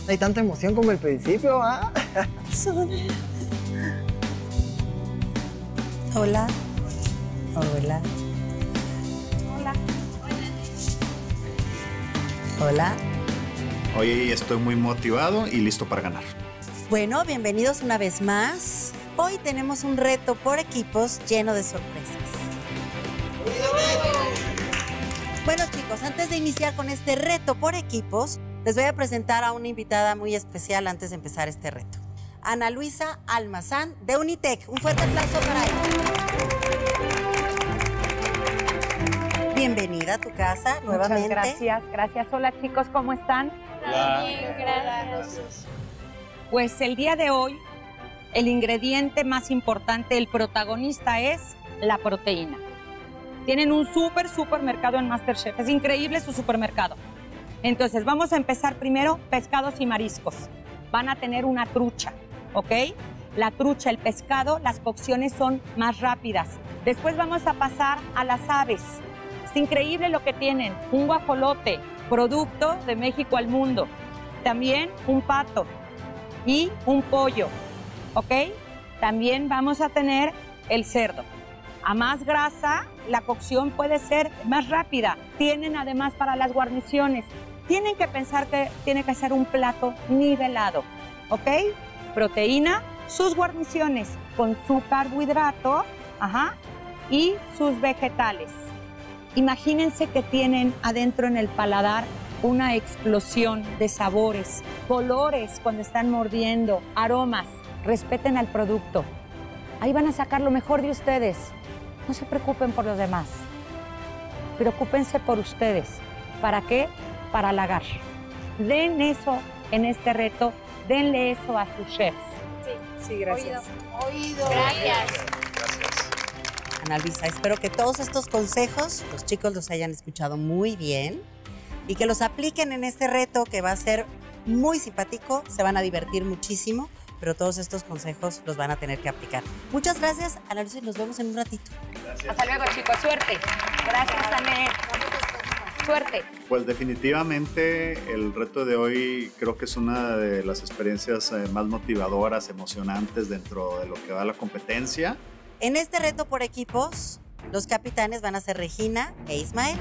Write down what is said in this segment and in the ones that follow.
No hay tanta emoción como el principio, ¿ah? Hola. Hola. Hola. Hola. Hoy estoy muy motivado y listo para ganar. Bueno, bienvenidos una vez más. Hoy tenemos un reto por equipos lleno de sorpresas. Bueno, chicos, antes de iniciar con este reto por equipos, les voy a presentar a una invitada muy especial antes de empezar este reto. Ana Luisa Almazán, de Unitec. Un fuerte aplauso para ella. Bienvenida a tu casa nuevamente. Muchas gracias, gracias. Hola chicos, ¿cómo están? Hola. Bien, gracias. Pues el día de hoy, el ingrediente más importante, el protagonista es la proteína. Tienen un supermercado en MasterChef. Es increíble su supermercado. Entonces, vamos a empezar primero pescados y mariscos. Van a tener una trucha, ¿ok? La trucha, el pescado, las cocciones son más rápidas. Después vamos a pasar a las aves. Es increíble lo que tienen. Un guajolote, producto de México al mundo. También un pato y un pollo, ¿ok? También vamos a tener el cerdo. A más grasa, la cocción puede ser más rápida. Tienen además para las guarniciones. Tienen que pensar que tiene que ser un plato nivelado, ¿ok? Proteína, sus guarniciones con su carbohidrato, y sus vegetales. Imagínense que tienen adentro en el paladar una explosión de sabores, colores cuando están mordiendo, aromas. Respeten al producto. Ahí van a sacar lo mejor de ustedes. No se preocupen por los demás. Preocúpense por ustedes. ¿Para qué? Para halagar. Den eso en este reto, denle eso a sus chefs. Sí, gracias. Oído. Gracias. Ana Luisa, espero que todos estos consejos los chicos los hayan escuchado muy bien y que los apliquen en este reto que va a ser muy simpático, se van a divertir muchísimo, pero todos estos consejos los van a tener que aplicar. Muchas gracias, Ana Luisa, y nos vemos en un ratito. Gracias. Hasta luego, chicos. Suerte. Gracias, Anet. Suerte. Pues definitivamente el reto de hoy creo que es una de las experiencias más motivadoras, emocionantes dentro de lo que va a la competencia. En este reto por equipos, los capitanes van a ser Regina e Ismael.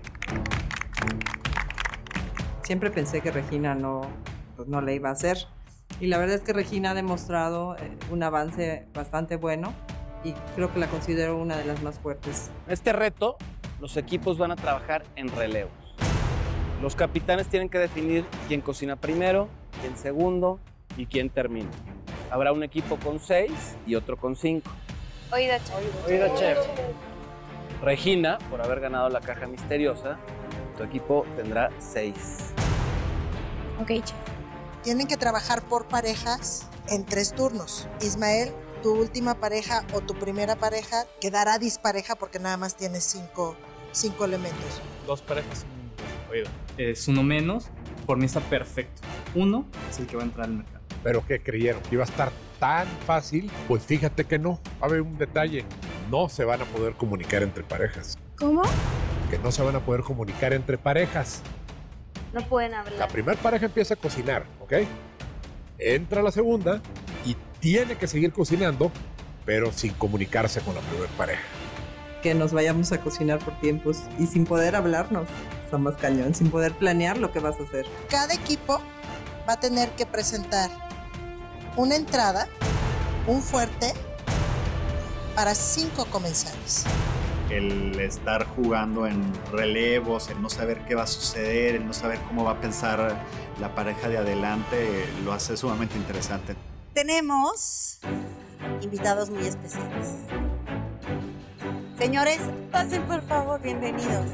Siempre pensé que Regina no le iba a hacer. Y la verdad es que Regina ha demostrado un avance bastante bueno y creo que la considero una de las más fuertes. En este reto, los equipos van a trabajar en relevos. Los capitanes tienen que definir quién cocina primero, quién segundo y quién termina. Habrá un equipo con 6 y otro con 5. Oído, chef. Oído, chef. Regina, por haber ganado la caja misteriosa, tu equipo tendrá 6. Ok, chef. Tienen que trabajar por parejas en 3 turnos. Ismael, tu última pareja o tu primera pareja quedará dispareja porque nada más tienes 5 elementos. 2 parejas, oído. Es uno menos, por mí está perfecto. Uno es el que va a entrar al mercado. ¿Pero qué creyeron? ¿Que iba a estar tan fácil? Pues fíjate que no. Va a haber un detalle. No se van a poder comunicar entre parejas. ¿Cómo? Que no se van a poder comunicar entre parejas. No pueden hablar. La primera pareja empieza a cocinar, ¿ok? Entra la segunda y tiene que seguir cocinando, pero sin comunicarse con la primera pareja. Que nos vayamos a cocinar por tiempos y sin poder hablarnos. Está más cañón, sin poder planear lo que vas a hacer. Cada equipo va a tener que presentar una entrada, un fuerte, para 5 comensales. El estar jugando en relevos, el no saber qué va a suceder, el no saber cómo va a pensar la pareja de adelante, lo hace sumamente interesante. Tenemos invitados muy especiales. Señores, pasen por favor, bienvenidos.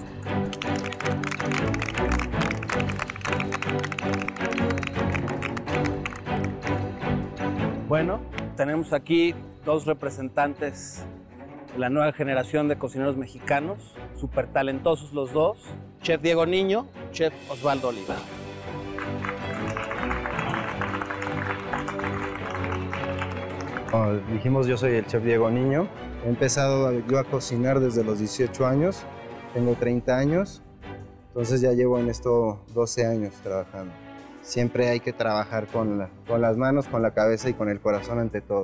Bueno, tenemos aquí 2 representantes de la nueva generación de cocineros mexicanos, súper talentosos los 2, Chef Diego Niño, Chef Osvaldo Oliva. Como dijimos, yo soy el Chef Diego Niño. He empezado yo a cocinar desde los 18 años, tengo 30 años, entonces ya llevo en esto 12 años trabajando. Siempre hay que trabajar con las manos, con la cabeza y con el corazón ante todo.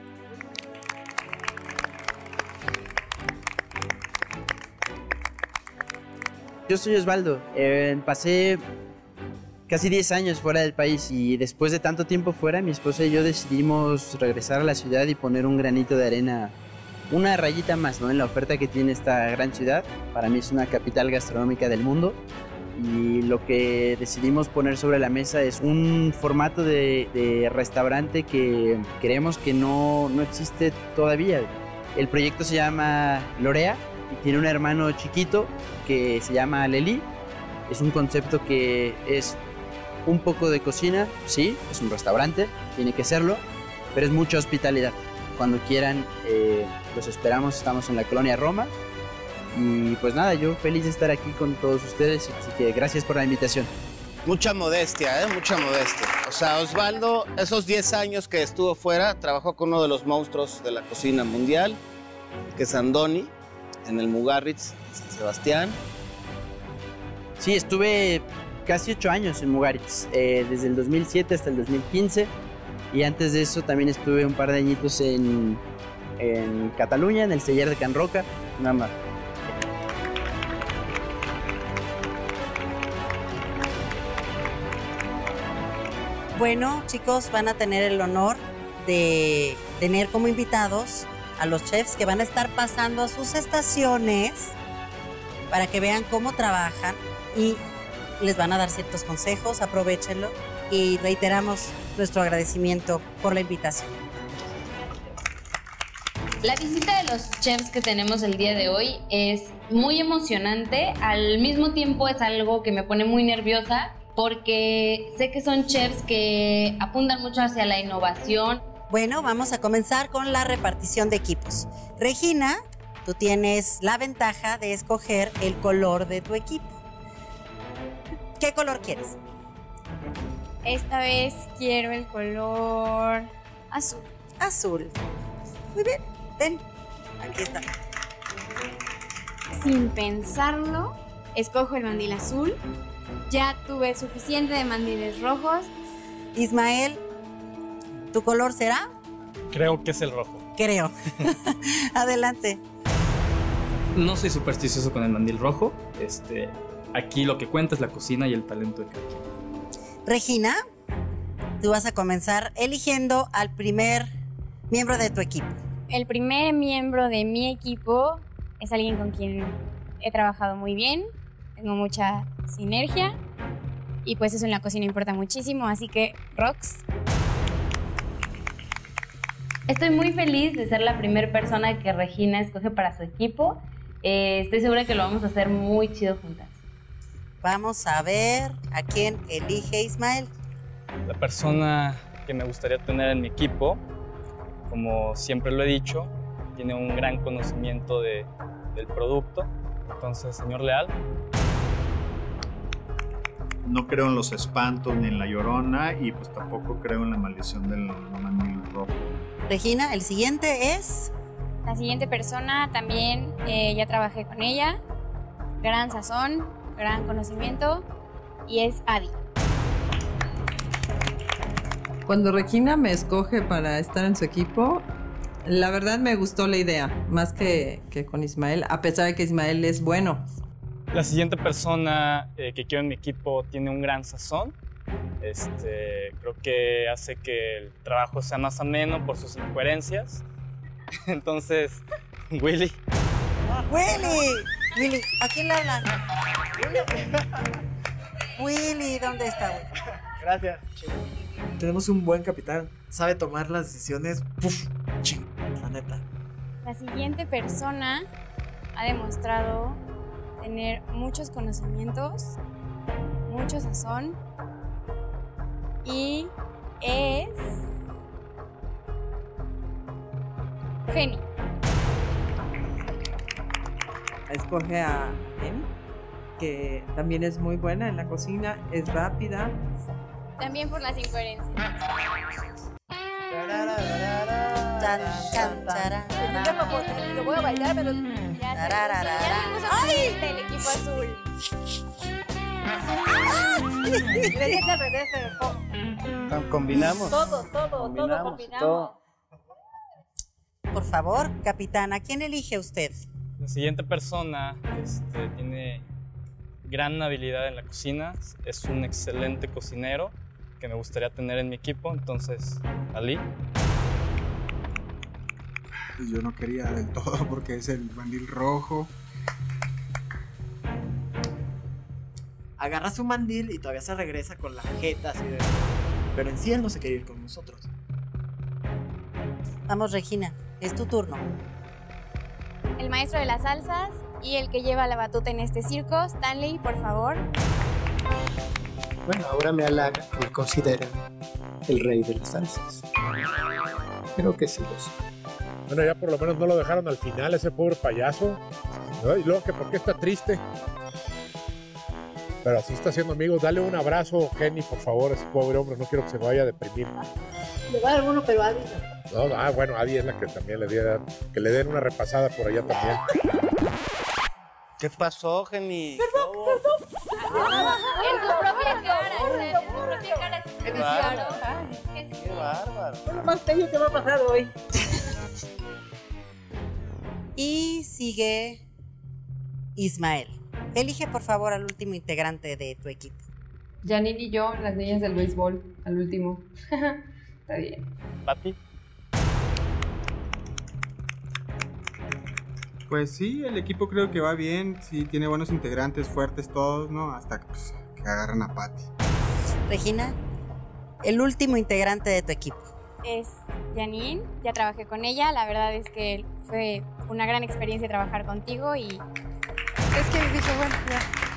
Yo soy Osvaldo, pasé casi 10 años fuera del país y después de tanto tiempo fuera, mi esposa y yo decidimos regresar a la ciudad y poner un granito de arena, una rayita más, ¿no?, en la oferta que tiene esta gran ciudad. Para mí es una capital gastronómica del mundo y lo que decidimos poner sobre la mesa es un formato de restaurante que creemos que no existe todavía. El proyecto se llama Lorea y tiene un hermano chiquito que se llama Leli. Es un concepto que es un poco de cocina, sí, es un restaurante, tiene que serlo, pero es mucha hospitalidad. Cuando quieran, los esperamos, estamos en la colonia Roma. Y pues nada, yo feliz de estar aquí con todos ustedes, así que gracias por la invitación. Mucha modestia, mucha modestia. O sea, Osvaldo, esos 10 años que estuvo fuera, trabajó con uno de los monstruos de la cocina mundial, que es Andoni, en el Mugarritz, San Sebastián. Sí, estuve casi 8 años en Mugarritz, desde el 2007 hasta el 2015. Y antes de eso también estuve un par de añitos en Cataluña, en el Celler de Can Roca, nada más. Bueno, chicos, van a tener el honor de tener como invitados a los chefs que van a estar pasando a sus estaciones para que vean cómo trabajan y les van a dar ciertos consejos, aprovéchenlo y reiteramos nuestro agradecimiento por la invitación. La visita de los chefs que tenemos el día de hoy es muy emocionante, al mismo tiempo es algo que me pone muy nerviosa porque sé que son chefs que apuntan mucho hacia la innovación. Bueno, vamos a comenzar con la repartición de equipos. Regina, tú tienes la ventaja de escoger el color de tu equipo. ¿Qué color quieres? Esta vez quiero el color azul. Azul. Muy bien, ven, aquí está. Sin pensarlo, escojo el mandil azul. Ya tuve suficiente de mandiles rojos. Ismael, ¿tu color será? Creo que es el rojo. Creo. Adelante. No soy supersticioso con el mandil rojo. Aquí lo que cuenta es la cocina y el talento de cada quien. Regina, tú vas a comenzar eligiendo al primer miembro de tu equipo. El primer miembro de mi equipo es alguien con quien he trabajado muy bien, tengo mucha sinergia y pues eso en la cocina importa muchísimo, así que Rox. Estoy muy feliz de ser la primera persona que Regina escoge para su equipo. Estoy segura que lo vamos a hacer muy chido juntas. Vamos a ver a quién elige Ismael. La persona que me gustaría tener en mi equipo, como siempre lo he dicho, tiene un gran conocimiento del producto. Entonces, señor Leal. No creo en los espantos ni en la llorona y pues tampoco creo en la maldición del mandil rojo. Regina, el siguiente es... La siguiente persona también ya trabajé con ella, gran sazón, gran conocimiento y es Adi. Cuando Regina me escoge para estar en su equipo, la verdad me gustó la idea, más que con Ismael, a pesar de que Ismael es bueno. La siguiente persona que quiero en mi equipo tiene un gran sazón. Creo que hace que el trabajo sea más ameno por sus incoherencias. Entonces, Willy. Willy, ¿a quién le hablan? Willy, ¿dónde está, Willy? Gracias. Tenemos un buen capitán, sabe tomar las decisiones, la neta. La siguiente persona ha demostrado tener muchos conocimientos, mucho sazón y es Jenny. Escoge a Jenny, que también es muy buena en la cocina, es rápida. También por las incoherencias. Lo voy a bailar, pero... Ya se puso del equipo azul. Le dije al revés, pero Combinamos. Todo Combinamos, combinamos. todo. por favor, capitán, ¿a quién elige usted? La siguiente persona tiene gran habilidad en la cocina, es un excelente cocinero que me gustaría tener en mi equipo, entonces, Ali. Pues yo no quería del todo porque es el mandil rojo. Agarra su mandil y todavía se regresa con la jeta así de... Pero en sí él no se quiere ir con nosotros. Vamos, Regina, es tu turno. El maestro de las salsas y el que lleva la batuta en este circo, Stanley, por favor. Bueno, ahora me halaga que me consideren el rey de las salsas. Creo que sí lo soy. Bueno, ya por lo menos no lo dejaron al final, ese pobre payaso. ¿No? Y luego que por qué está triste. Pero así está haciendo amigos. Dale un abrazo, Jenny, por favor, a ese pobre hombre. No quiero que se vaya a deprimir. Le va a dar uno, pero Adi no. No, bueno, Adi es la que también que le den una repasada por allá también. ¿Qué pasó, Jenny? Perdón. En su propia cara, en su propia cara. Qué bárbaro. Qué bárbaro. Es lo más bello que va a pasar hoy. Y sigue Ismael. Elige, por favor, al último integrante de tu equipo. Janine y yo, las niñas del béisbol, al último. Está bien. ¿Pati? Pues sí, el equipo creo que va bien. Sí, tiene buenos integrantes, fuertes todos, ¿no? Hasta pues, que agarran a Patty. Regina, el último integrante de tu equipo. Es Janine, ya trabajé con ella, la verdad es que fue una gran experiencia trabajar contigo y es que dije, bueno, ya.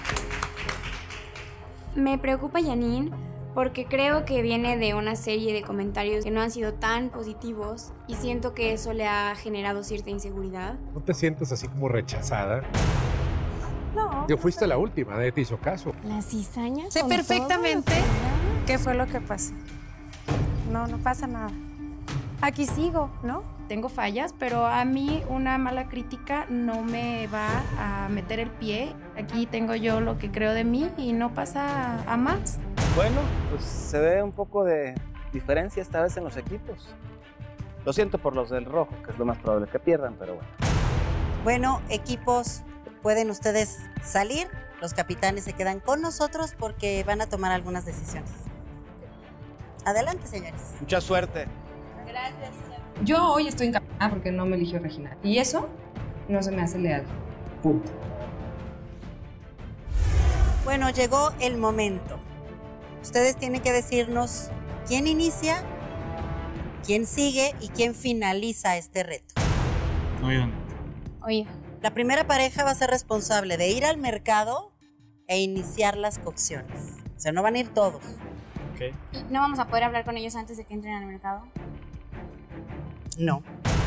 Me preocupa Janine porque creo que viene de una serie de comentarios que no han sido tan positivos y siento que eso le ha generado cierta inseguridad. ¿No te sientes así como rechazada? No. Yo fuiste la última, nadie te hizo caso. La cizaña. Sé perfectamente qué fue lo que pasó. No pasa nada. Aquí sigo, ¿no? Tengo fallas, pero a mí una mala crítica no me va a meter el pie. Aquí tengo yo lo que creo de mí y no pasa a más. Bueno, pues se ve un poco de diferencia esta vez en los equipos. Lo siento por los del rojo, que es lo más probable que pierdan, pero bueno. Bueno, equipos, pueden ustedes salir. Los capitanes se quedan con nosotros porque van a tomar algunas decisiones. Adelante, señores. Mucha suerte. Gracias. Yo hoy estoy encantada porque no me eligió Regina. Y eso no se me hace leal. Punto. Bueno, llegó el momento. Ustedes tienen que decirnos quién inicia, quién sigue y quién finaliza este reto. Oye. La primera pareja va a ser responsable de ir al mercado e iniciar las cocciones. O sea, no van a ir todos. Okay. ¿Y no vamos a poder hablar con ellos antes de que entren al mercado? No.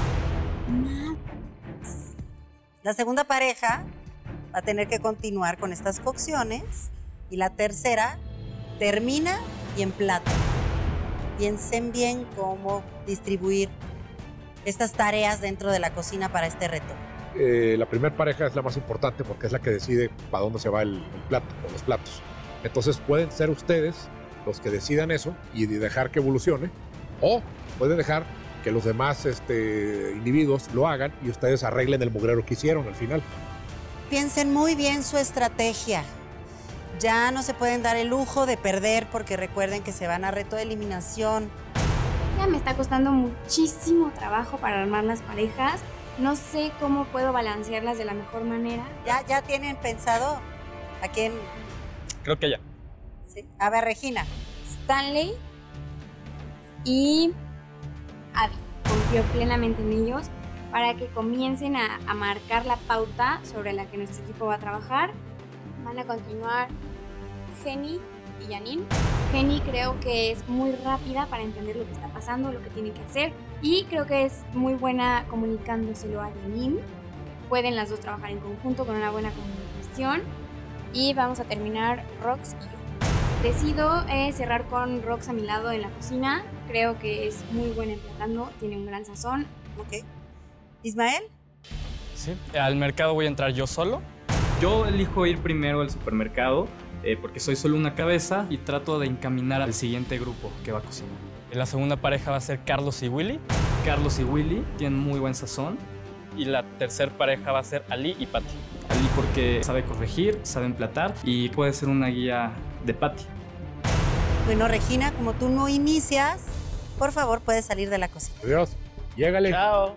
La segunda pareja va a tener que continuar con estas cocciones y la tercera termina y emplata. Piensen bien cómo distribuir estas tareas dentro de la cocina para este reto. La primera pareja es la más importante porque es la que decide para dónde se va el plato o los platos. Entonces pueden ser ustedes los que decidan eso y dejar que evolucione, o pueden dejar que los demás individuos lo hagan y ustedes arreglen el mugrero que hicieron al final. Piensen muy bien su estrategia. Ya no se pueden dar el lujo de perder porque recuerden que se van a reto de eliminación. Ya me está costando muchísimo trabajo para armar las parejas. No sé cómo puedo balancearlas de la mejor manera. ¿Ya tienen pensado a quién? Creo que ya. Sí. A ver, Regina. Stanley y Adi. Confío plenamente en ellos para que comiencen a marcar la pauta sobre la que nuestro equipo va a trabajar. Van a continuar Jenny y Janine. Jenny creo que es muy rápida para entender lo que está pasando, lo que tiene que hacer. Y creo que es muy buena comunicándoselo a Janine. Pueden las dos trabajar en conjunto con una buena comunicación. Y vamos a terminar Rox y yo. Decido cerrar con Rox a mi lado en la cocina. Creo que es muy buena emplatando, tiene un gran sazón. Ok. ¿Ismael? Sí, al mercado voy a entrar yo solo. Yo elijo ir primero al supermercado. porque soy solo una cabeza y trato de encaminar al siguiente grupo que va a cocinar. La segunda pareja va a ser Carlos y Willy. Carlos y Willy tienen muy buen sazón. Y la tercera pareja va a ser Ali y Patty. Ali porque sabe corregir, sabe emplatar y puede ser una guía de Patty. Bueno, Regina, como tú no inicias, por favor, puedes salir de la cocina. Adiós. Llégale. Chao.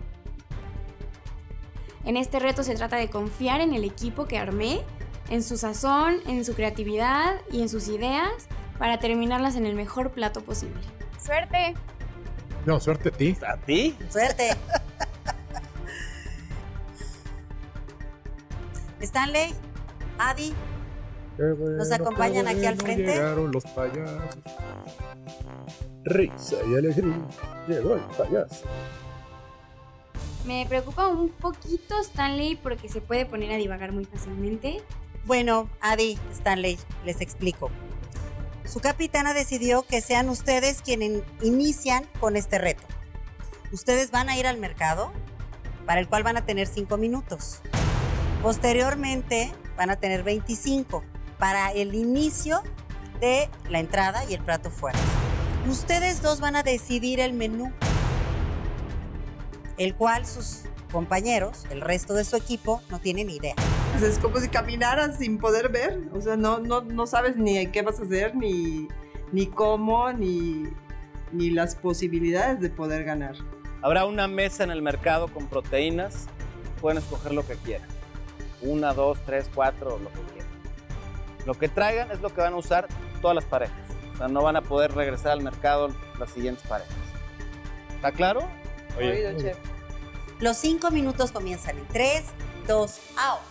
En este reto se trata de confiar en el equipo que armé, en su sazón, en su creatividad y en sus ideas para terminarlas en el mejor plato posible. ¡Suerte! No, suerte a ti. ¿A ti? ¡Suerte! Stanley, Adi, nos acompañan aquí al frente. Llegaron los payasos. Risa y alegría. Llegó el payaso. Me preocupa un poquito Stanley porque se puede poner a divagar muy fácilmente. Bueno, Adi, Stanley, les explico. Su capitana decidió que sean ustedes quienes inician con este reto. Ustedes van a ir al mercado, para el cual van a tener 5 minutos. Posteriormente van a tener 25 para el inicio de la entrada y el plato fuerte. Ustedes dos van a decidir el menú, el cual sus compañeros, el resto de su equipo, no tienen ni idea. Pues es como si caminaras sin poder ver. O sea, no sabes ni qué vas a hacer, ni cómo, ni las posibilidades de poder ganar. Habrá una mesa en el mercado con proteínas. Pueden escoger lo que quieran. 1, 2, 3, 4, lo que quieran. Lo que traigan es lo que van a usar todas las parejas. O sea, no van a poder regresar al mercado las siguientes parejas. ¿Está claro? Oído, chef. Los 5 minutos comienzan en 3, 2, ahora.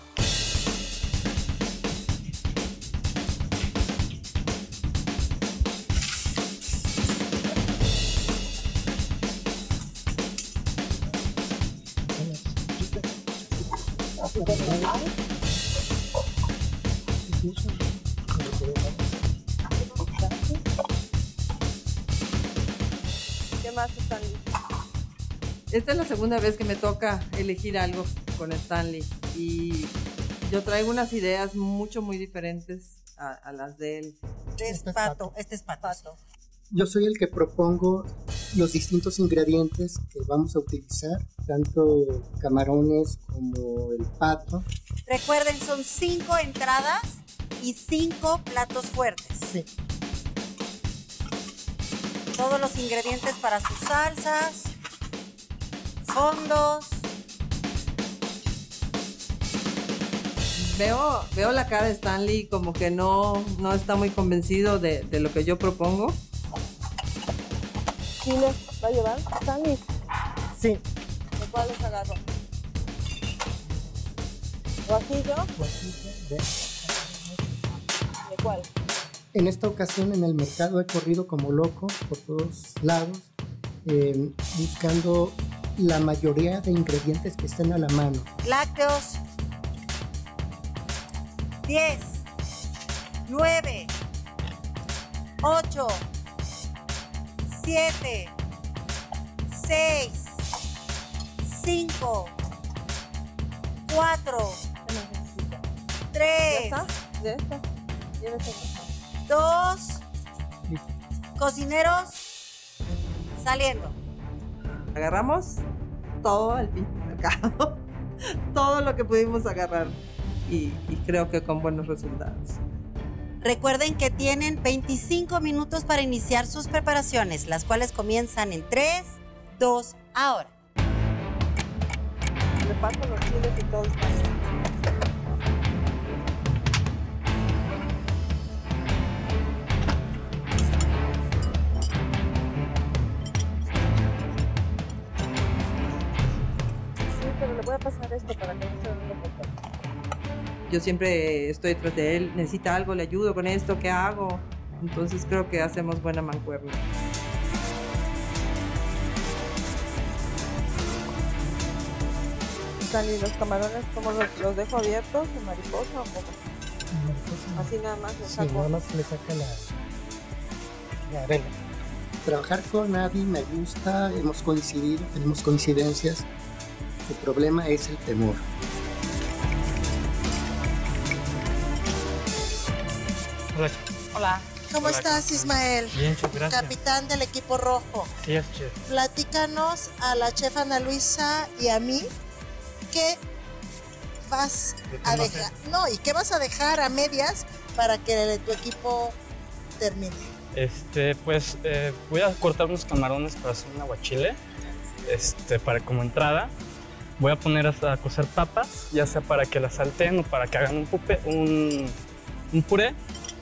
¿Qué más, Stanley? Esta es la segunda vez que me toca elegir algo con Stanley y yo traigo unas ideas muy diferentes a las de él. Este es pato. Yo soy el que propongo los distintos ingredientes que vamos a utilizar, tanto camarones como el pato. Recuerden, son 5 entradas y 5 platos fuertes. Sí. Todos los ingredientes para sus salsas, fondos. Veo la cara de Stanley como que no está muy convencido de lo que yo propongo. ¿Chile va a llevar Stanley? Sí. ¿De cuáles agarro? ¿Guajillo? ¿De cuál? En esta ocasión en el mercado he corrido como loco por todos lados, buscando la mayoría de ingredientes que estén a la mano. Lácteos. 10, 9, 8, 7, 6, 5, 4, 3, 2, cocineros saliendo. Agarramos todo el mercado, todo lo que pudimos agarrar y creo que con buenos resultados. Recuerden que tienen 25 minutos para iniciar sus preparaciones, las cuales comienzan en 3, 2, ahora. Le paso los chiles y todo está bien. Pero le voy a pasar esto para que no se vea un poco. Yo siempre estoy detrás de él, necesita algo, le ayudo con esto, ¿qué hago? Entonces creo que hacemos buena mancuerna. ¿Y los camarones cómo los dejo abiertos en mariposa o cómo? Así nada más le saco. Sí, nada más le saca la arena. Trabajar con Adi me gusta, hemos coincidido, tenemos coincidencias. El problema es el temor. Hola. Hola. ¿Cómo Hola. estás, Ismael? Bien, chef, gracias. Capitán del equipo rojo. Sí, es chef. Platícanos a la chef Ana Luisa y a mí qué vas a dejar. No, y qué vas a dejar a medias para que tu equipo termine. Pues voy a cortar unos camarones para hacer un aguachile. Para como entrada. Voy a poner a cocer papas, ya sea para que las salteen o para que hagan un puré.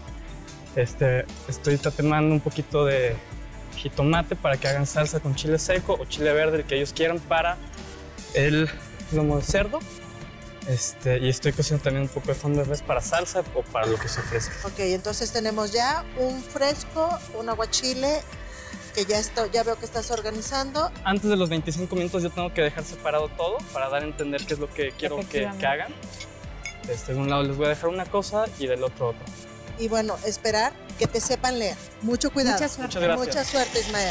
Estoy tatemando un poquito de jitomate para que hagan salsa con chile seco o chile verde, el que ellos quieran, para el lomo de cerdo. Y estoy cociendo también un poco de fondo de res para salsa o para lo que se ofrezca. Ok, entonces tenemos ya un fresco, un aguachile, que ya veo que estás organizando. Antes de los 25 minutos yo tengo que dejar separado todo para dar a entender qué es lo que quiero que hagan. De un lado les voy a dejar una cosa y del otro otra. Y bueno, esperar que te sepan leer. Mucho cuidado. Mucha suerte. Muchas gracias. Mucha suerte, Ismael.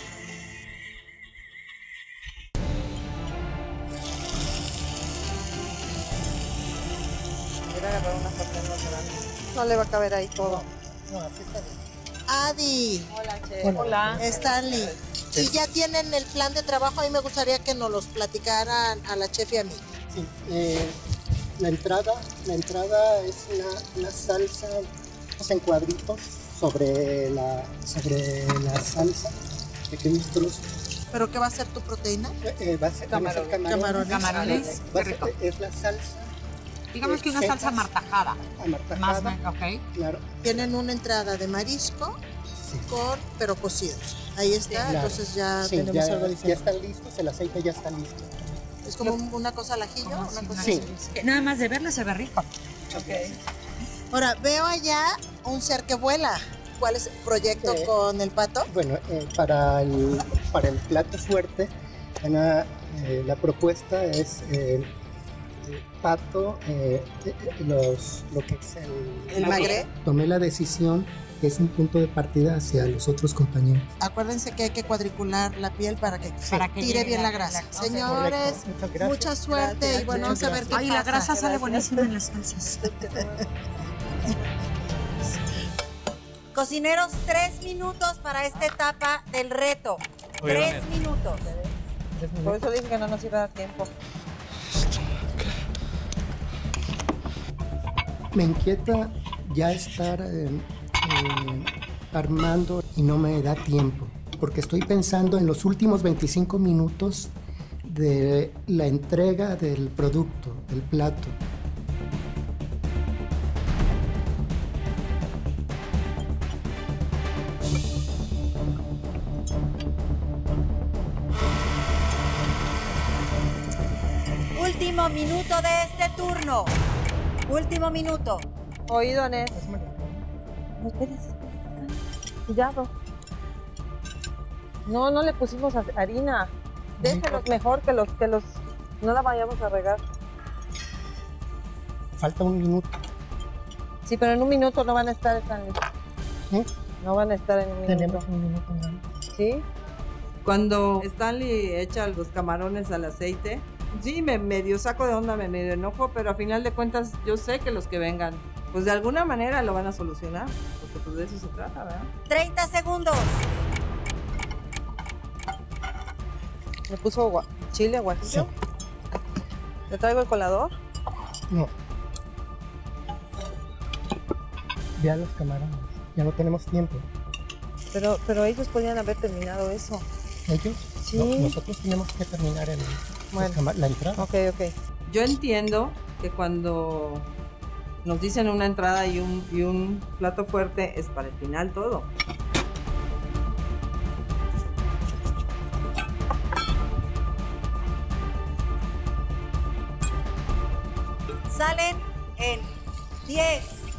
Voy a agarrar una sartén más grande. No le va a caber ahí todo. No, así está bien. Adi. Hola, chef. Hola. Stanley. Y ya tienen el plan de trabajo. A mí me gustaría que nos los platicaran a la chef y a mí. Sí, la entrada es una salsa en cuadritos sobre la salsa, pequeños trozos. ¿Pero qué va a ser tu proteína? Va a ser camarones. Camarones. Qué rico. Es la salsa. Digamos que una salsa amartajada. Amartajada. Ok. Claro. Tienen una entrada de marisco, pero cocidos. Ahí está, claro. Entonces ya sí, tenemos algo ya diferente. están listos, el aceite ya está listo. Es como una cosa al ajillo. Una cosa sí. Que nada más de verlo se ve rico. Okay. Ahora, veo allá un ser que vuela. ¿Cuál es el proyecto con el pato? Bueno, para el plato fuerte, la propuesta es pato, lo que es el magre. Tomé la decisión que es un punto de partida hacia los otros compañeros. Acuérdense que hay que cuadricular la piel para que tire bien la grasa. Señores, mucha suerte. Gracias, y bueno, vamos a ver qué pasa. Ay, la grasa sale buenísima en las salsas. Cocineros, 3 minutos para esta etapa del reto. 3 minutos. Por eso dije que no nos iba a dar tiempo. Me inquieta ya estar armando y no me da tiempo, porque estoy pensando en los últimos 25 minutos de la entrega del producto, del plato. Último minuto de este turno. Último minuto. Oído, Anet. Cuidado. No le pusimos harina. Déjalos mejor que los no la vayamos a regar. Falta un minuto. Sí, pero en un minuto no van a estar, Stanley. ¿Eh? No van a estar en un minuto. Tenemos un minuto más. ¿Sí? Cuando Stanley echa los camarones al aceite, sí, me medio saco de onda, me medio enojo, pero a final de cuentas yo sé que los que vengan, pues de alguna manera lo van a solucionar, porque pues de eso se trata, ¿verdad? 30 segundos. ¿Le puso chile, guajillo? Sí. ¿Le traigo el colador? No. Vea los camarones. Ya no tenemos tiempo. Pero ellos podían haber terminado eso. ¿Ellos? Sí. No, nosotros tenemos que terminar la entrada. Ok. Yo entiendo que cuando nos dicen una entrada y un plato fuerte es para el final todo. Salen en 10,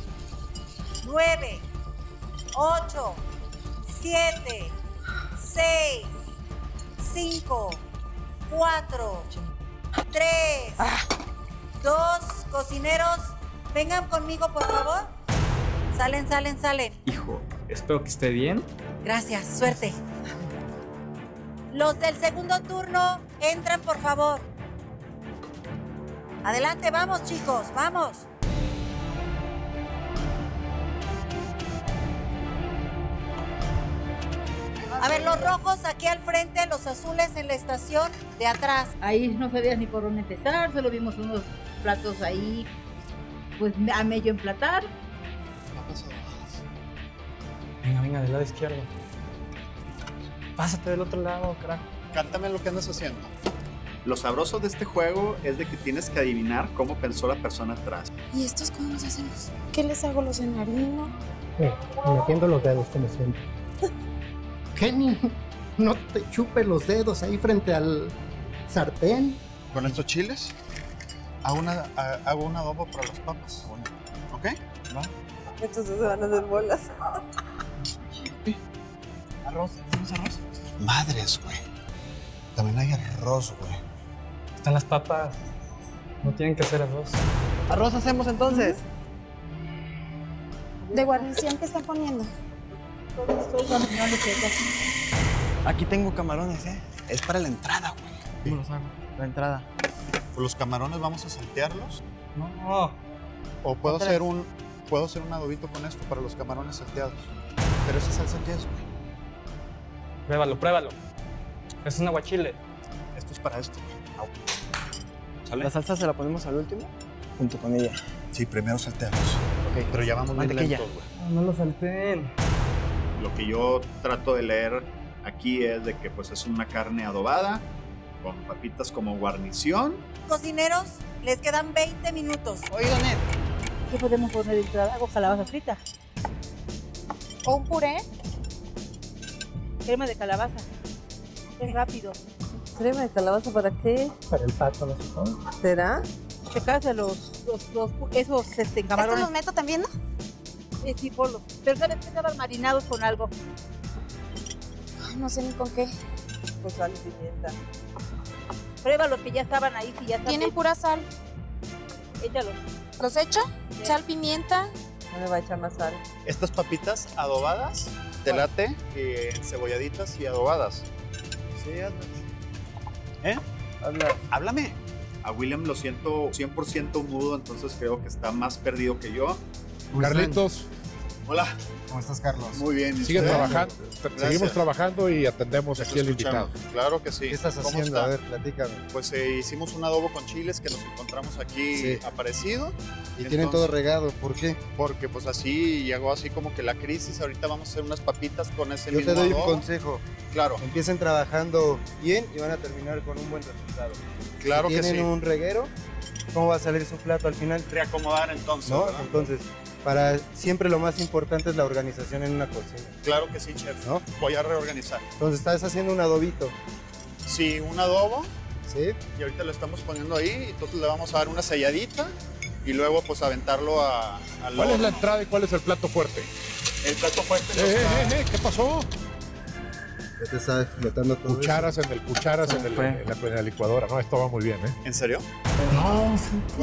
9, 8, 7, 6, 5, 4, 3, 2, cocineros, vengan conmigo, por favor. Salen. Hijo, espero que esté bien. Gracias, suerte. Los del segundo turno, entran, por favor. Adelante, vamos, chicos, vamos. A ver, los rojos aquí al frente, los azules en la estación de atrás. Ahí no sabías ni por dónde empezar, solo vimos unos platos ahí, pues a medio emplatar. Venga, del lado izquierdo. Pásate del otro lado, carajo. Cántame lo que andas haciendo. Lo sabroso de este juego es de que tienes que adivinar cómo pensó la persona atrás. ¿Y estos cómo nos hacemos? ¿Qué les hago, los enharino? Metiendo los dedos como siempre. Kenny, no te chupes los dedos ahí frente al sartén. Con estos chiles hago un adobo para las papas. ¿Ok? ¿Va? Entonces se van a hacer bolas. ¿Arroz? ¿Tenemos arroz? Madres, güey. También hay arroz, güey. Están las papas. No tienen que hacer arroz. ¿Arroz hacemos entonces? ¿De guarnición qué están poniendo? Aquí tengo camarones, ¿eh? Es para la entrada, güey. ¿Cómo los hago? La entrada. Pues los camarones vamos a saltearlos. No. O puedo hacer un adobito con esto para los camarones salteados. Pero esa salsa ¿qué es, güey? Pruébalo. Es un aguachile. Esto es para esto, güey. ¿Sale? ¿La salsa se la ponemos al último? Junto con ella. Sí, primero salteamos. Ok. Pero ya vamos bien Mantequilla. lentos, güey. No lo salteen. Lo que yo trato de leer aquí es de que pues es una carne adobada con papitas como guarnición. Cocineros, les quedan 20 minutos. Oigan, ¿Qué podemos poner de entrada? Hago calabaza frita. ¿O un puré? Crema de calabaza. Es rápido. ¿Crema de calabaza para qué? Para el pato, no supongo. ¿Será? Checase esos camarones. ¿Estos los meto también, no? Sí, ponlos. Pero sabes que estaban marinados con algo. Ay, no sé ni con qué. Pues sal y pimienta. Prueba los que ya estaban ahí, si ya están. Tienen pura sal. Échalos. ¿Los echo? Sal, pimienta. No le va a echar más sal. Estas papitas adobadas, te late, cebolladitas y adobadas. Sí, Háblame. A William lo siento 100% mudo, entonces creo que está más perdido que yo. Carlitos. Hola. ¿Cómo estás, Carlos? Muy bien. ¿y Sigue usted? trabajando. Gracias. Seguimos trabajando y atendemos aquí al invitado. Claro que sí. ¿Qué estás ¿Cómo haciendo? está? A ver, platícame. Pues hicimos un adobo con chiles que nos encontramos aquí Sí. aparecido. Y tienen todo regado, ¿por qué? Porque pues así llegó así como que la crisis. Ahorita vamos a hacer unas papitas con ese Yo mismo te doy un adobo. consejo. Claro. Empiecen trabajando bien y van a terminar con un buen resultado. Claro si que tienen sí. un reguero, ¿cómo va a salir su plato al final? Reacomodar entonces, ¿No? ¿verdad? Entonces, para siempre lo más importante es la organización en una cocina. Claro que sí, chef. ¿No? Voy a reorganizar. Entonces, estás haciendo un adobito. Sí, un adobo. ¿Sí? Y ahorita lo estamos poniendo ahí. Entonces le vamos a dar una selladita y luego pues aventarlo al ¿Cuál es horno. la entrada y cuál es el plato fuerte? El plato fuerte no está... ¿Qué pasó? Ya te está explotando todo. Cucharas en la licuadora. No, esto va muy bien, ¿eh? ¿En serio? No,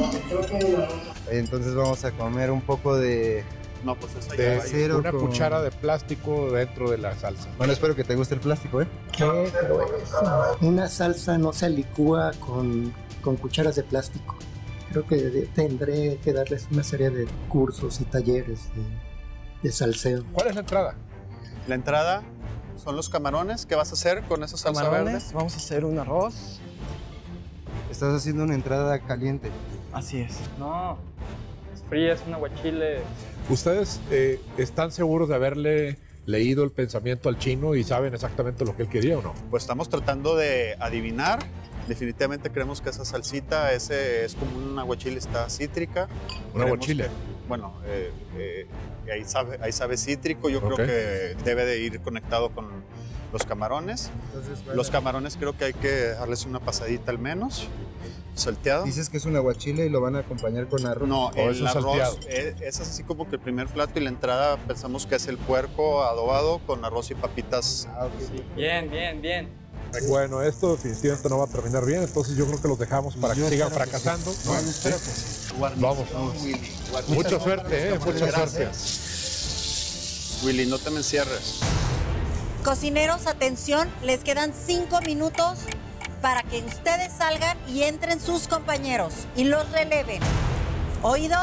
entonces vamos a comer un poco de... No, pues esa De ya va. cero una con- cuchara de plástico dentro de la salsa. Bueno, espero que te guste el plástico, ¿eh? Qué grueso. Una salsa no se licúa con cucharas de plástico. Creo que tendré que darles una serie de cursos y talleres de salseo. ¿Cuál es la entrada? La entrada son los camarones. ¿Qué vas a hacer con esa salsa verde? Camarones, vamos a hacer un arroz. Estás haciendo una entrada caliente. Así es. No. Es fría, es un aguachile. ¿Ustedes están seguros de haberle leído el pensamiento al chino y saben exactamente lo que él quería o no? Pues estamos tratando de adivinar. Definitivamente creemos que esa salsita, ese es como un aguachile, está cítrica. Un Creemos aguachile. que, bueno, ahí sabe cítrico. Yo Ok. creo que debe de ir conectado con los camarones. Entonces, Los camarones creo que hay que darles una pasadita al menos. Salteado. Dices que es un aguachile y lo van a acompañar con arroz. No, O es el un arroz salteado. es así como que el primer plato y la entrada pensamos que es el puerco adobado con arroz y papitas. Ah, ok. Bien. Bueno, esto definitivamente no va a terminar bien, entonces yo creo que los dejamos para que Yo sigan espero que fracasando. sí. ¿no? Yo espero que sí. Vamos. Mucha suerte, mucha Gracias. suerte. Willy, no te me encierres. Cocineros, atención, les quedan 5 minutos para que ustedes salgan y entren sus compañeros y los releven. ¿Oído?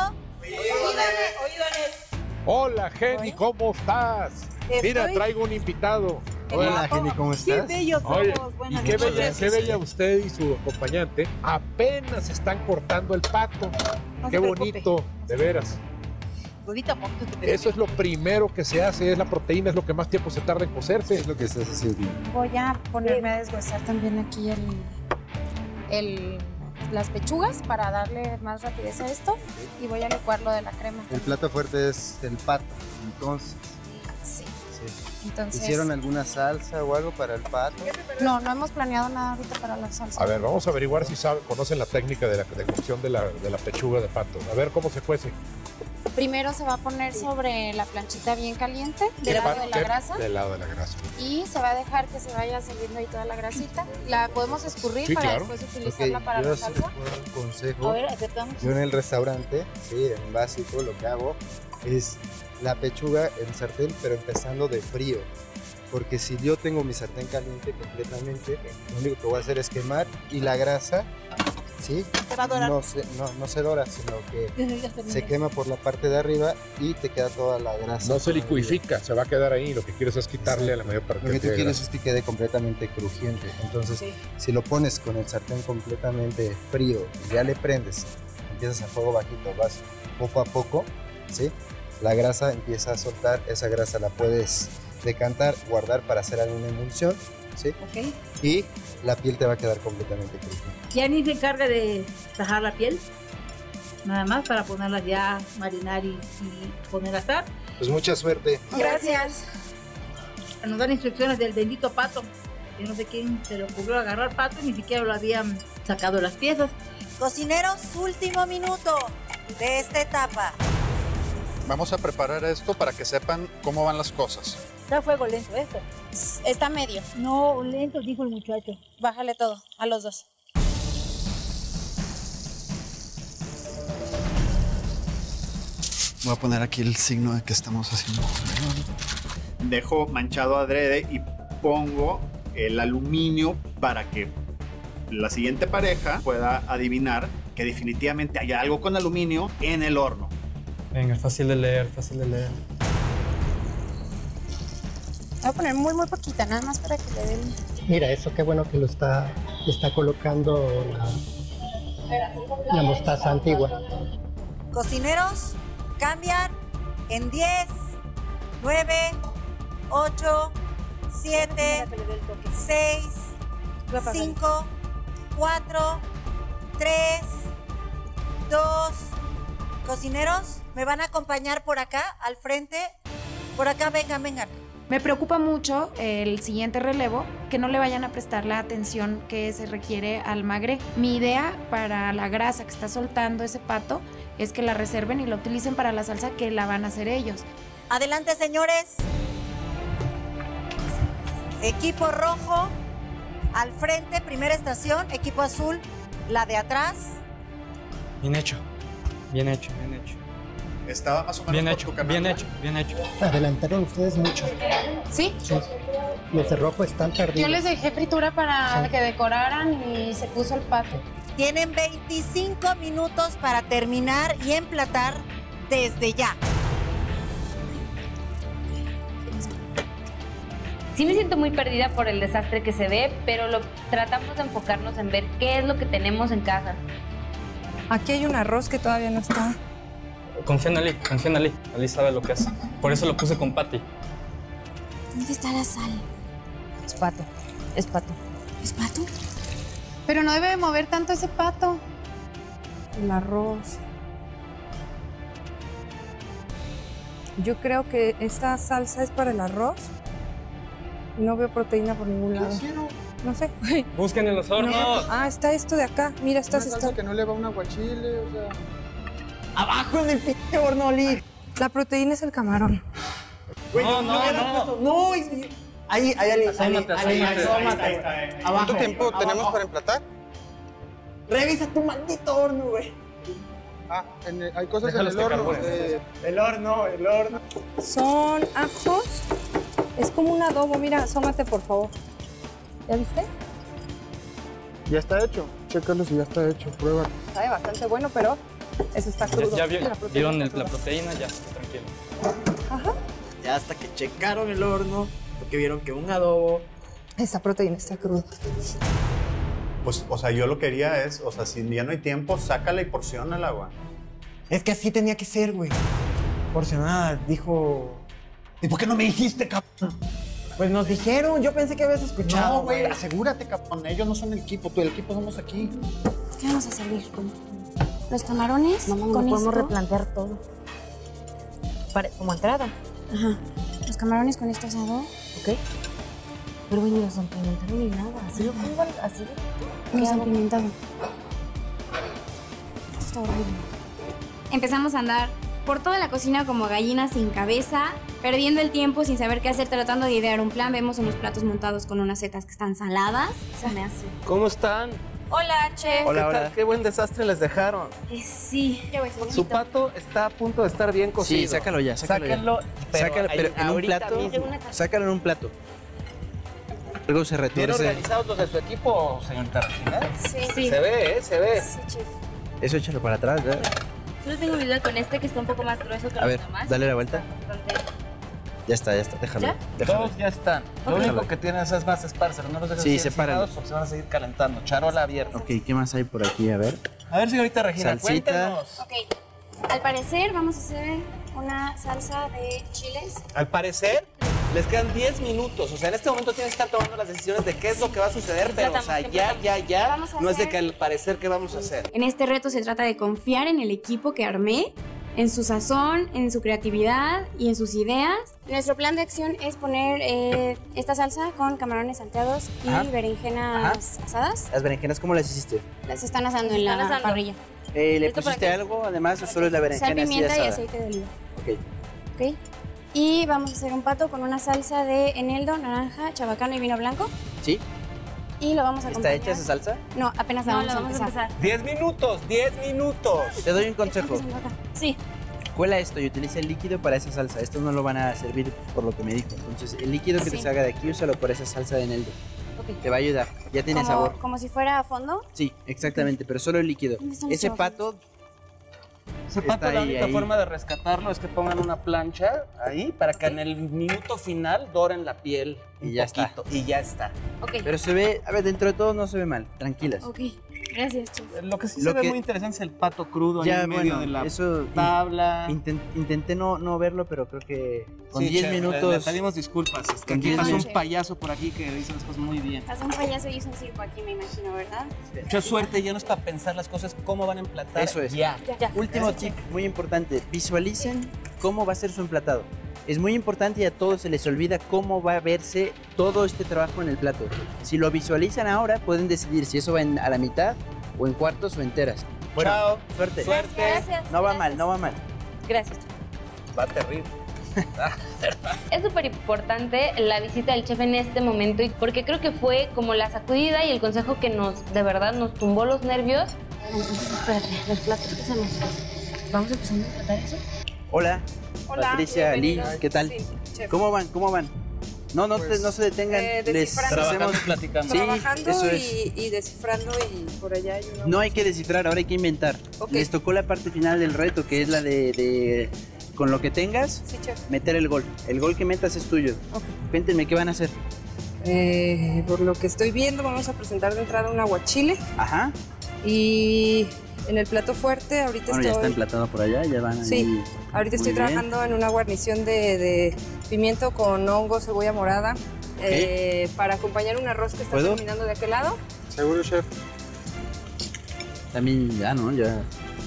Hola, Jenny, ¿cómo estás? Mira, traigo un invitado. Hola, Jenny, ¿cómo estás? Qué bellos Oye, somos. y Buenas qué noches. bella usted y su acompañante. Apenas están cortando el pato. No Qué se preocupe. bonito, de veras. Ahorita poquito te pedí. Eso es lo primero que se hace, es la proteína, es lo que más tiempo se tarda en cocerse. Es lo que estás haciendo. Voy a ponerme a deshuesar también aquí las pechugas para darle más rapidez a esto y voy a licuarlo de la crema. El plato fuerte es el pato, entonces. Sí. Sí. Entonces, ¿Hicieron alguna salsa o algo para el pato? no hemos planeado nada ahorita para la salsa. A ver, vamos a averiguar si conocen la técnica de cocción de la pechuga de pato. A ver cómo se cuece. Primero se va a poner sobre la planchita bien caliente, del lado de la grasa. Del lado de la grasa. Y se va a dejar que se vaya saliendo ahí toda la grasita. La podemos escurrir Sí, para claro. después utilizarla para yo la sí salsa. les puedo dar un consejo. A ver, aceptamos. Yo en el restaurante, sí, en básico, lo que hago es la pechuga en sartén, pero empezando de frío. Porque si yo tengo mi sartén caliente completamente, lo único que voy a hacer es quemar y la grasa, ¿sí? Se va a dorar. No se dora, sino que se quema por la parte de arriba y te queda toda la grasa. No se licuifica, se va a quedar ahí. Lo que quieres es quitarle a la mayor parte Lo que tú de quieres grasa. es que quede completamente crujiente. Entonces, Sí. si lo pones con el sartén completamente frío y ya le prendes, empiezas a fuego bajito, vas poco a poco, ¿sí? La grasa empieza a soltar, esa grasa la puedes decantar, guardar para hacer alguna emulsión, ¿sí? Ok. Y la piel te va a quedar completamente crujiente. Yanni se encarga de tajar la piel. Nada más para ponerla ya, marinar y poner a asar. Pues mucha suerte. Gracias. Nos dan instrucciones del bendito pato. Yo no sé quién se le ocurrió agarrar pato y ni siquiera lo habían sacado las piezas. Cocineros, último minuto de esta etapa. Vamos a preparar esto para que sepan cómo van las cosas. Está a fuego lento esto. Está medio. No, lento, dijo el muchacho. Bájale todo, a los dos. Voy a poner aquí el signo de que estamos haciendo. Dejo manchado adrede y pongo el aluminio para que la siguiente pareja pueda adivinar que definitivamente hay algo con aluminio en el horno. Venga, fácil de leer, fácil de leer. Voy a poner muy poquita, nada más para que le den. Mira, eso qué bueno que le está colocando la mostaza antigua. Cocineros, cambian en 10, 9, 8, 7, 6, 5, 4, 3, 2. Cocineros, ¿me van a acompañar por acá, al frente? Por acá, vengan. Me preocupa mucho el siguiente relevo, que no le vayan a prestar la atención que se requiere al magre. Mi idea para la grasa que está soltando ese pato es que la reserven y la utilicen para la salsa que la van a hacer ellos. Adelante, señores. Equipo rojo, al frente, primera estación. Equipo azul, la de atrás. Bien hecho, bien hecho, bien hecho. Estaba más o menos Bien por hecho, tu canal, bien ¿no? hecho, bien hecho. Adelantaron ustedes mucho. ¿Sí? Sí. Los de rojo están perdidos. Yo les dejé fritura para que decoraran y se puso el pato. Tienen 25 minutos para terminar y emplatar desde ya. Sí me siento muy perdida por el desastre que se ve, pero tratamos de enfocarnos en ver qué es lo que tenemos en casa. Aquí hay un arroz que todavía no está. Confía en Ali, confía en Ali. Ali sabe lo que hace. Por eso lo puse con Patty. ¿Dónde está la sal? Es pato, es pato. ¿Es pato? Pero no debe de mover tanto ese pato. El arroz. Yo creo que esta salsa es para el arroz. No veo proteína por ningún lado. No sé. Busquen en los hornos. Ah, está esto de acá. Mira, Una salsa que no le va un aguachile, o sea... ¡Abajo del pinche horno, Oli! La proteína es el camarón. No, ahí, Ali. Asómate. ¿Cuánto tiempo tenemos para emplatar? Revisa tu maldito horno, güey. Ah, hay cosas Déjalos en el que horno. carburen. El horno. Son ajos. Es como un adobo. Mira, asómate, por favor. ¿Ya viste? Ya está hecho. Chécalo si ya está hecho. Prueba. Sabe bastante bueno, pero eso está crudo. Ya La proteína vieron está la cruda. proteína, ya, tranquilo. Ajá. Ya hasta que checaron el horno, porque vieron que un adobo... Esta proteína está cruda. Pues, o sea, yo lo que quería es, o sea, si ya no hay tiempo, sácala y porciónala, güey. Es que así tenía que ser, güey. Porcionada, dijo... ¿Y por qué no me dijiste, cabrón? Pues nos dijeron, yo pensé que habías escuchado. No, güey, asegúrate, cabrón. Ellos no son el equipo, tú el equipo somos aquí. ¿Qué vamos a servir? ¿Los camarones? No, no con podemos esto? replantear todo. Como entrada. Ajá. Los camarones con esto asado. Ok. Pero bueno, no son pimentaron ni nada. Así lo pongo, así. No es pimentado. Esto está horrible. Empezamos a andar por toda la cocina como gallinas sin cabeza, perdiendo el tiempo sin saber qué hacer, tratando de idear un plan. Vemos unos platos montados con unas setas que están saladas. Se me hace. ¿Cómo están? Hola, chef. Hola, hola. Qué buen desastre les dejaron. Sí. Su pato está a punto de estar bien cocido. Sí, sácalo ya, sácalo. Sáquenlo, Pero en un ahorita plato. mismo. Sácalo en un plato. Luego se ¿Bien retuerce. organizados los de su equipo, señorita Regina? Sí. Se ve, se ve. Sí, chef. Eso échalo para atrás, ¿verdad? Solo tengo duda con este que está un poco más grueso que A los ver, demás. dale la vuelta. Bastante. Ya está, déjalo. ¿Ya? Déjalo. Todos ya están. Lo Ok. único que tienes es más espárcelo. No los dejes Sí, así sepáralos. encinados porque se van a seguir calentando. Charola abierta. Ok, ¿qué más hay por aquí? A ver. A ver, señorita Regina, Salsita. cuéntenos. Ok. Al parecer vamos a hacer una salsa de chiles. Al parecer, les quedan 10 minutos. O sea, en este momento tienes que estar tomando las decisiones de qué es lo que va a suceder, pero, o sea, ya. Vamos a No es de hacer- que al parecer, ¿qué vamos a hacer? En este reto se trata de confiar en el equipo que armé, en su sazón, en su creatividad y en sus ideas. Nuestro plan de acción es poner esta salsa con camarones salteados y Ajá. berenjenas asadas. ¿Las berenjenas cómo las hiciste? Las están asando en Están la asando. parrilla. ¿Le ¿Esto para pusiste qué? algo además o solo es la berenjena Sal, así pimienta y asada? aceite de oliva. Ok. ¿Ok? Y vamos a hacer un pato con una salsa de eneldo, naranja, chabacano y vino blanco. ¿Sí? Y lo vamos a ¿Está acompañar. hecha esa salsa? No, apenas la No, vamos, la vamos a empezar. 10 minutos, 10 minutos. Te doy un consejo. Sí. Cuela esto y utiliza el líquido para esa salsa. Esto no lo van a servir por lo que me dijo. Entonces, el líquido que Sí. te salga de aquí, úsalo por esa salsa de eneldo. Ok. Te va a ayudar. Ya tiene Como- sabor. Como si fuera a fondo. Sí, exactamente, pero solo el líquido. ¿Dónde están los Ese chavos? pato Ese pato, está la ahí, única ahí. forma de rescatarlo es que pongan una plancha ahí para que en el minuto final doren la piel un Y ya está. poquito. Y ya está. Ok. Pero se ve, a ver, dentro de todo no se ve mal. Tranquilas. Ok. Gracias, chef. Lo que sí Lo se ve que- muy interesante es el pato crudo ahí Ya, en medio bueno, de la eso tabla. Intenté no verlo, pero creo que con Sí, 10 chef, minutos. Le pedimos disculpas. Es que Con aquí 10 pasa un minutos. payaso por aquí que dice las cosas muy bien. Pasa un payaso y hizo un circo aquí, me imagino, ¿verdad? Mucha suerte, ya no es para pensar las cosas, cómo van a emplatar. Eso es. Ya. Último Gracias, tip, muy importante. Visualicen cómo va a ser su emplatado. Es muy importante y a todos se les olvida cómo va a verse todo este trabajo en el plato. Si lo visualizan ahora, pueden decidir si eso va a la mitad, o en cuartos o enteras. Bueno, Chao. suerte. Suerte. Gracias. No va mal, no va mal. Gracias, chef. Va terrible. Es súper importante la visita del chef en este momento y porque creo que fue como la sacudida y el consejo que de verdad nos tumbó los nervios. Entonces, espérate, los platos que hacemos. ¿Vamos empezando a tratar eso? Hola, Hola, Patricia, Liz, bienvenidos. ¿qué tal? Sí, chef. ¿Cómo van? ¿Cómo van? No se detengan. Les descifrando. Trabajando y hacemos... platicando. Sí, Trabajando eso es. y descifrando y por allá hay una... No hay que descifrar, ahora hay que inventar. Ok. Les tocó la parte final del reto, que es la de con lo que tengas, Sí, chef. meter el gol. El gol que metas es tuyo. Ok. Cuéntenme qué van a hacer. Por lo que estoy viendo, vamos a presentar de entrada un aguachile Ajá. y en el plato fuerte ahorita Bueno, ya está estoy... emplatado por allá, ya van Sí, ahí. ahorita estoy Muy bien. trabajando en una guarnición de pimiento con hongo, cebolla morada, para acompañar un arroz que está ¿Puedo? terminando de aquel lado. Seguro, chef. También ya, ¿no? Ya.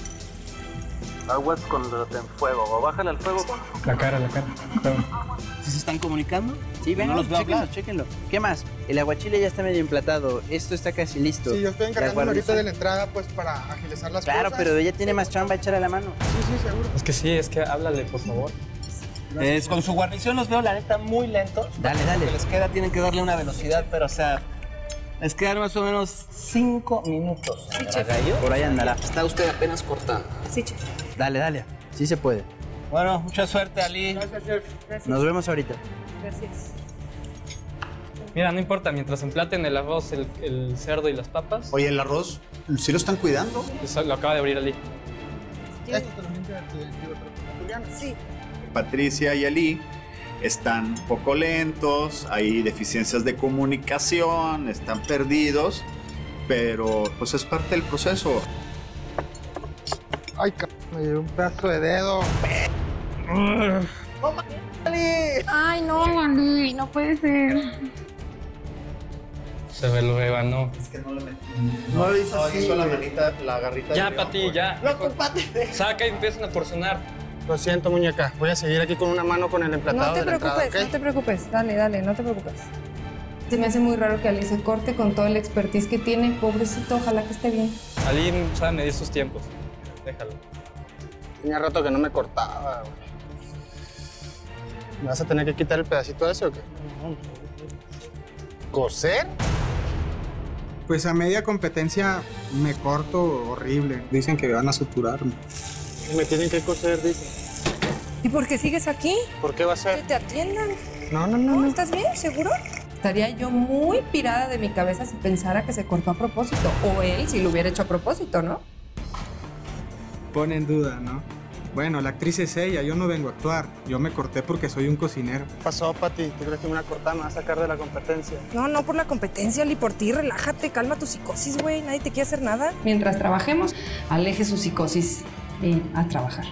Aguas con el fuego. O bájale al fuego. La cara. ¿Sí se están comunicando? Sí, venga, No los veo chéquenlo, hablar. chéquenlo. ¿Qué más? El aguachile ya está medio emplatado. Esto está casi listo. Sí, yo estoy La encargándome ahorita guarnición. de la entrada, pues, para agilizar las Claro, cosas. pero ella tiene más chamba, echar a la mano. Sí, seguro. Es que háblale, por favor. Con su guarnición los veo, la neta, muy lentos. Dale, dale. Lo que les queda tienen que darle una velocidad, pero o sea, les quedan más o menos 5 minutos. señora Gallo. Por ahí andará. Está usted apenas cortando. Sí, chef. Dale, dale. Sí se puede. Bueno, mucha suerte, Ali. Gracias, chef. Gracias. Nos vemos ahorita. Gracias. Mira, no importa, mientras emplaten el arroz, el cerdo y las papas, Oye, el arroz, ¿sí lo están cuidando? eso lo acaba de abrir Ali. Esto te lo limpia Juliana. Sí. Patricia y Ali están un poco lentos, hay deficiencias de comunicación, están perdidos, pero pues es parte del proceso. Ay, me dio un pedazo de dedo. Ay, no, Andy, no puede ser. Se ve lo rebanó. Es que no le metí. No lo hizo así. Hizo la manita, la garrita. Ya, Pati, ya. Loco, Pati. Saca y empiezan a porcionar. Lo siento, muñeca. Voy a seguir aquí con una mano con el emplatado No te de la preocupes, entrada, ¿ok? no te preocupes. Dale, no te preocupes. Se me hace muy raro que Ali se corte con todo el expertise que tiene. Pobrecito, ojalá que esté bien. Ali sabe medir sus tiempos. Déjalo. Tenía rato que no me cortaba, güey. ¿Me vas a tener que quitar el pedacito ese o qué? ¿Coser? Pues a media competencia me corto horrible. Dicen que van a suturarme. Y me tienen que coser, dicen. ¿Y por qué sigues aquí? ¿Por qué va a Que ser? te atiendan. No. ¿Estás bien? ¿Seguro? Estaría yo muy pirada de mi cabeza si pensara que se cortó a propósito. O él si lo hubiera hecho a propósito, ¿no? Pone en duda, ¿no? Bueno, la actriz es ella, yo no vengo a actuar. Yo me corté porque soy un cocinero. ¿Qué pasó, Pati? ¿Tú crees que una cortada me va a sacar de la competencia? No por la competencia, Ali, por ti. Relájate, calma tu psicosis, güey. Nadie te quiere hacer nada. Mientras trabajemos, aleje su psicosis a trabajar.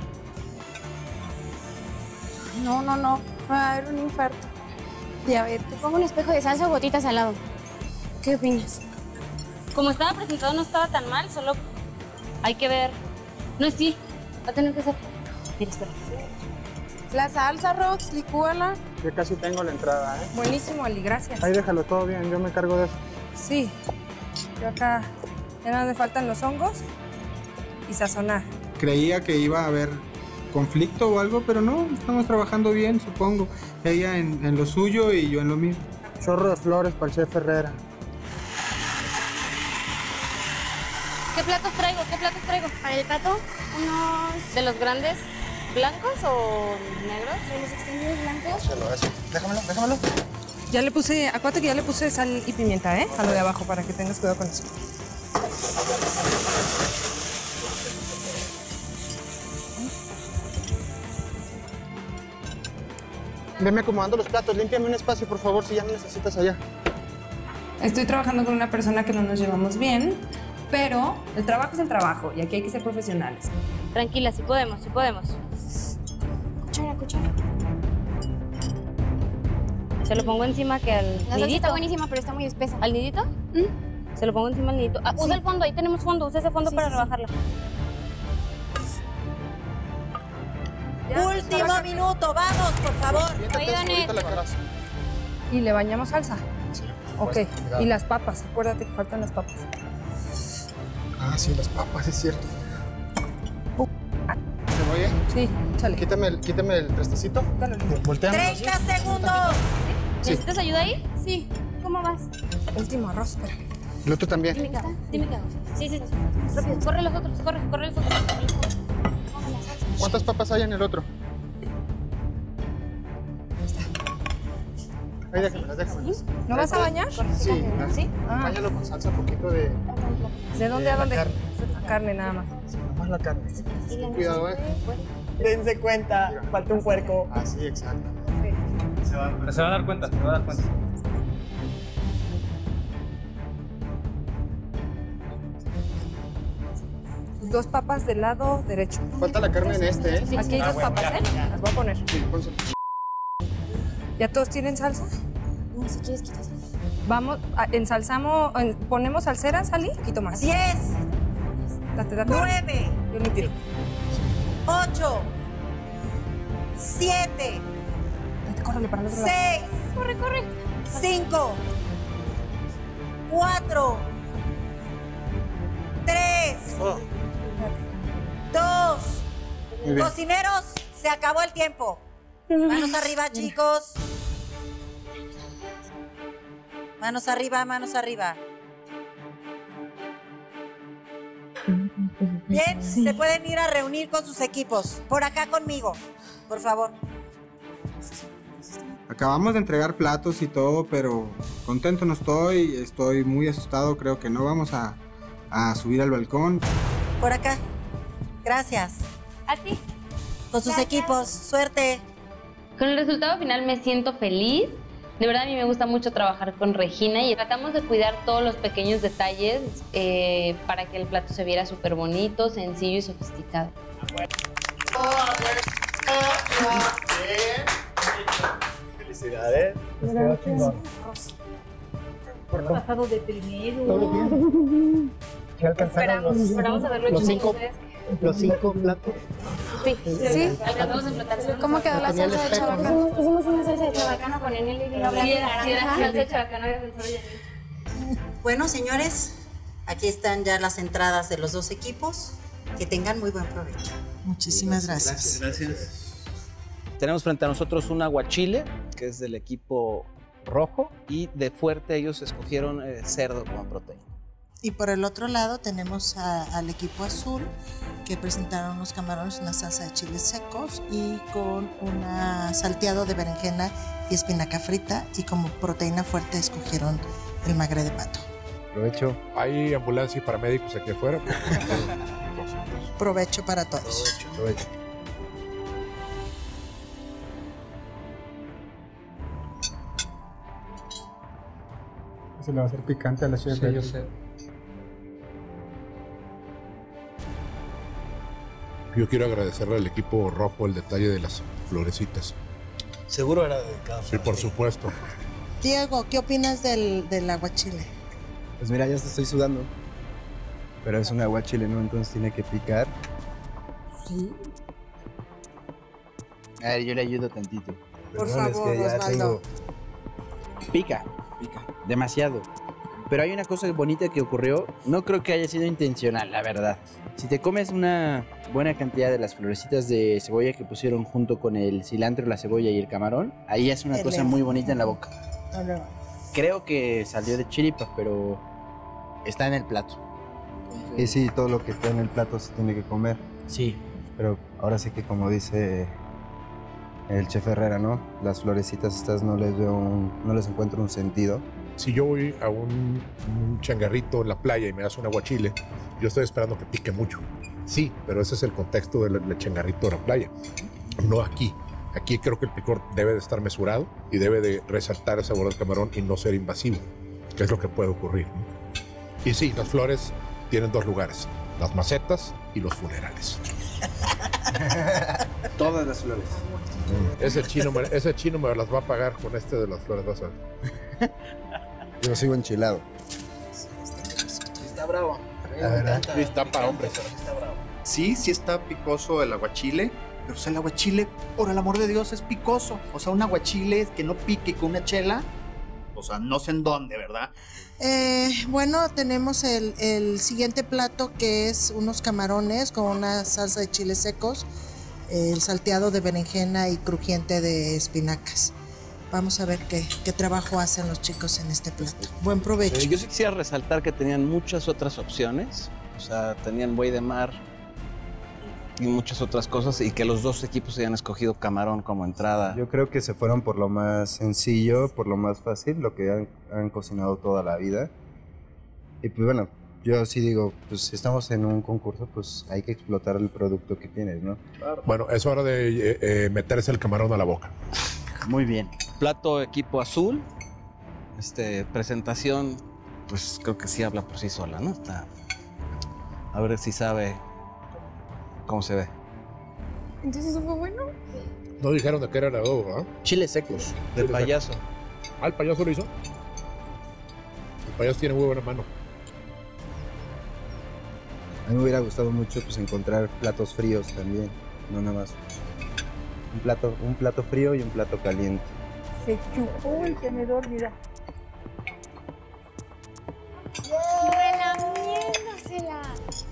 No. Va a haber un infarto. Diabetes. Te pongo un espejo de salsa o gotitas al lado. ¿Qué opinas? Como estaba presentado no estaba tan mal, solo hay que ver. No, sí, va a tener que ser. Mira, espera. La salsa, Rox, licúala. Yo casi tengo la entrada, ¿eh? Buenísimo, Ali, gracias. Ahí déjalo todo bien, yo me cargo de eso. Sí. Yo acá ya no me faltan los hongos y sazonar. Creía que iba a haber conflicto o algo, pero no, estamos trabajando bien, supongo. Ella en lo suyo y yo en lo mío. Chorro de flores para el chef Herrera. ¿Qué platos traigo? Para el plato, unos de los grandes blancos o negros. De los extendidos blancos. Déjamelo. Ya le puse, acuérdate que ya le puse sal y pimienta, ¿eh? A lo de abajo para que tengas cuidado con eso. Veme acomodando los platos, límpiame un espacio, por favor, si ya no necesitas allá. Estoy trabajando con una persona que no nos llevamos bien, pero el trabajo es el trabajo y aquí hay que ser profesionales. Tranquila, sí podemos. Cuchara. Se lo pongo encima que al La salsa nidito. está buenísima, pero está muy espesa. ¿Al nidito? Se lo pongo encima al nidito. Ah, Sí. usa el fondo, ahí tenemos fondo. Usa ese fondo para rebajarla. Último minuto, vamos, por favor. ¿Y le bañamos salsa? Sí. Ok. Y las papas, acuérdate que faltan las papas. Ah, sí, las papas, es cierto. ¿Se voy, Sí, échale. Quítame el trastecito. Dale. Volteame. 30 segundos. ¿Necesitas ayuda ahí? Sí. ¿Cómo vas? Último arroz, espera. El otro también. Dime qué hago. Sí. Rápido, corre los otros. ¿Cuántas papas hay en el otro? Ahí déjamelas. ¿No vas a bañar? Sí. ¿Sí? Báñalo con salsa, un poquito de... ¿De dónde a dónde? carne. La carne nada más. Nomás la carne. Cuidado, Dense cuenta, falta un puerco. Ah, sí, exacto. Se va a dar cuenta. Tus 2 papas del lado derecho. Falta la carne en este, ¿eh? Aquí hay 2 papas, ¿eh? Las voy a poner. Sí, pónselo. ¿Ya todos tienen salsa? No, si quieres, quítasela. Vamos, ensalzamos, ponemos salseras, Ali, un poquito más. 10, Date. 9, Yo limpio. 8, 7, Date, córrele para el otro lado. 6, corre. 5, 4, 3, 2. Muy bien. Cocineros, se acabó el tiempo. Manos arriba, chicos. Manos arriba. Bien, se pueden ir a reunir con sus equipos. Por acá conmigo, por favor. Acabamos de entregar platos y todo, pero contento no estoy. Estoy muy asustado. Creo que no vamos a subir al balcón. Por acá. Gracias. ¿A ti? Con sus equipos. Suerte. Con el resultado final me siento feliz. De verdad a mí me gusta mucho trabajar con Regina y tratamos de cuidar todos los pequeños detalles para que el plato se viera súper bonito, sencillo y sofisticado. Felicidades. Por pasado de primero. Todo bien. ¿Qué alcanzaron Esperamos haberlo hecho bien ustedes. los 5 platos? Sí. Alcanzamos a emplatar. ¿Cómo quedó la salsa de chabacano? Hicimos una salsa de chabacano con enel y vino blanco y naranja. Salsa de chabacano había pensado ya. Bueno, señores, aquí están ya las entradas de los dos equipos. Que tengan muy buen provecho. Muchísimas gracias. Gracias. Tenemos frente a nosotros un aguachile, que es del equipo rojo, y de fuerte ellos escogieron cerdo como proteína. Y por el otro lado tenemos al equipo azul, que presentaron unos camarones, una salsa de chiles secos y con un salteado de berenjena y espinaca frita, y como proteína fuerte escogieron el magre de pato. Provecho. Hay ambulancia y paramédicos aquí afuera. Provecho para todos. Provecho. Se le va a hacer picante a la chef. Sí, yo sé. Yo quiero agradecerle al equipo rojo el detalle de las florecitas. Seguro era dedicado. Sí, por supuesto. Diego, ¿qué opinas del aguachile? Pues mira, ya estoy sudando. Pero es un aguachile, ¿no? Entonces tiene que picar. Sí. A ver, yo le ayudo tantito. Por favor, Osvaldo. Pica, demasiado. Pero hay una cosa bonita que ocurrió. No creo que haya sido intencional, la verdad. Si te comes una buena cantidad de las florecitas de cebolla que pusieron junto con el cilantro, la cebolla y el camarón, ahí es una cosa muy bonita en la boca. Creo que salió de chiripa, pero está en el plato. Y sí, todo lo que está en el plato se tiene que comer. Sí. Pero ahora sí que, como dice el chef Herrera, ¿no? Las florecitas estas no les encuentro un sentido. Si yo voy a un changarrito en la playa y me das un aguachile, yo estoy esperando que pique mucho. Sí, pero ese es el contexto del changarrito de la playa. No aquí. Aquí creo que el picor debe de estar mesurado y debe de resaltar el sabor del camarón y no ser invasivo, que es lo que puede ocurrir, ¿no? Y sí, las flores tienen dos lugares, las macetas y los funerales. Todas las flores. Ese chino me las va a pagar con este de las flores, vas a ver. Yo sigo enchilado. Está bravo. Sí, está para hombres. Sí está picoso el aguachile, pero el aguachile, por el amor de Dios, es picoso. O sea, un aguachile que no pique con una chela, o sea, no sé en dónde, ¿verdad? Bueno, tenemos el siguiente plato, que es unos camarones con una salsa de chiles secos, el salteado de berenjena y crujiente de espinacas. Vamos a ver qué trabajo hacen los chicos en este plato. Buen provecho. Yo sí quisiera resaltar que tenían muchas otras opciones. O sea, tenían buey de mar y muchas otras cosas, y que los dos equipos hayan escogido camarón como entrada. Yo creo que se fueron por lo más sencillo, por lo más fácil, lo que han cocinado toda la vida. Y pues bueno, yo sí digo, pues si estamos en un concurso, pues hay que explotar el producto que tienes, ¿no? Claro. Bueno, es hora de meterse el camarón a la boca. Muy bien. Plato equipo azul. Presentación, pues creo que sí habla por sí sola, ¿no? A ver si sabe cómo se ve. Entonces, ¿eso fue bueno? No dijeron de qué era el adobo, ¿ah? Chiles secos. Del payaso. ¿Ah, el payaso lo hizo? El payaso tiene muy buena mano. A mí me hubiera gustado mucho pues encontrar platos fríos también, no nada más. Un plato frío y un plato caliente. Se chupó el tenedor, mira. Relamiéndosela.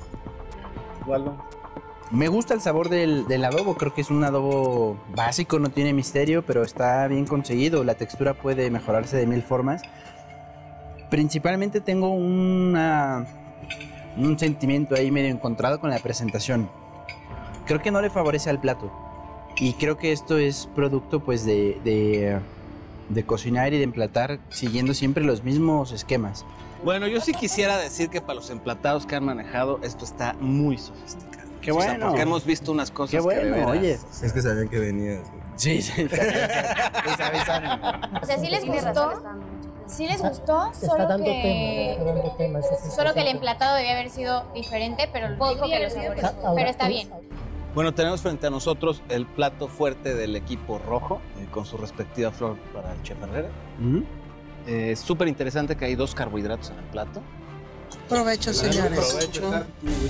Me gusta el sabor del adobo, creo que es un adobo básico, no tiene misterio, pero está bien conseguido. La textura puede mejorarse de 1000 formas. Principalmente tengo un sentimiento ahí medio encontrado con la presentación. Creo que no le favorece al plato. Y creo que esto es producto pues de cocinar y de emplatar siguiendo siempre los mismos esquemas. Bueno, yo sí quisiera decir que para los emplatados que han manejado, esto está muy sofisticado. Qué O sea, bueno. porque hemos visto unas cosas Qué bueno, que de veras- oye. Es que sabían que venías. Sí, sí. O sea, sí les gustó. Sí les gustó, Está solo dando que... tema, está dando tema. ese es el Solo que el punto. emplatado debía haber sido diferente, pero dijo que los sabores. Ahora, Pero está tú- bien. Bueno, tenemos frente a nosotros el plato fuerte del equipo rojo, con su respectiva flor para el chef Herrera. Es súper interesante que hay 2 carbohidratos en el plato. Provecho, señores. Provecho.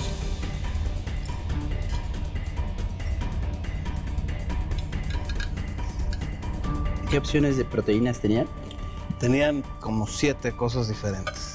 ¿Qué opciones de proteínas tenían? Tenían como 7 cosas diferentes.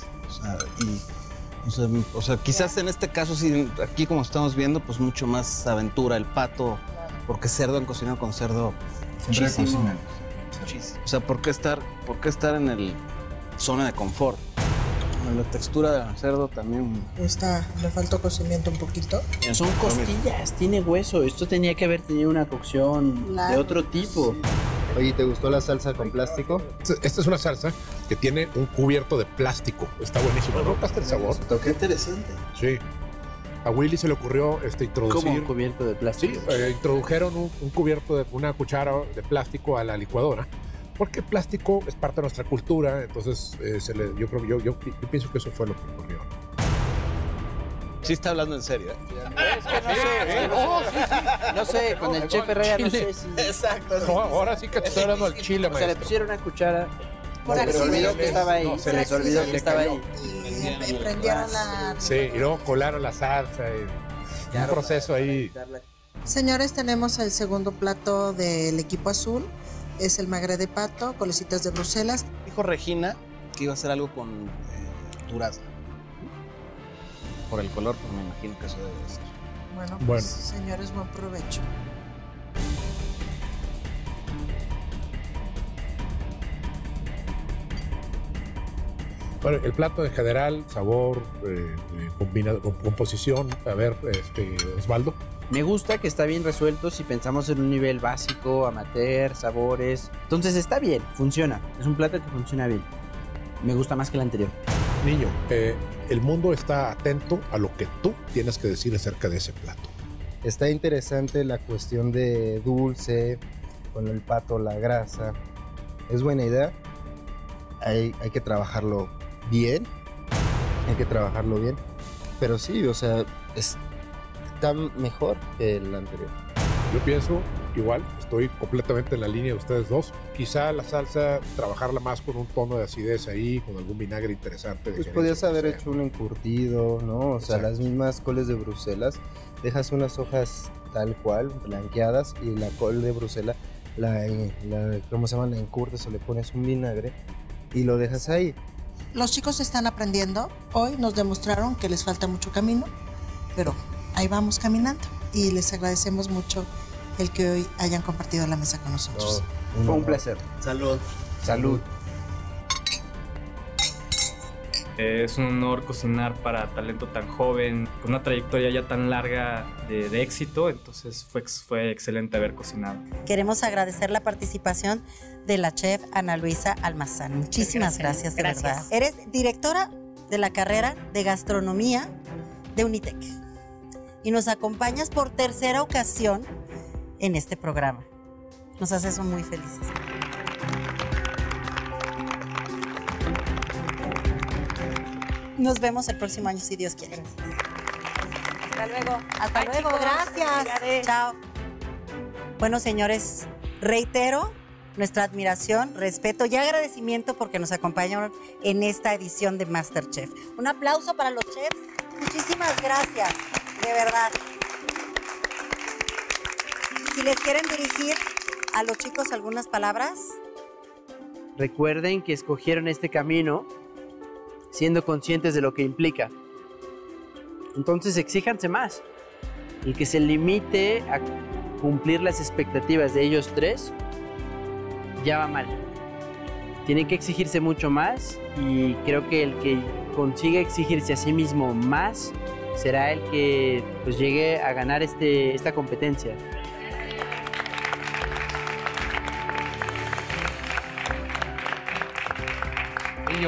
O sea, quizás en este caso, sí, aquí como estamos viendo, pues mucho más aventura el pato, porque cerdo han cocinado con cerdo muchísimo. Muchísimo. O sea, ¿por qué estar en el zona de confort? La textura del cerdo también. Le faltó cocimiento un poquito. Son costillas, tiene hueso. Esto tenía que haber tenido una cocción de Claro. otro tipo. Oye, ¿te gustó la salsa con plástico? Esta es una salsa que tiene un cubierto de plástico. Está buenísimo. ¿Notaste el sabor? Qué interesante. Sí. A Willy se le ocurrió introducir... ¿Cómo un cubierto de plástico? Sí, introdujeron un cubierto de una cuchara de plástico a la licuadora. Porque el plástico es parte de nuestra cultura, entonces yo pienso que eso fue lo que ocurrió. Sí está hablando en serio, ¿eh? Es que no sé, con el chef Herrera no sé si... Exacto. No, ahora sí que te estoy hablando del chile, O sea, le maestro. pusieron una cuchara. Por Se les olvidó que estaba ahí. No, Se les olvidó que estaba ahí. Y prendieron la... Sí, y luego colaron la salsa y un proceso ahí. Señores, tenemos el segundo plato del equipo azul. Es el magre de pato, colecitas de Bruselas. Dijo Regina que iba a hacer algo con durazno. Por el color, pues me imagino que eso debe de ser. Bueno, pues, señores, buen provecho. Bueno, el plato en general, sabor, composición. A ver, Osvaldo. Me gusta que está bien resuelto si pensamos en un nivel básico, amateur, sabores. Entonces está bien, funciona. Es un plato que funciona bien. Me gusta más que el anterior. Niño, el mundo está atento a lo que tú tienes que decir acerca de ese plato. Está interesante la cuestión de dulce, con el pato, la grasa. Es buena idea. Hay que trabajarlo bien. Pero sí, o sea, está mejor que el anterior. Yo pienso igual, estoy completamente en la línea de ustedes dos. Quizá la salsa, trabajarla más con un tono de acidez ahí, con algún vinagre interesante. Pues podías haber hecho un encurtido, ¿no? O sea, las mismas coles de Bruselas. Dejas unas hojas tal cual, blanqueadas, y la col de Bruselas, ¿cómo se llama? La encurtes o le pones un vinagre y lo dejas ahí. Los chicos están aprendiendo. Hoy nos demostraron que les falta mucho camino, pero ahí vamos caminando. Y les agradecemos mucho el que hoy hayan compartido la mesa con nosotros. Fue un placer. Salud. Salud. Es un honor cocinar para talento tan joven, con una trayectoria ya tan larga de éxito, entonces fue excelente haber cocinado. Queremos agradecer la participación de la chef Ana Luisa Almazán. Muchísimas gracias, de verdad. Eres directora de la carrera de gastronomía de Unitec y nos acompañas por tercera ocasión en este programa. Nos hace eso muy felices. Nos vemos el próximo año, si Dios quiere. Hasta luego. Hasta luego. chicos, Gracias. Chao. Bueno, señores, reitero nuestra admiración, respeto y agradecimiento porque nos acompañaron en esta edición de MasterChef. Un aplauso para los chefs. Muchísimas gracias, de verdad. Si les quieren dirigir a los chicos algunas palabras. Recuerden que escogieron este camino siendo conscientes de lo que implica. Entonces exíjanse más. El que se limite a cumplir las expectativas de ellos tres ya va mal. Tienen que exigirse mucho más y creo que el que consiga exigirse a sí mismo más será el que pues llegue a ganar esta competencia. Niño,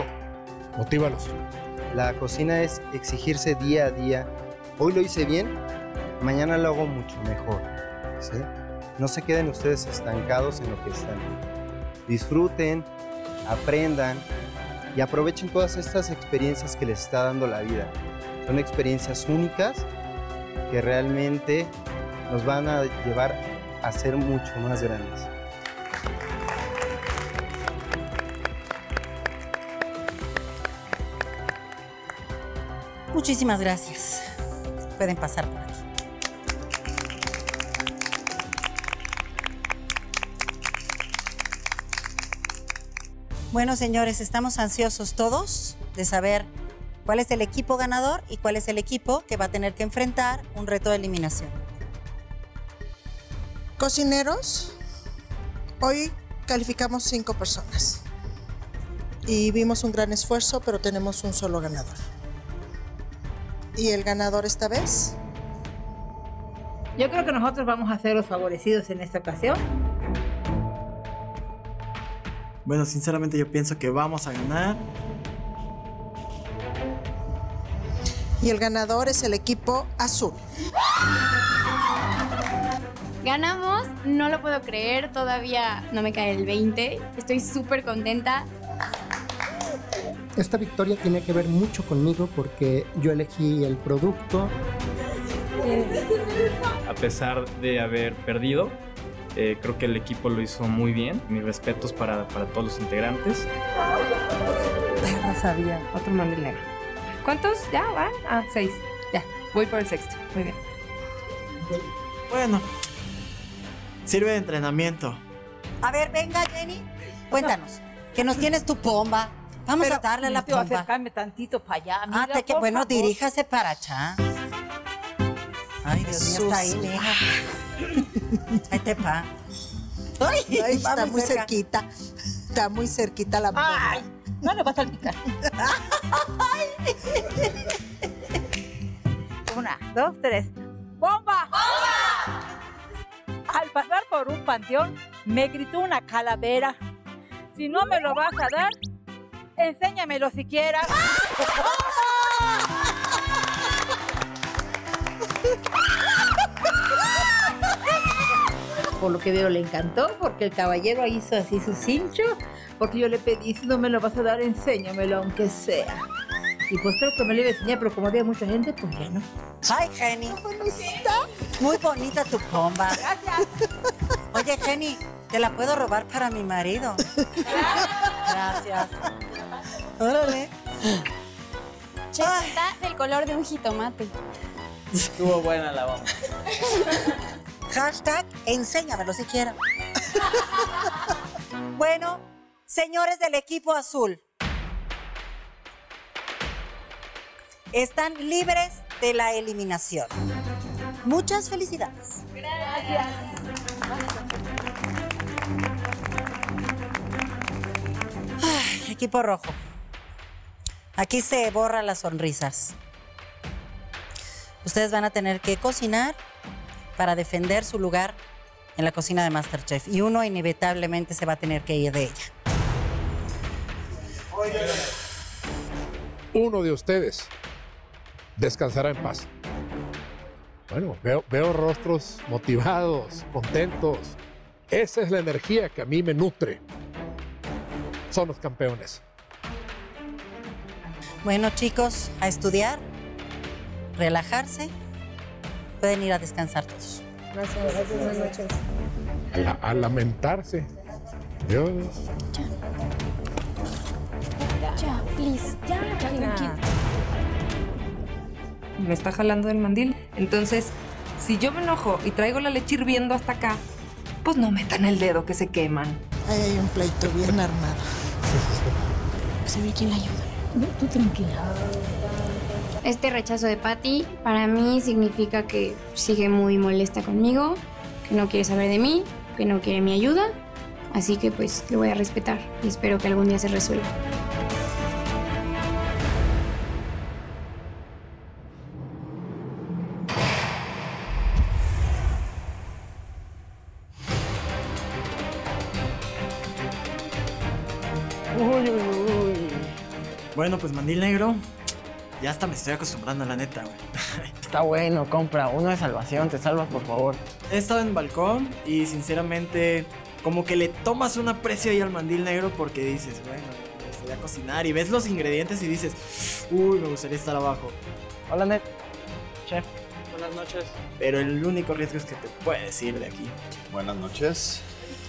motívalos. La cocina es exigirse día a día. Hoy lo hice bien, mañana lo hago mucho mejor, ¿sí? No se queden ustedes estancados en lo que están. Disfruten, aprendan y aprovechen todas estas experiencias que les está dando la vida. Son experiencias únicas que realmente nos van a llevar a ser mucho más grandes. Muchísimas gracias. Pueden pasar por aquí. Bueno, señores, estamos ansiosos todos de saber cuál es el equipo ganador y cuál es el equipo que va a tener que enfrentar un reto de eliminación. Cocineros, hoy calificamos 5 personas y vimos un gran esfuerzo, pero tenemos un solo ganador. ¿Y el ganador esta vez? Yo creo que nosotros vamos a ser los favorecidos en esta ocasión. Bueno, sinceramente yo pienso que vamos a ganar. Y el ganador es el equipo azul. Ganamos, no lo puedo creer, todavía no me cae el 20. Estoy súper contenta. Esta victoria tiene que ver mucho conmigo porque yo elegí el producto. A pesar de haber perdido, creo que el equipo lo hizo muy bien. Mis respetos para todos los integrantes. No sabía. Otro mandil negro. ¿Cuántos ya van? 6. Ya, voy por el sexto. Muy bien. Bueno, sirve de entrenamiento. A ver, venga, Jenny, cuéntanos, que nos tienes tu pomba. Vamos a darle la pomba. Acercarme tantito para allá. Mira, Bueno, favor. diríjase para allá. Ay, Dios mío, está ahí, mija. Ahí te pa. Ay, Ay, va está muy cerca. cerquita. Está muy cerquita la pomba. Ay, no le va a salpicar. 1, 2, 3. ¡Bomba! ¡Bomba! Al pasar por un panteón, me gritó una calavera. Si no me lo vas a dar, enséñamelo siquiera. Por lo que veo le encantó, porque el caballero hizo así su cincho, porque yo le pedí, si no me lo vas a dar, enséñamelo aunque sea. Y pues creo que me lo iba a enseñar, pero como había mucha gente, pues ya no. Ay, Jenny. Muy bonita tu pomba. Gracias. Oye, Jenny, ¿te la puedo robar para mi marido? Gracias. Órale. Che, está del color de un jitomate. Estuvo buena la bomba. Hashtag, enséñamelo si quieren. Bueno, señores del equipo azul, están libres de la eliminación. Muchas felicidades. Gracias. Ay, equipo rojo. Aquí se borran las sonrisas. Ustedes van a tener que cocinar para defender su lugar en la cocina de MasterChef. Y uno inevitablemente se va a tener que ir de ella. Uno de ustedes descansará en paz. Bueno, veo rostros motivados, contentos. Esa es la energía que a mí me nutre. Son los campeones. Bueno, chicos, a estudiar, relajarse. Pueden ir a descansar todos. Gracias. Buenas noches. A lamentarse. Dios. Ya, please. Ya, tranquilo. Me está jalando del mandil. Entonces, si yo me enojo y traigo la leche hirviendo hasta acá, pues no metan el dedo que se queman. Ahí hay un pleito bien armado. Pues a ver quién la ayuda. No, tú tranquila. Este rechazo de Patty para mí significa que sigue muy molesta conmigo, que no quiere saber de mí, que no quiere mi ayuda. Así que pues lo voy a respetar y espero que algún día se resuelva. Bueno, pues mandil negro, Ya hasta me estoy acostumbrando, la neta, güey. Está bueno, compra. Uno de salvación, te salvas, por favor. He estado en balcón y sinceramente como que le tomas un aprecio ahí al mandil negro porque dices, bueno, me gustaría cocinar y ves los ingredientes y dices, uy, me gustaría estar abajo. Hola, Ned. Chef. Buenas noches. Pero el único riesgo es que te puedes ir de aquí. Buenas noches.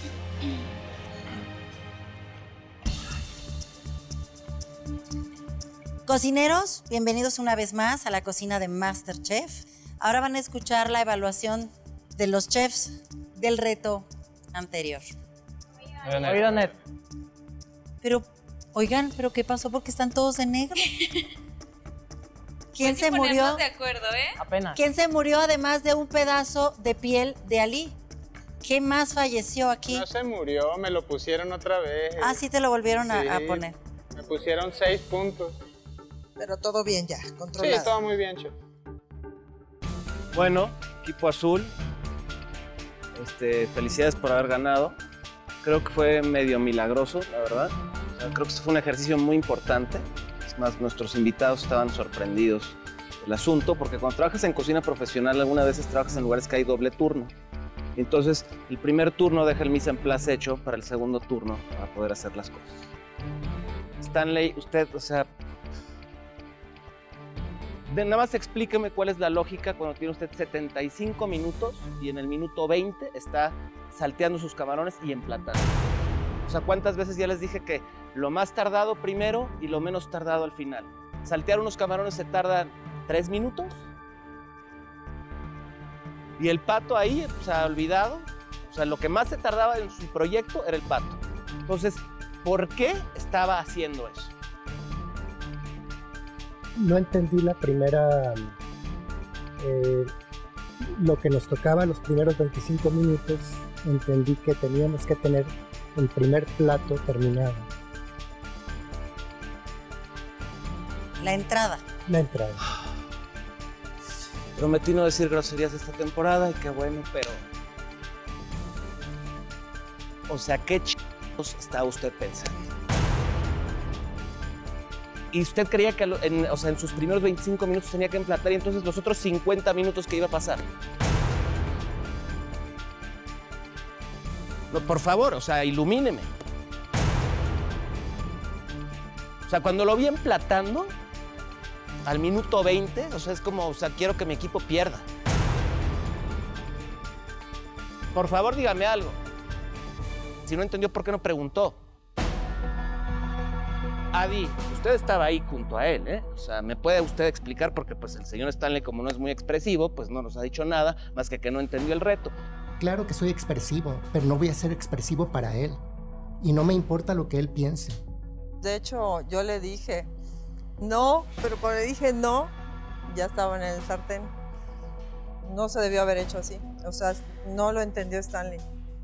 Cocineros, bienvenidos una vez más a la cocina de MasterChef. Ahora van a escuchar la evaluación de los chefs del reto anterior. Oigan, Ned. Pero, oigan, ¿pero qué pasó? Porque están todos de negro. ¿Quién se murió? De acuerdo, ¿eh? Apenas. ¿Quién se murió además de un pedazo de piel de Ali? ¿Qué más falleció aquí? No se murió, me lo pusieron otra vez. Ah, sí te lo volvieron a poner. Me pusieron 6 puntos. Pero todo bien ya, controlado. Sí, todo muy bien, chef. Bueno, equipo azul, felicidades por haber ganado. Creo que fue medio milagroso, la verdad. O sea, creo que fue un ejercicio muy importante. Es más, nuestros invitados estaban sorprendidos del asunto, porque cuando trabajas en cocina profesional, algunas veces trabajas en lugares que hay doble turno. Entonces, el primer turno deja el mise en place hecho para el segundo turno, para poder hacer las cosas. Stanley, usted, o sea... nada más explíqueme cuál es la lógica cuando tiene usted 75 minutos y en el minuto 20 está salteando sus camarones y emplatando. O sea, ¿cuántas veces ya les dije que lo más tardado primero y lo menos tardado al final? Saltear unos camarones se tardan 3 minutos. Y el pato ahí, o sea, olvidado. O sea, lo que más se tardaba en su proyecto era el pato. Entonces, ¿por qué estaba haciendo eso? No entendí la primera, lo que nos tocaba los primeros 25 minutos, entendí que teníamos que tener el primer plato terminado. La entrada. La entrada. Prometí no decir groserías esta temporada y qué bueno, pero... O sea, ¿qué chicos está usted pensando? Y usted creía que en sus primeros 25 minutos tenía que emplatar y entonces los otros 50 minutos que iba a pasar. No, por favor, o sea, ilumíneme. O sea, cuando lo vi emplatando, al minuto 20, o sea, es como, o sea, quiero que mi equipo pierda. Por favor, dígame algo. Si no entendió, ¿por qué no preguntó? Adi, usted estaba ahí junto a él, ¿eh? O sea, ¿me puede usted explicar? Porque pues el señor Stanley, como no es muy expresivo, pues no nos ha dicho nada, más que no entendió el reto. Claro que soy expresivo, pero no voy a ser expresivo para él. Y no me importa lo que él piense. De hecho, yo le dije no, pero cuando le dije no, ya estaba en el sartén. No se debió haber hecho así. O sea, no lo entendió Stanley.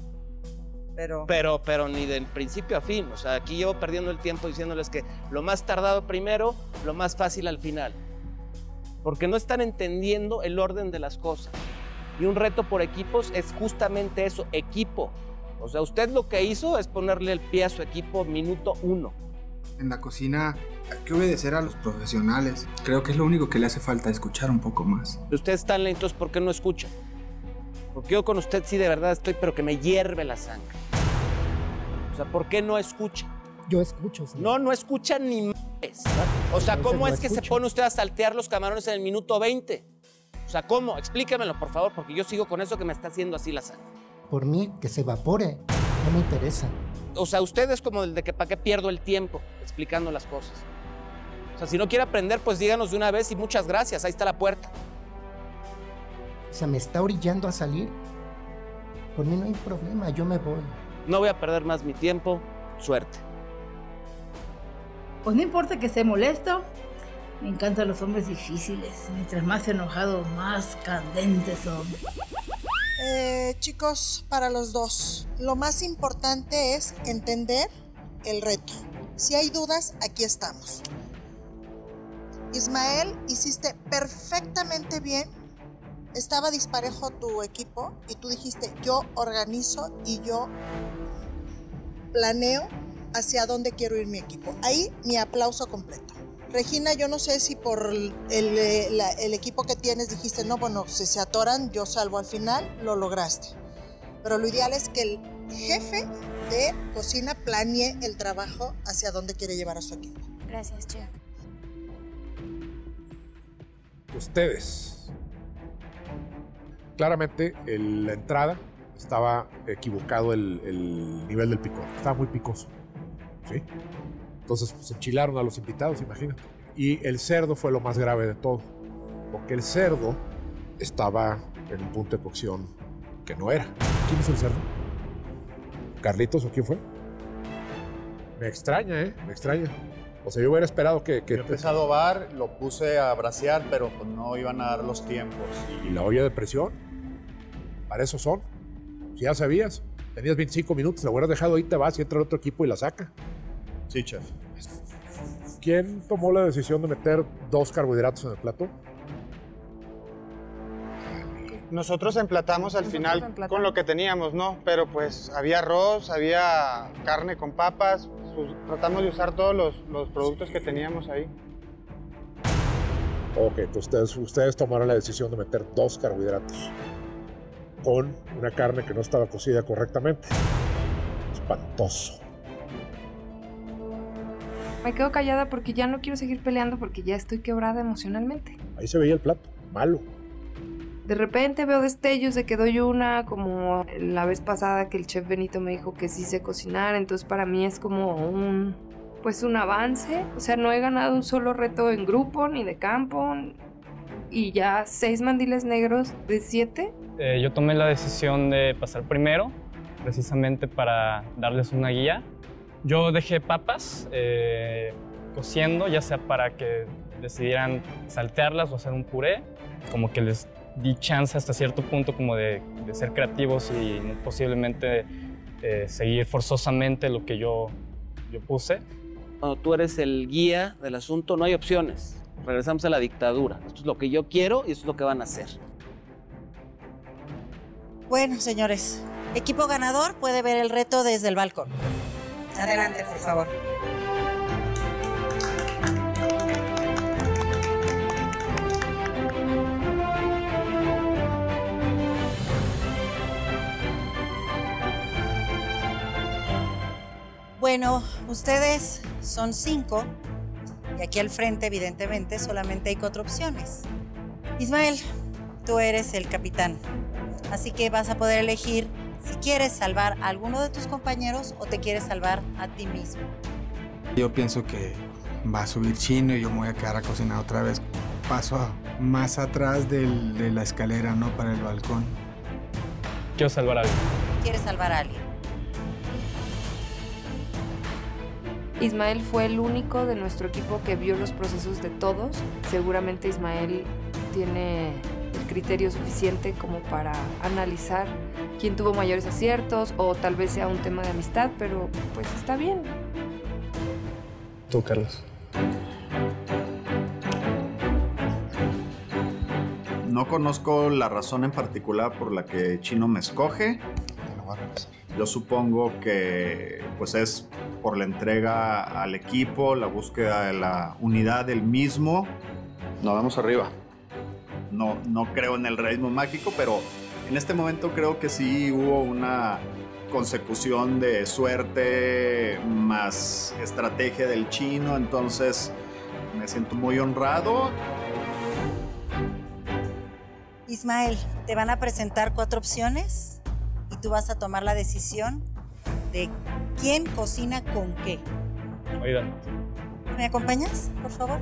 Pero ni del principio a fin. O sea, aquí llevo perdiendo el tiempo diciéndoles que lo más tardado primero, lo más fácil al final. Porque no están entendiendo el orden de las cosas. Y un reto por equipos es justamente eso, equipo. O sea, usted lo que hizo es ponerle el pie a su equipo minuto 1. En la cocina hay que obedecer a los profesionales. Creo que es lo único que le hace falta, escuchar un poco más. Usted es tan lento, ¿por qué no escucha? Porque yo con usted sí de verdad estoy, pero que me hierve la sangre. O sea, ¿por qué no escucha? Yo escucho, señor. No escucha ni más. O sea, ¿cómo es que se pone usted a saltear los camarones en el minuto 20? O sea, ¿cómo? Explíquemelo, por favor, porque yo sigo con eso que me está haciendo así la sangre. Por mí, que se evapore. No me interesa. O sea, usted es como el de que ¿para qué pierdo el tiempo explicando las cosas? O sea, si no quiere aprender, pues díganos de una vez y muchas gracias, ahí está la puerta. O sea, ¿me está orillando a salir? Por mí no hay problema, yo me voy. No voy a perder más mi tiempo, suerte. Pues no importa que esté molesto, me encantan los hombres difíciles. Mientras más enojados, más candentes son. Chicos, para los dos, lo más importante es entender el reto. Si hay dudas, aquí estamos. Ismael, hiciste perfectamente bien. Estaba disparejo tu equipo y tú dijiste, yo organizo y yo planeo hacia dónde quiero ir mi equipo. Ahí mi aplauso completo. Regina, yo no sé si por el equipo que tienes dijiste, no, bueno, si se atoran, yo salvo al final, lo lograste. Pero lo ideal es que el jefe de cocina planee el trabajo hacia dónde quiere llevar a su equipo. Gracias, chef. Ustedes. Claramente, en la entrada estaba equivocado el nivel del picor. Estaba muy picoso. ¿Sí? Entonces, pues, enchilaron a los invitados, imagínate. Y el cerdo fue lo más grave de todo. Porque el cerdo estaba en un punto de cocción que no era. ¿Quién hizo el cerdo? ¿Carlitos o quién fue? Me extraña, Me extraña. O sea, yo hubiera esperado que Yo empecé a adobar, lo puse a brasear, pero pues no iban a dar los tiempos. ¿Y la olla de presión? Para eso son. Si ya sabías, tenías 25 minutos, la hubieras dejado ahí, te vas y entra el otro equipo y la saca. Sí, chef. ¿Quién tomó la decisión de meter 2 carbohidratos en el plato? Nosotros emplatamos al final con lo que teníamos, ¿no? Pero pues había arroz, había carne con papas, tratamos de usar todos los productos que teníamos ahí. Ok, entonces ustedes tomaron la decisión de meter 2 carbohidratos con una carne que no estaba cocida correctamente. Espantoso. Me quedo callada porque ya no quiero seguir peleando porque ya estoy quebrada emocionalmente. Ahí se veía el plato, malo. De repente veo destellos de que doy una, como la vez pasada que el chef Benito me dijo que sí sé cocinar, entonces para mí es como un avance. O sea, no he ganado un solo reto en grupo ni de campo y ya 6 mandiles negros de 7. Yo tomé la decisión de pasar primero, precisamente para darles una guía. Yo dejé papas cociendo, ya sea para que decidieran saltearlas o hacer un puré, como que les di chance hasta cierto punto como de ser creativos y posiblemente seguir forzosamente lo que yo puse. Cuando tú eres el guía del asunto, no hay opciones. Regresamos a la dictadura. Esto es lo que yo quiero y esto es lo que van a hacer. Bueno, señores, equipo ganador puede ver el reto desde el balcón. Adelante, por favor. Bueno, ustedes son 5 y aquí al frente, evidentemente, solamente hay 4 opciones. Ismael, tú eres el capitán, así que vas a poder elegir si quieres salvar a alguno de tus compañeros o te quieres salvar a ti mismo. Yo pienso que va a subir Chino y yo me voy a quedar a cocinar otra vez. Paso más atrás de la escalera, ¿no? Para el balcón. Quiero salvar a alguien. ¿Quieres salvar a alguien? Ismael fue el único de nuestro equipo que vio los procesos de todos. Seguramente Ismael tiene el criterio suficiente como para analizar quién tuvo mayores aciertos o tal vez sea un tema de amistad, pero pues está bien. Tú, Carlos. No conozco la razón en particular por la que Chino me escoge. Yo supongo que pues es por la entrega al equipo, la búsqueda de la unidad del mismo. Nos vemos arriba. No creo en el realismo mágico, pero en este momento creo que sí hubo una consecución de suerte más estrategia del Chino, entonces me siento muy honrado. Ismael, te van a presentar 4 opciones y tú vas a tomar la decisión de quién cocina con qué. Oigan. ¿Me acompañas, por favor?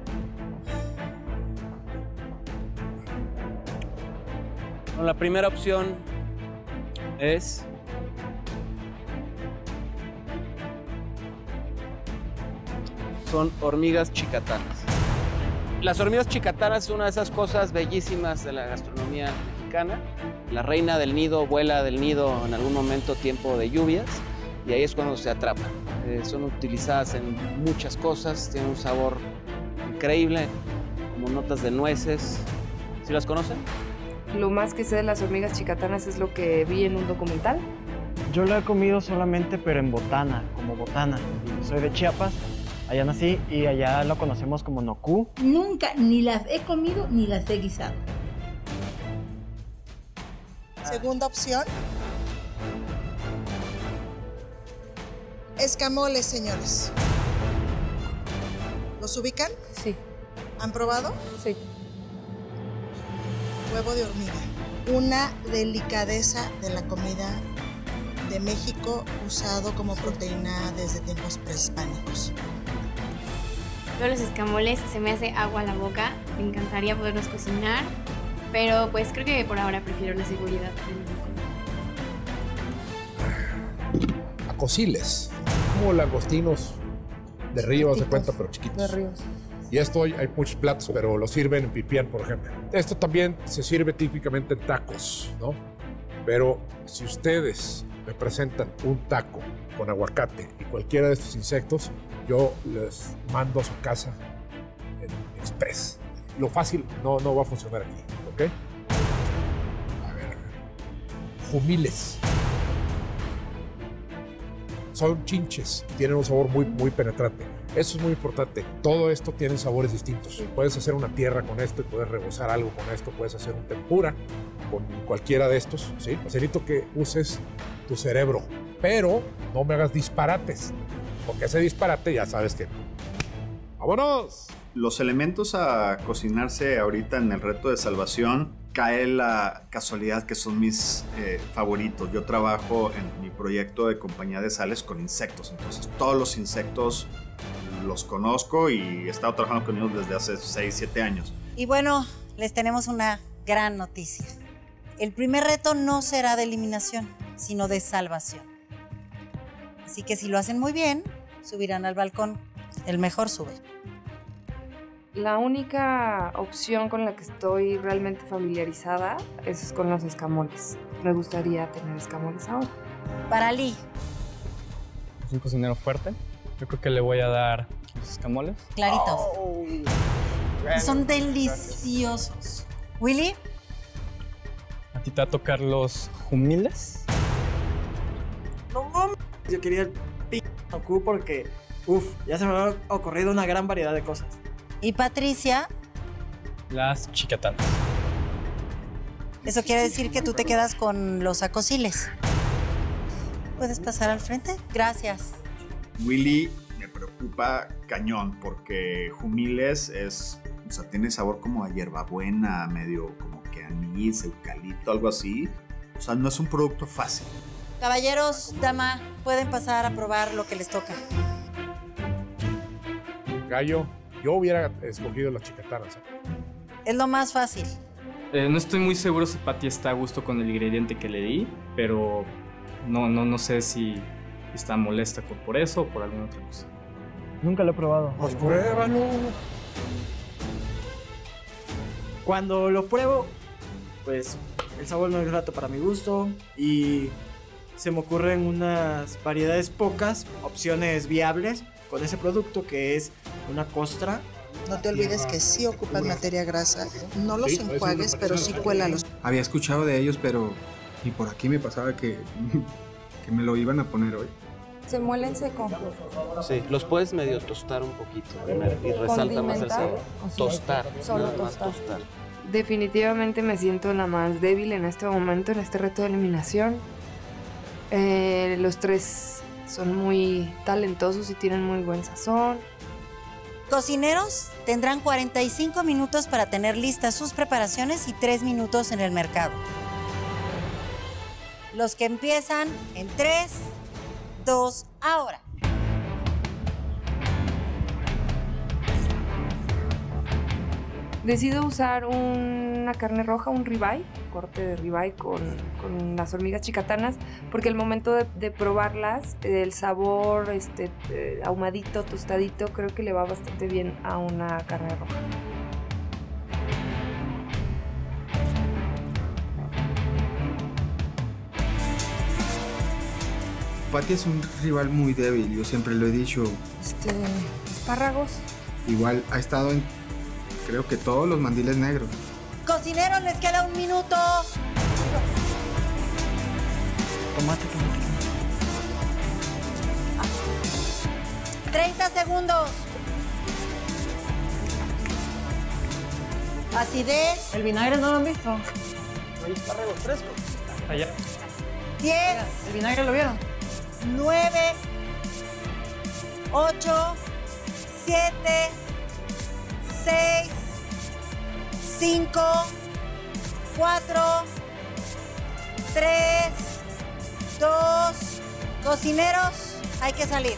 Bueno, la primera opción es son hormigas chicatanas. Las hormigas chicatanas son una de esas cosas bellísimas de la gastronomía mexicana. La reina del nido vuela del nido en algún momento tiempo de lluvias y ahí es cuando se atrapan. Son utilizadas en muchas cosas, tienen un sabor increíble, como notas de nueces. ¿Sí las conocen? Lo más que sé de las hormigas chicatanas es lo que vi en un documental. Yo lo he comido solamente, pero en botana, como botana. Soy de Chiapas Allá nací y allá lo conocemos como nokú. Nunca ni las he comido ni las he guisado. Segunda opción. Escamoles, señores. ¿Los ubican? Sí. ¿Han probado? Sí. Huevo de hormiga. Una delicadeza de la comida de México usado como proteína desde tiempos prehispánicos. Todos los escamoles se me hace agua a la boca. Me encantaría poderlos cocinar, pero pues creo que por ahora prefiero la seguridad del Acosiles, como langostinos de río, haz de cuenta, pero chiquitos. De ríos. Y esto hay muchos platos, pero lo sirven en pipián, por ejemplo. Esto también se sirve típicamente en tacos, ¿no? Pero si ustedes me presentan un taco con aguacate y cualquiera de estos insectos, yo les mando a su casa en express. Lo fácil no va a funcionar aquí, ¿ok? A ver. Jumiles. Son chinches, tienen un sabor muy penetrante. Eso es muy importante. Todo esto tiene sabores distintos. Puedes hacer una tierra con esto y puedes rebozar algo con esto. Puedes hacer un tempura con cualquiera de estos, ¿sí? Necesito que uses tu cerebro, pero no me hagas disparates, porque ese disparate ya sabes que... ¡Vámonos! Los elementos a cocinarse ahorita en el reto de salvación, cae la casualidad que son mis favoritos. Yo trabajo en mi proyecto de compañía de sales con insectos, entonces todos los insectos los conozco y he estado trabajando con ellos desde hace 6, 7 años. Y bueno, les tenemos una gran noticia. El primer reto no será de eliminación, sino de salvación. Así que si lo hacen muy bien, subirán al balcón. El mejor sube. La única opción con la que estoy realmente familiarizada es con los escamoles. Me gustaría tener escamoles ahora. Para Lee. Es un cocinero fuerte. Yo creo que le voy a dar los escamoles. Claritos. Son deliciosos. Willy. A ti te va a tocar los jumiles. No mames. Yo quería el nokú porque, ya se me ha ocurrido una gran variedad de cosas. ¿Y Patricia? Las chicatanas. Eso quiere decir que tú te quedas con los acosiles. ¿Puedes pasar al frente? Gracias. Willy me preocupa cañón porque jumiles tiene sabor como a hierbabuena, medio como que anís, eucalipto, algo así. O sea, no es un producto fácil. Caballeros, dama, pueden pasar a probar lo que les toca. Gallo, yo hubiera escogido las chicatanas. Es lo más fácil. No estoy muy seguro si Patty está a gusto con el ingrediente que le di, pero no sé si está molesta por eso o por alguna otra cosa. Nunca lo he probado. Pues pruébalo. Cuando lo pruebo, pues el sabor no es grato para mi gusto y se me ocurren unas variedades pocas, opciones viables con ese producto que es una costra. No te olvides que sí ocupan materia grasa. No los enjuagues, pero sí cuélalos. Había escuchado de ellos, pero ni por aquí me pasaba que me lo iban a poner hoy. Se muelen seco. Sí, los puedes medio tostar un poquito primero y resalta más el sabor. Tostar. Solo tostar. Definitivamente me siento la más débil en este momento, en este reto de eliminación. Los tres son muy talentosos y tienen muy buen sazón. Cocineros tendrán 45 minutos para tener listas sus preparaciones y 3 minutos en el mercado. Los que empiezan en 3, 2, ahora. Decido usar una carne roja, un ribeye, corte de ribeye con las hormigas chicatanas, porque el momento de probarlas, el sabor ahumadito, tostadito, creo que le va bastante bien a una carne roja. Patty es un rival muy débil, yo siempre lo he dicho. Espárragos. Igual ha estado en, creo que todos los mandiles negros. Cocineros, les queda 1 minuto. Tomate. 30 segundos. Acidez. El vinagre no lo han visto. Ahí está fresco. Allá. 10. El vinagre lo vieron. 9. 8. 7. 6. 5. 4. 3. 2. Cocineros, hay que salir.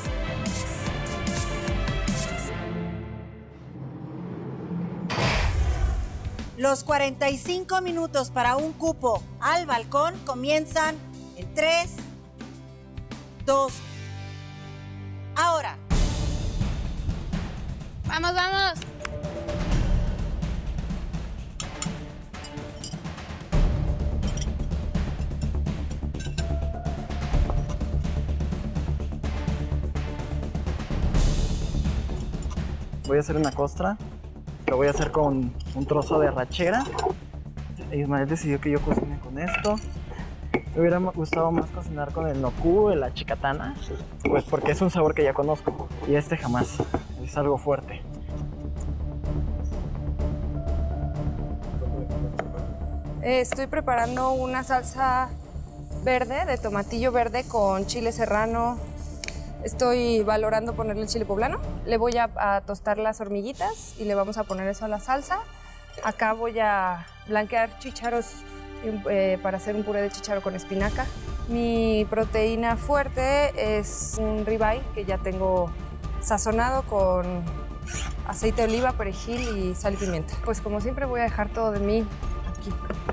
Los 45 minutos para un cupo al balcón comienzan en 3, 2, ahora. Vamos, vamos. Voy a hacer una costra. Lo voy a hacer con un trozo de arrachera. Ismael decidió que yo cocine con esto. Me hubiera gustado más cocinar con el nokú, la chicatana, pues porque es un sabor que ya conozco. Y este jamás. Es algo fuerte. Estoy preparando una salsa verde, de tomatillo verde con chile serrano. Estoy valorando ponerle el chile poblano. Le voy a tostar las hormiguitas y le vamos a poner eso a la salsa. Acá voy a blanquear chícharos para hacer un puré de chícharo con espinaca. Mi proteína fuerte es un ribeye que ya tengo sazonado con aceite de oliva, perejil y sal y pimienta. Pues como siempre voy a dejar todo de mí aquí.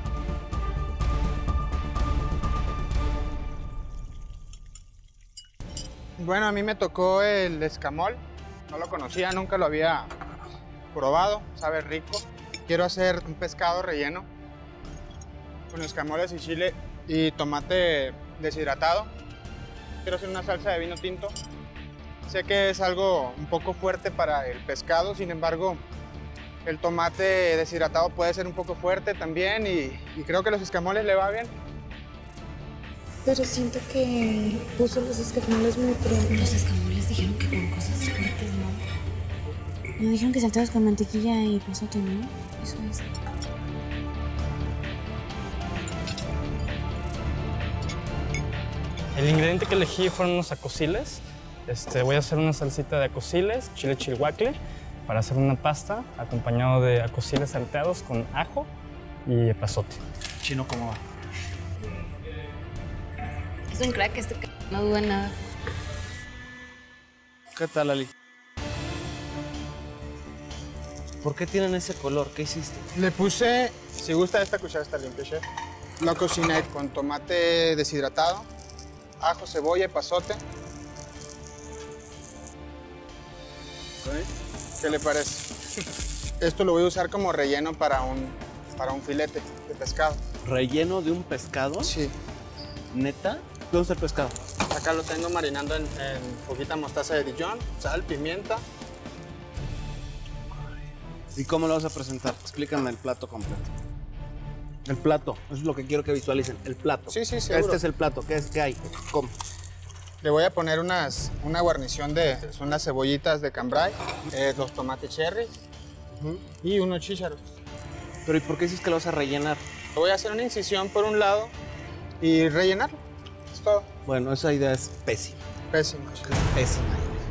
Bueno, a mí me tocó el escamol. No lo conocía, nunca lo había probado. Sabe rico. Quiero hacer un pescado relleno con escamoles y chile y tomate deshidratado. Quiero hacer una salsa de vino tinto. Sé que es algo un poco fuerte para el pescado, sin embargo, el tomate deshidratado puede ser un poco fuerte también y creo que los escamoles le va bien. Pero siento que puso los escamoles muy pronto. Los escamoles dijeron que con cosas fuertes, ¿no? No dijeron que saltados con mantequilla y pasote, ¿no? Eso es. El ingrediente que elegí fueron unos acosiles. Voy a hacer una salsita de acosiles, chile chilhuacle, para hacer una pasta acompañado de acosiles salteados con ajo y epazote. Chino, ¿cómo va? Es un crack no duda en nada. ¿Qué tal, Ali? ¿Por qué tienen ese color? ¿Qué hiciste? Le puse, si gusta esta cuchara está limpia, chef. Lo cociné con tomate deshidratado, ajo, cebolla y pasote. ¿Qué le parece? Esto lo voy a usar como relleno para un filete de pescado. ¿Relleno de un pescado? Sí. ¿Neta? ¿Dónde está el pescado? Acá lo tengo marinando en poquita mostaza de Dijon, sal, pimienta. ¿Y cómo lo vas a presentar? Explícame el plato completo. El plato, eso es lo que quiero que visualicen, el plato. Sí, sí, seguro. Este es el plato, ¿qué hay? ¿Cómo? Le voy a poner una guarnición son las cebollitas de cambray, los tomates cherry y unos chícharos. Pero ¿y por qué dices que lo vas a rellenar? Voy a hacer una incisión por un lado y rellenarlo. Es todo. Bueno, esa idea es pésima. Pésima. Pésima.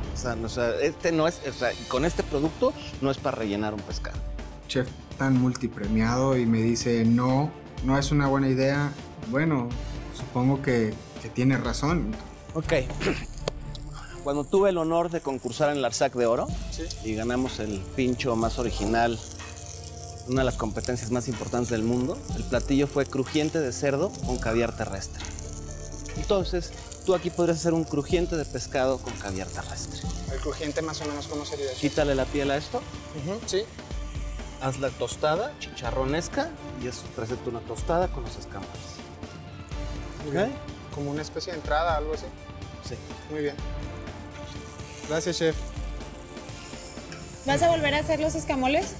Con este producto no es para rellenar un pescado. Chef tan multipremiado y me dice, no es una buena idea. Bueno, supongo que tiene razón. Ok. Cuando tuve el honor de concursar en el Arsac de Oro y ganamos el pincho más original, una de las competencias más importantes del mundo, el platillo fue crujiente de cerdo con caviar terrestre. Entonces, tú aquí podrías hacer un crujiente de pescado con caviar terrestre. ¿El crujiente más o menos cómo sería? Quítale la piel a esto. Sí. Haz la tostada chicharronesca y eso presenta una tostada con los escamoles. ¿Ok? Como una especie de entrada, algo así. Sí. Muy bien. Gracias, chef. ¿Vas a volver a hacer los escamoles?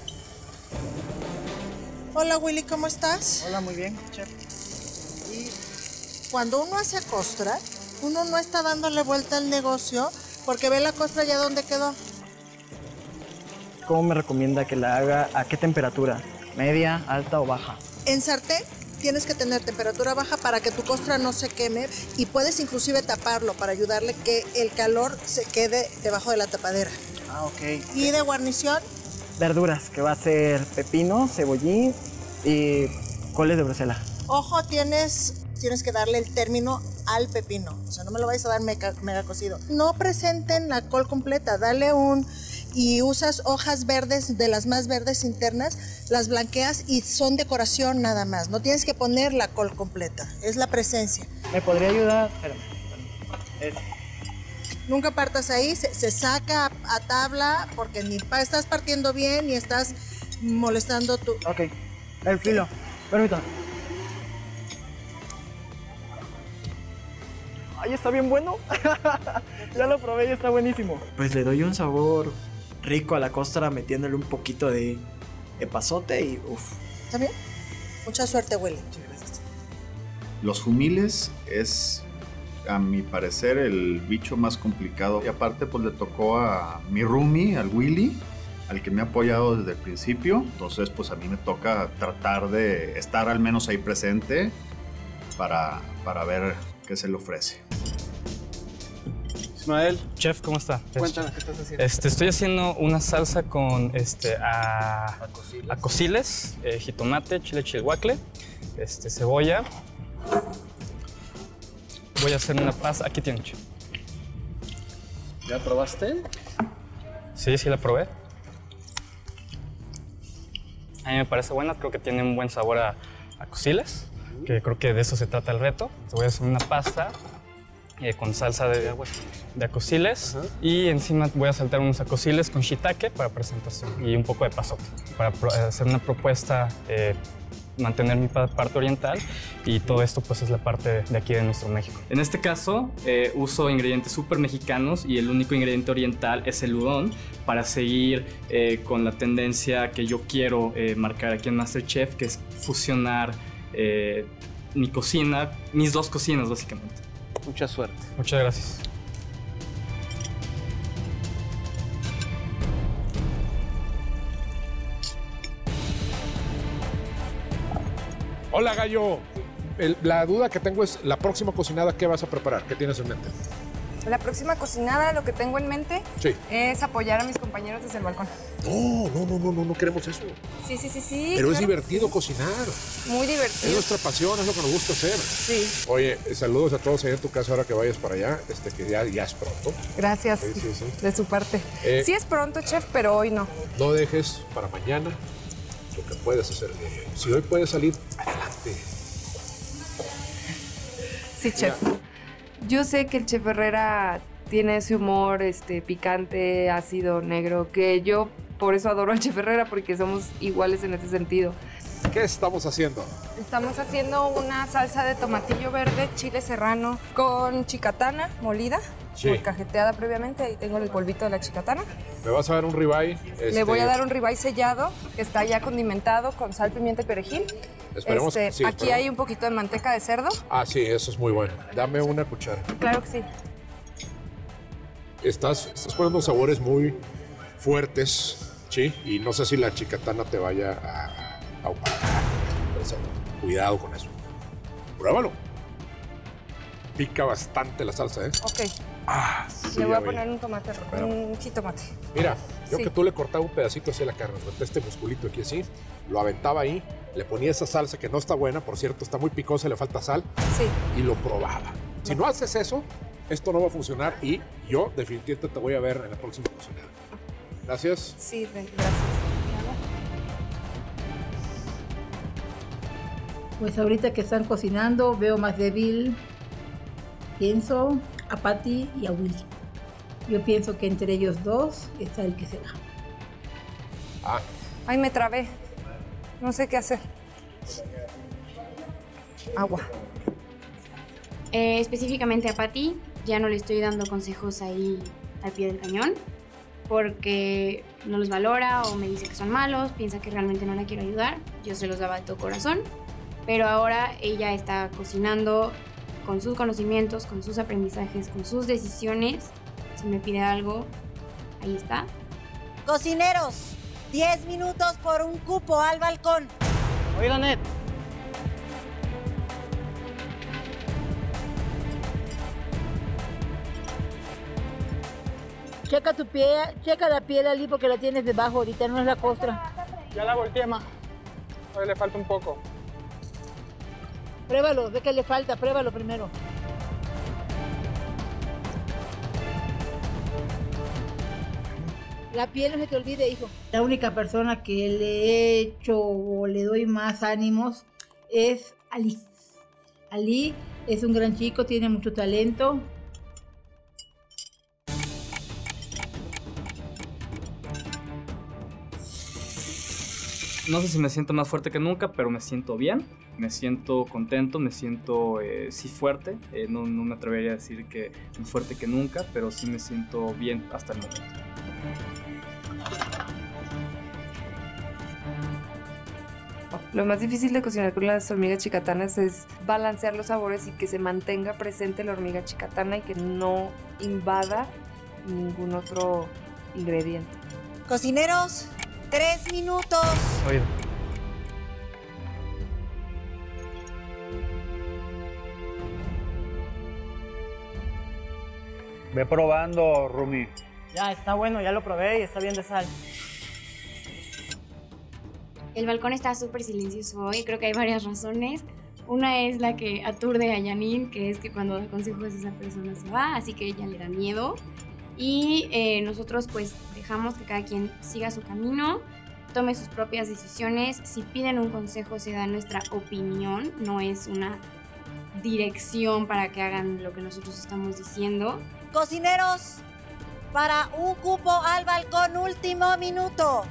Hola, Willy, ¿cómo estás? Hola, muy bien, chef. Y cuando uno hace costra, uno no está dándole vuelta al negocio, Porque ve la costra ya dónde quedó. ¿Cómo me recomienda que la haga? ¿A qué temperatura? ¿Media, alta o baja? En sartén tienes que tener temperatura baja para que tu costra no se queme y puedes inclusive taparlo para ayudarle que el calor se quede debajo de la tapadera. Ah, ok. ¿Y de guarnición? Verduras, que va a ser pepino, cebollín y coles de Bruselas. Ojo, tienes que darle el término al pepino. O sea, no me lo vais a dar mega cocido. No presenten la col completa, dale y usas hojas verdes, de las más verdes internas, las blanqueas y son decoración nada más. No tienes que poner la col completa, es la presencia. ¿Me podría ayudar? Nunca partas ahí, se saca a tabla porque ni estás partiendo bien ni estás molestando tu... Ok, el filo, permítame. ¡Ay, está bien bueno! Ya lo probé y está buenísimo. Pues le doy un sabor rico a la costra metiéndole un poquito de epazote y uff. ¿Está bien? Mucha suerte, Willy. Los jumiles es, a mi parecer, el bicho más complicado. Y aparte, pues le tocó a mi roomie, al Willy, al que me ha apoyado desde el principio. Entonces, pues a mí me toca tratar de estar al menos ahí presente para ver qué se le ofrece. Ismael. Chef, ¿cómo está? Cuéntame, ¿qué estás haciendo? Estoy haciendo una salsa con acosiles, jitomate, chile chilhuacle, cebolla. Voy a hacer una pasta. Aquí tiene, chef. ¿Ya probaste? Sí, la probé. A mí me parece buena, creo que tiene un buen sabor a cociles, que creo que de eso se trata el reto. Voy a hacer una pasta con salsa de acosiles y encima voy a saltar unos acosiles con shiitake para presentación y un poco de pasote para hacer una propuesta, mantener mi parte oriental y todo esto pues es la parte de aquí de nuestro México. En este caso uso ingredientes súper mexicanos y el único ingrediente oriental es el udon para seguir con la tendencia que yo quiero marcar aquí en MasterChef, que es fusionar mi cocina, mis dos cocinas básicamente. Mucha suerte. Muchas gracias. Hola, Gallo. La duda que tengo es, la próxima cocinada, ¿qué vas a preparar? ¿Qué tienes en mente? La próxima cocinada, lo que tengo en mente es apoyar a mis compañeros desde el balcón. No queremos eso. Sí. Pero claro, es divertido cocinar. Muy divertido. Es nuestra pasión, es lo que nos gusta hacer. Sí. Oye, saludos a todos allá en tu casa ahora que vayas para allá, que ya es pronto. Gracias, de su parte. Sí es pronto, chef, pero hoy no. No dejes para mañana lo que puedes hacer. Si hoy puedes salir, adelante. Sí, chef. Ya. Yo sé que el chef Herrera tiene ese humor picante, ácido, negro, que yo por eso adoro al chef Herrera, porque somos iguales en ese sentido. ¿Qué estamos haciendo? Estamos haciendo una salsa de tomatillo verde, chile serrano con chicatana molida, cajeteada previamente. Ahí tengo el polvito de la chicatana. ¿Me vas a dar un ribeye? Le voy a dar un ribeye sellado, que está ya condimentado con sal, pimienta y perejil. Esperemos que sí. Aquí hay un poquito de manteca de cerdo. Ah, sí, eso es muy bueno. Dame una cuchara. Claro que sí. Estás poniendo sabores muy fuertes, ¿sí? Y no sé si la chicatana te vaya a ahumar. Cuidado con eso. Pruébalo. Pica bastante la salsa, ¿eh? Ok. Sí, le voy a poner un tomate, un jitomate. Mira, yo que tú le cortaba un pedacito así a la carne, este musculito aquí así, lo aventaba ahí, le ponía esa salsa que no está buena, por cierto, está muy picosa, le falta sal, y lo probaba. Si no haces eso, esto no va a funcionar y yo definitivamente te voy a ver en la próxima cocinada. Gracias. Sí, gracias. Pues ahorita que están cocinando veo más débil, pienso a Patty y a Willy. Yo pienso que entre ellos dos está el que se va. Ay, me trabé. No sé qué hacer. Agua. Específicamente a Patty, ya no le estoy dando consejos ahí al pie del cañón, porque no los valora o me dice que son malos, piensa que realmente no la quiero ayudar. Yo se los daba de todo corazón, pero ahora ella está cocinando con sus conocimientos, con sus aprendizajes, con sus decisiones, Si me pide algo, ahí está. Cocineros, 10 minutos por un cupo al balcón. Oiga, Net. Checa tu pie, checa la piel allí porque la tienes debajo, ahorita no es la costra. Ya la volteé, ma. Todavía le falta un poco. Pruébalo, ve que le falta, pruébalo primero. La piel no se te olvide, hijo. La única persona que le he hecho o le doy más ánimos es Ali. Ali es un gran chico, tiene mucho talento. No sé si me siento más fuerte que nunca, pero me siento bien, me siento contento, me siento sí fuerte. No me atrevería a decir que más fuerte que nunca, pero sí me siento bien hasta el momento. Lo más difícil de cocinar con las hormigas chicatanas es balancear los sabores y que se mantenga presente la hormiga chicatana y que no invada ningún otro ingrediente. Cocineros, 3 minutos. Oído. Ve probando, Rumi. Ya, está bueno, ya lo probé y está bien de sal. El balcón está súper silencioso hoy, creo que hay varias razones. Una es la que aturde a Janine, que es que cuando da consejos esa persona se va, así que ella le da miedo. Y nosotros pues dejamos que cada quien siga su camino, tome sus propias decisiones. Si piden un consejo se da nuestra opinión, no es una dirección para que hagan lo que nosotros estamos diciendo. Cocineros, para un cupo al balcón, último minuto.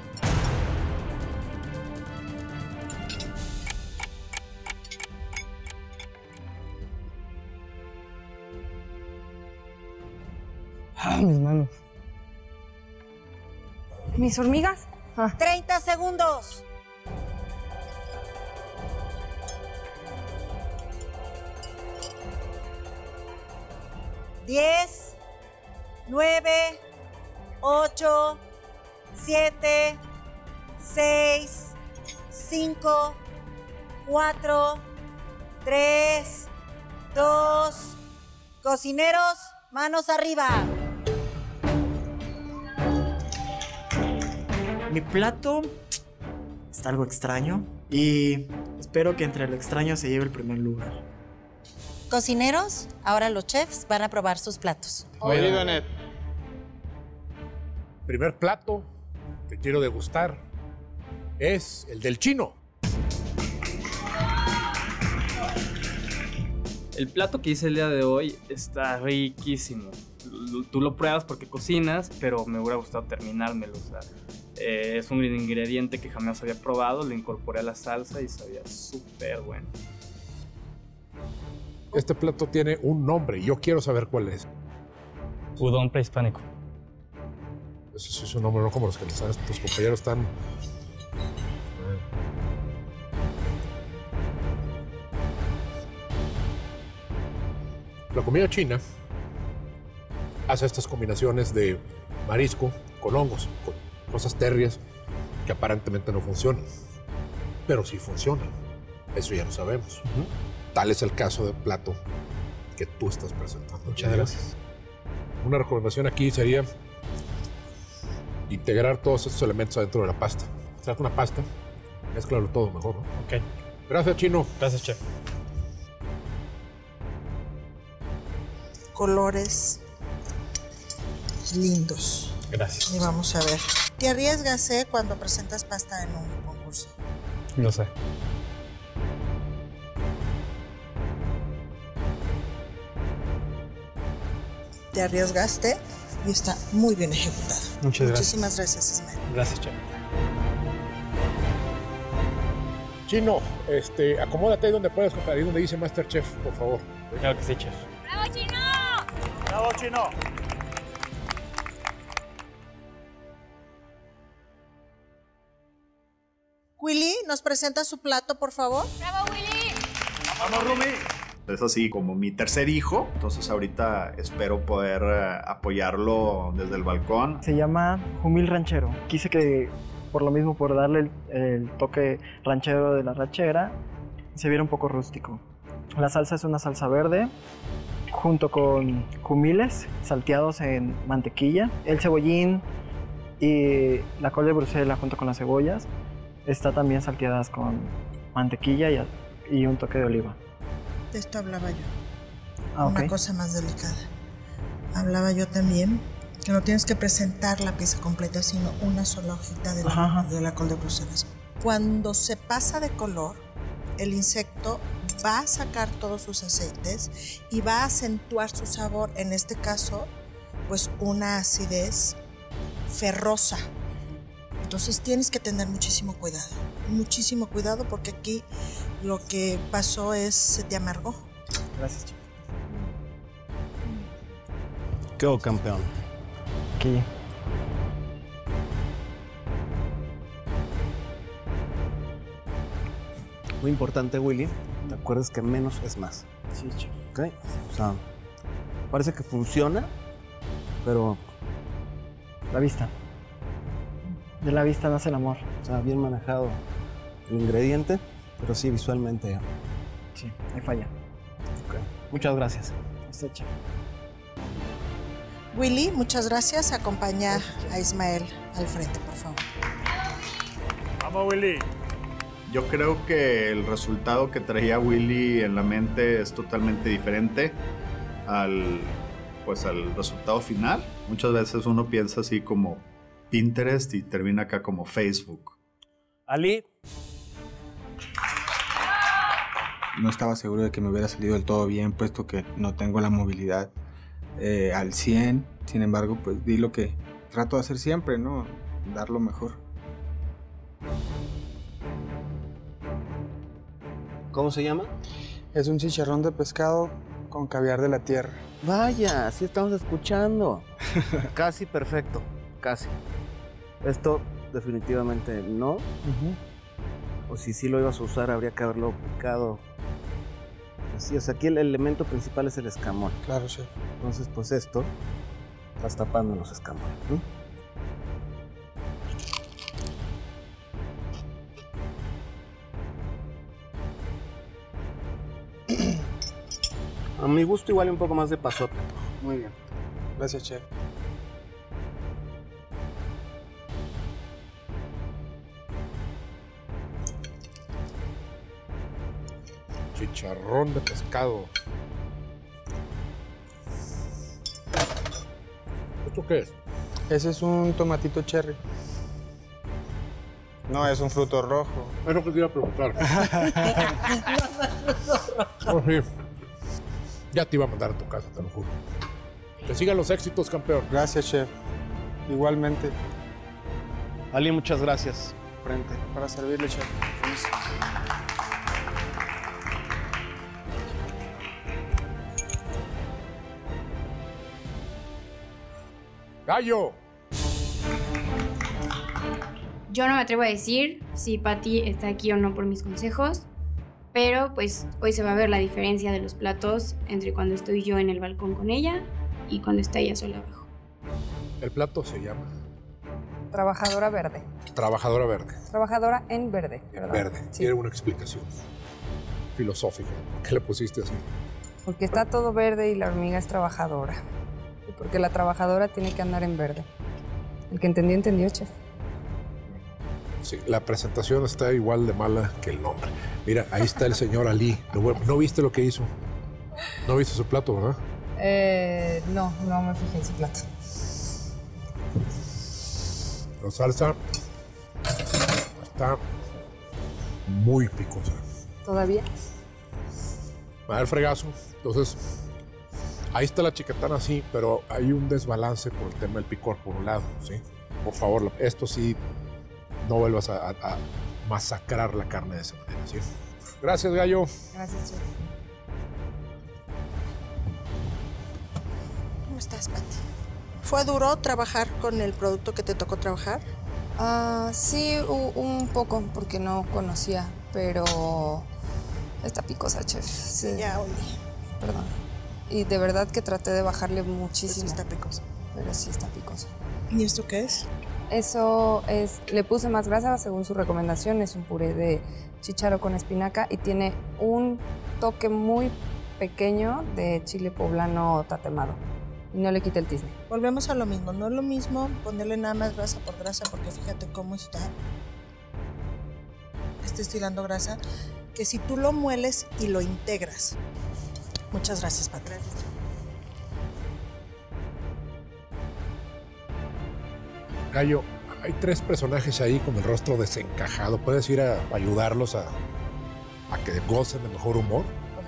Mis manos. ¿Mis hormigas? 30 segundos. Diez, 9, 8, 7, 6, 5, 4, 3, 2. Cocineros, manos arriba. Mi plato está algo extraño y espero que entre lo extraño se lleve el primer lugar. Cocineros, ahora los chefs van a probar sus platos. Oído, Net. Primer plato que quiero degustar es el del chino. El plato que hice el día de hoy está riquísimo. Tú lo pruebas porque cocinas, pero me hubiera gustado terminármelo. O sea, es un ingrediente que jamás había probado, lo incorporé a la salsa y sabía súper bueno. Este plato tiene un nombre y yo quiero saber cuál es. Udon prehispánico. Ese sí es un nombre, no como los que tus compañeros están... La comida china hace estas combinaciones de marisco con hongos, con cosas térreas que aparentemente no funcionan, pero sí funcionan. Eso ya lo sabemos. Tal es el caso del plato que tú estás presentando. Muchas gracias. Una recomendación aquí sería integrar todos estos elementos adentro de la pasta. Saca una pasta, mézclalo todo mejor, ¿no? Ok. Gracias, Chino. Gracias, chef. Colores lindos. Gracias. Y vamos a ver. ¿Te arriesgas cuando presentas pasta en un concurso? Lo sé. Te arriesgaste y está muy bien ejecutado. Muchísimas gracias, Ismael. Gracias, chef. Chino, acomódate ahí donde puedes, ahí donde dice Masterchef, por favor. Claro que sí, chef. ¡Bravo, Chino! ¡Bravo, Chino! Willy, ¿nos presenta su plato, por favor? ¡Bravo, Willy! ¡Vamos, Rumi! Es así como mi tercer hijo, entonces ahorita espero poder apoyarlo desde el balcón. Se llama Humil Ranchero. Quise que, por lo mismo, por darle el toque ranchero de la rachera, se viera un poco rústico. La salsa es una salsa verde, junto con humiles salteados en mantequilla, el cebollín y la col de Bruselas junto con las cebollas está también salteadas con mantequilla y un toque de oliva. De esto hablaba yo. Ah, ok. Una cosa más delicada. Hablaba yo también que no tienes que presentar la pieza completa, sino una sola hojita de la col de Bruselas. Cuando se pasa de color, el insecto va a sacar todos sus aceites y va a acentuar su sabor, en este caso, pues una acidez ferrosa. Entonces tienes que tener muchísimo cuidado porque aquí lo que pasó es se te amargó. Gracias, chico. ¿Qué hubo, campeón? Aquí. Muy importante, Willy. ¿Te acuerdas que menos es más? Sí, chico. ¿Ok? O sea, parece que funciona, pero... La vista. De la vista nace el amor. O sea, bien manejado el ingrediente, pero sí visualmente. Sí, ahí falla. Ok. Muchas gracias. Está chido. Willy, muchas gracias. Acompaña a Ismael al frente, por favor. Vamos, Willy. Yo creo que el resultado que traía Willy en la mente es totalmente diferente al resultado final. Muchas veces uno piensa así como Pinterest y termina acá como Facebook. Ali. No estaba seguro de que me hubiera salido del todo bien, puesto que no tengo la movilidad al 100. Sin embargo, pues di lo que trato de hacer siempre, ¿no? Dar lo mejor. ¿Cómo se llama? Es un chicharrón de pescado con caviar de la tierra. Vaya, sí estamos escuchando. Casi perfecto, casi. Esto definitivamente no. O si sí lo ibas a usar, habría que haberlo picado. Así, o sea, aquí el elemento principal es el escamón. Claro, chef. Entonces, pues esto, estás tapando los escamones, ¿no? A mi gusto igual un poco más de pasote. Muy bien. Gracias, chef. Chicharrón de pescado. ¿Esto qué es? Ese es un tomatito cherry. No, es un fruto rojo. Es lo que te iba a preguntar. Oh, sí. Ya te iba a mandar a tu casa, te lo juro. Que sigan los éxitos, campeón. Gracias, chef. Igualmente. Ali, muchas gracias. Frente. Para servirle, chef. ¡Gallo! Yo no me atrevo a decir si Patty está aquí o no por mis consejos, pero pues hoy se va a ver la diferencia de los platos entre cuando estoy yo en el balcón con ella y cuando está ella sola abajo. El plato se llama Trabajadora verde. Trabajadora verde. Trabajadora en verde. En verde. Sí. Tiene una explicación filosófica. ¿Por qué le pusiste así? Porque está todo verde y la hormiga es trabajadora. Y porque la trabajadora tiene que andar en verde. El que entendió, entendió, chef. Sí, la presentación está igual de mala que el nombre. Mira, ahí está el señor Ali. ¿No viste lo que hizo? ¿No viste su plato, verdad? No me fijé en su plato. La salsa está muy picosa. ¿Todavía? Va a dar fregazo. Entonces, ahí está la chicatana, sí, pero hay un desbalance por el tema del picor, por un lado, ¿sí? Por favor, esto sí, no vuelvas a masacrar la carne de esa manera, ¿sí? Gracias, Gallo. Gracias, chef. ¿Cómo estás, Patty? ¿Fue duro trabajar con el producto que te tocó trabajar? Sí, un poco, porque no conocía, pero Está picosa, chef. Sí. Ya oí. Perdón. Y de verdad que traté de bajarle muchísimo. Eso está picosa. Pero sí está picosa. ¿Y esto qué es? Eso es, le puse más grasa según su recomendación, es un puré de chícharo con espinaca y tiene un toque muy pequeño de chile poblano tatemado. Y no le quita el tizne. Volvemos a lo mismo, no es lo mismo ponerle nada más grasa por grasa, porque fíjate cómo está estirando grasa, que si tú lo mueles y lo integras. Muchas gracias, Patricia. Gallo, hay 3 personajes ahí con el rostro desencajado. ¿Puedes ir a ayudarlos a que gocen de mejor humor?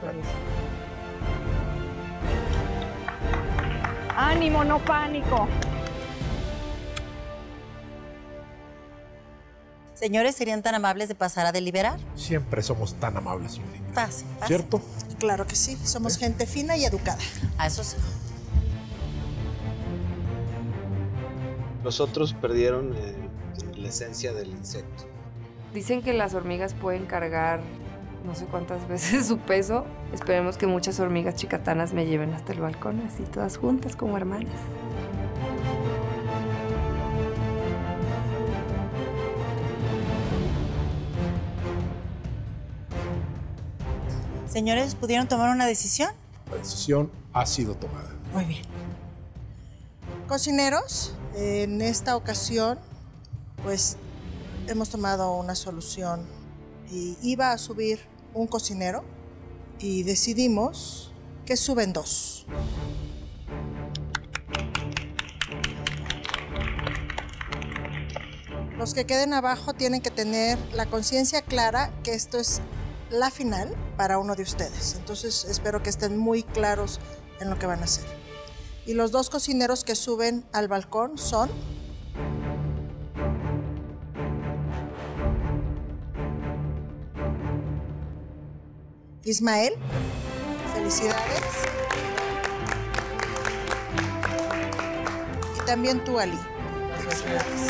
¡Ánimo, no pánico! Señores, ¿serían tan amables de pasar a deliberar? Siempre somos tan amables, Yuri. Pase, pase. ¿Cierto? Claro que sí, somos gente fina y educada. A eso sí. Los otros perdieron la esencia del insecto. Dicen que las hormigas pueden cargar no sé cuántas veces su peso. Esperemos que muchas hormigas chicatanas me lleven hasta el balcón, así todas juntas como hermanas. Señores, ¿pudieron tomar una decisión? La decisión ha sido tomada. Muy bien. Cocineros, en esta ocasión, pues hemos tomado una solución. Y iba a subir un cocinero y decidimos que suben 2. Los que queden abajo tienen que tener la conciencia clara que esto es la final para uno de ustedes. Entonces espero que estén muy claros en lo que van a hacer. Y los 2 cocineros que suben al balcón son Ismael, felicidades. Y también tú, Ali. Felicidades.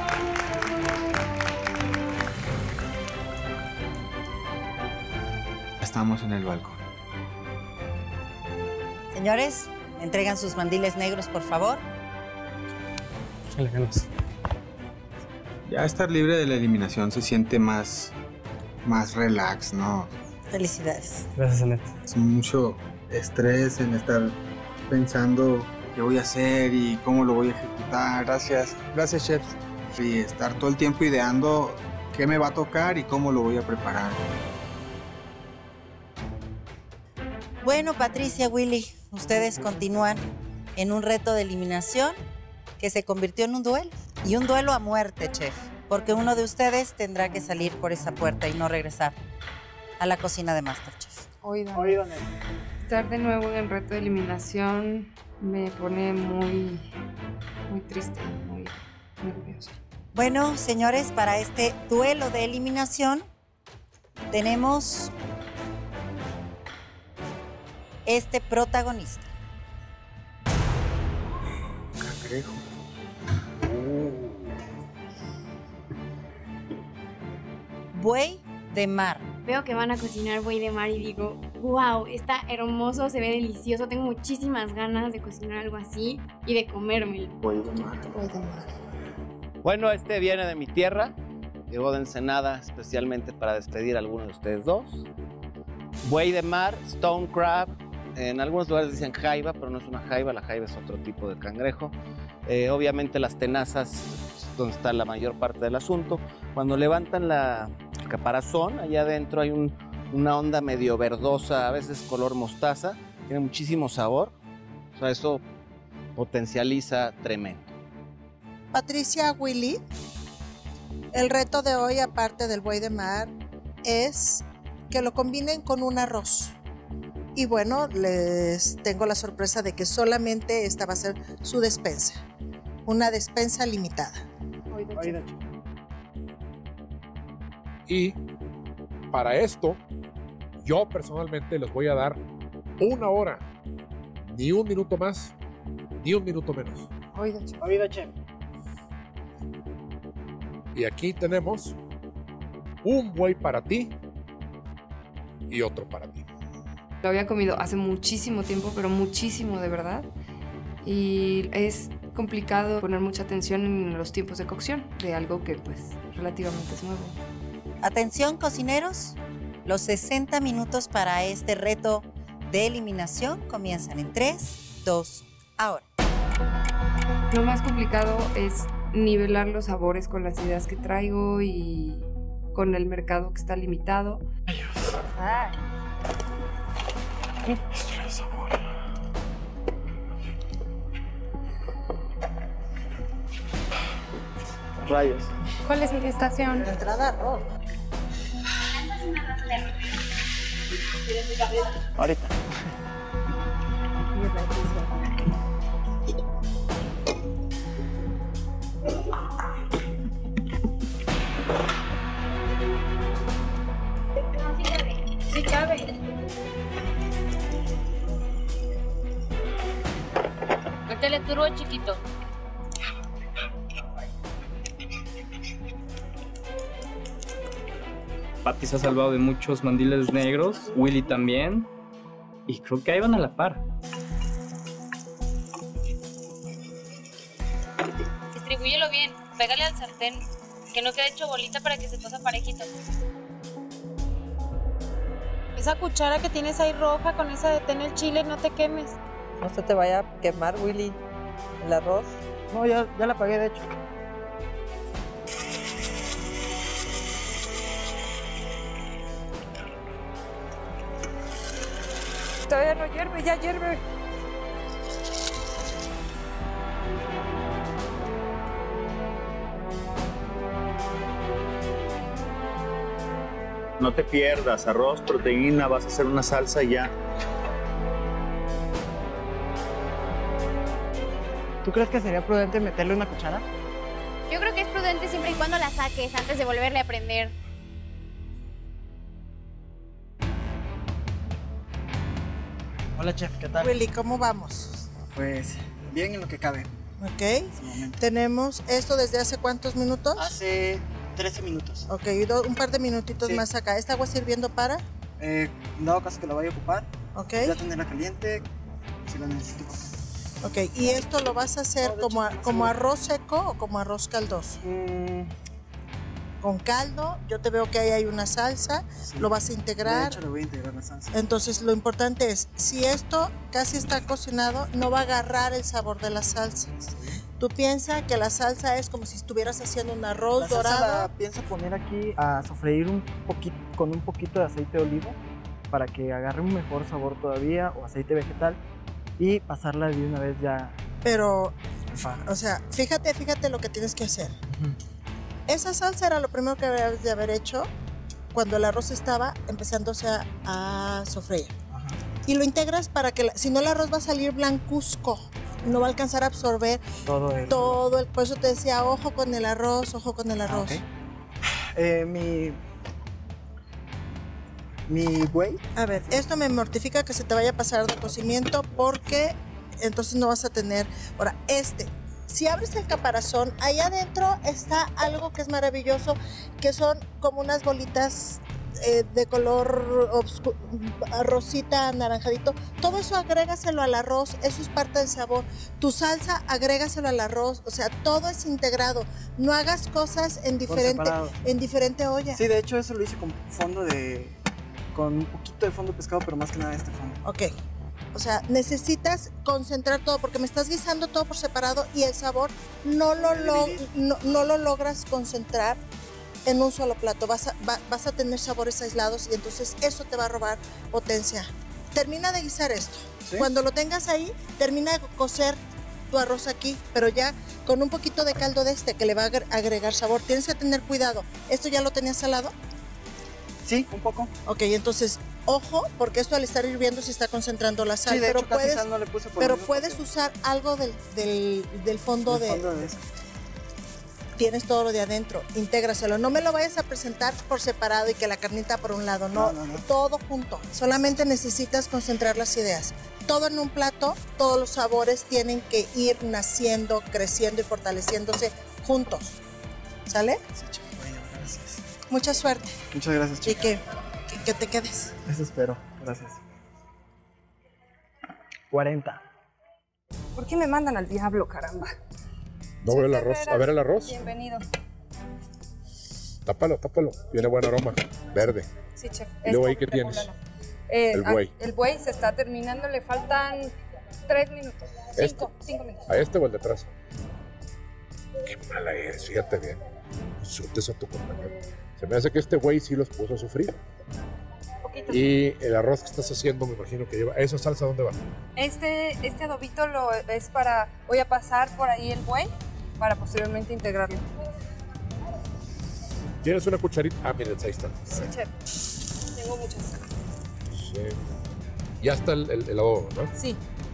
Estamos en el balcón. Señores, entregan sus mandiles negros, por favor. Ya estar libre de la eliminación se siente más relax, ¿no? Felicidades. Gracias, Annette. Es mucho estrés en estar pensando qué voy a hacer y cómo lo voy a ejecutar. Gracias. Gracias, chef. Y estar todo el tiempo ideando qué me va a tocar y cómo lo voy a preparar. Bueno, Patricia, Willy, ustedes continúan en un reto de eliminación que se convirtió en un duelo. Y un duelo a muerte, chef. Porque uno de ustedes tendrá que salir por esa puerta y no regresar a la cocina de MasterChef. Oigan, estar de nuevo en el reto de eliminación me pone muy triste, muy nerviosa. Bueno, señores, para este duelo de eliminación tenemos este protagonista. Cangrejo. Buey de mar. Veo que van a cocinar buey de mar y digo, wow, está hermoso, se ve delicioso, tengo muchísimas ganas de cocinar algo así y de comérmelo. Buey de mar. Bueno, este viene de mi tierra, llegó de Ensenada especialmente para despedir a alguno de ustedes 2. Buey de mar, stone crab, en algunos lugares dicen jaiba, pero no es una jaiba, la jaiba es otro tipo de cangrejo. Obviamente las tenazas, donde está la mayor parte del asunto. Cuando levantan el caparazón, allá adentro hay una onda medio verdosa, a veces color mostaza, tiene muchísimo sabor, o sea, eso potencializa tremendo. Patricia, Willy, el reto de hoy, aparte del buey de mar, es que lo combinen con un arroz. Y bueno, les tengo la sorpresa de que solamente esta va a ser su despensa. Una despensa limitada. Y para esto, yo personalmente les voy a dar 1 hora. Ni 1 minuto más, ni 1 minuto menos. Oído, chef. Y aquí tenemos un buey para ti y otro para ti. Lo había comido hace muchísimo tiempo, pero muchísimo de verdad. Y es complicado poner mucha atención en los tiempos de cocción de algo que pues relativamente es nuevo. Atención, cocineros. Los 60 minutos para este reto de eliminación comienzan en 3, 2, ahora. Lo más complicado es nivelar los sabores con las ideas que traigo y con el mercado que está limitado. Ay. Rayos. ¿Cuál es mi estación? Entrada arroz. Ahorita. Sí cabe. Métele turbo chiquito. Patty se ha salvado de muchos mandiles negros, Willy también, y creo que ahí van a la par. Distribúyelo bien, pégale al sartén, que no quede hecho bolita para que se cosa parejito. Esa cuchara que tienes ahí roja, con esa detén el chile, no te quemes. No se te vaya a quemar, Willy, el arroz. No, ya la apagué, de hecho. Todavía no hierve, ya hierve. No te pierdas, arroz, proteína, vas a hacer una salsa y ya. ¿Tú crees que sería prudente meterle una cuchara? Yo creo que es prudente siempre y cuando la saques antes de volverle a prender. Hola, chef, ¿qué tal? Willy, ¿cómo vamos? Pues bien en lo que cabe. Ok. Tenemos esto desde hace cuántos minutos? Hace 13 minutos. Ok, un par de minutitos más acá. ¿Esta agua sirviendo para? Dado caso que la vaya a ocupar. Ok. Ya tenerla caliente, si la necesito. Ok, ¿y esto lo vas a hacer como arroz seco o como arroz caldoso? Con caldo, yo te veo que ahí hay una salsa, lo vas a integrar. De hecho, le voy a integrar la salsa. Entonces, lo importante es, si esto casi está cocinado, no va a agarrar el sabor de la salsa. Tú piensas que la salsa es como si estuvieras haciendo un arroz dorado. La pienso poner aquí a sofreír un poquito con un poquito de aceite de oliva para que agarre un mejor sabor todavía, o aceite vegetal, y pasarla de una vez ya. Pero, o sea, fíjate lo que tienes que hacer. Esa salsa era lo primero que debes de haber hecho cuando el arroz estaba empezándose a sofreír. Y lo integras para que, si no, el arroz va a salir blancuzco. No va a alcanzar a absorber todo el. Por eso te decía, ojo con el arroz, ojo con el arroz. Mi güey. A ver, esto me mortifica que se te vaya a pasar de cocimiento porque entonces no vas a tener. Ahora, si abres el caparazón, ahí adentro está algo que es maravilloso, que son como unas bolitas de color rosita, anaranjadito. Todo eso agrégaselo al arroz, eso es parte del sabor. Tu salsa, agrégaselo al arroz, o sea, todo es integrado. No hagas cosas en diferente olla. Sí, de hecho eso lo hice con un poquito de fondo de pescado, pero más que nada este fondo. Ok. O sea, necesitas concentrar todo porque me estás guisando todo por separado y el sabor no lo logras concentrar en un solo plato. Vas a tener sabores aislados y entonces eso te va a robar potencia. Termina de guisar esto. ¿Sí? Cuando lo tengas ahí, termina de cocer tu arroz aquí, pero ya con un poquito de caldo de que le va a agregar sabor. Tienes que tener cuidado. ¿Esto ya lo tenías salado? Sí, un poco. Ok, entonces, ojo, porque esto al estar hirviendo se está concentrando la sal. Sí, de hecho, casi sal no le puse por puedes usar algo del fondo de eso. Tienes todo lo de adentro, intégraselo. No me lo vayas a presentar por separado y que la carnita por un lado, no. Todo junto. Solamente necesitas concentrar las ideas. Todo en un plato, todos los sabores tienen que ir naciendo, creciendo y fortaleciéndose juntos. ¿Sale? Sí, chef. Bueno, gracias. Mucha suerte. Muchas gracias, chef. Y que que te quedes. Eso espero, gracias. 40. ¿Por qué me mandan al diablo, caramba? No veo el arroz. A ver el arroz. Bienvenido. Tápalo. Tiene buen aroma. Verde. Sí, chef. ¿Y luego ahí qué tienes? El buey. El buey se está terminando, le faltan 3 minutos. 5 minutos. ¿A este o el de atrás? Qué mala eres, fíjate bien. Insultes a tu compañero. Se me hace que este güey sí los puso a sufrir. Poquito. Y el arroz que estás haciendo, me imagino que lleva. ¿Esa salsa dónde va? Este adobito es para... Voy a pasar por ahí el buey para posteriormente integrarlo. ¿Tienes una cucharita? Ah, miren, ahí está. Sí, chef. Tengo muchas. Sí. Ya está el adobo, ¿no? Sí.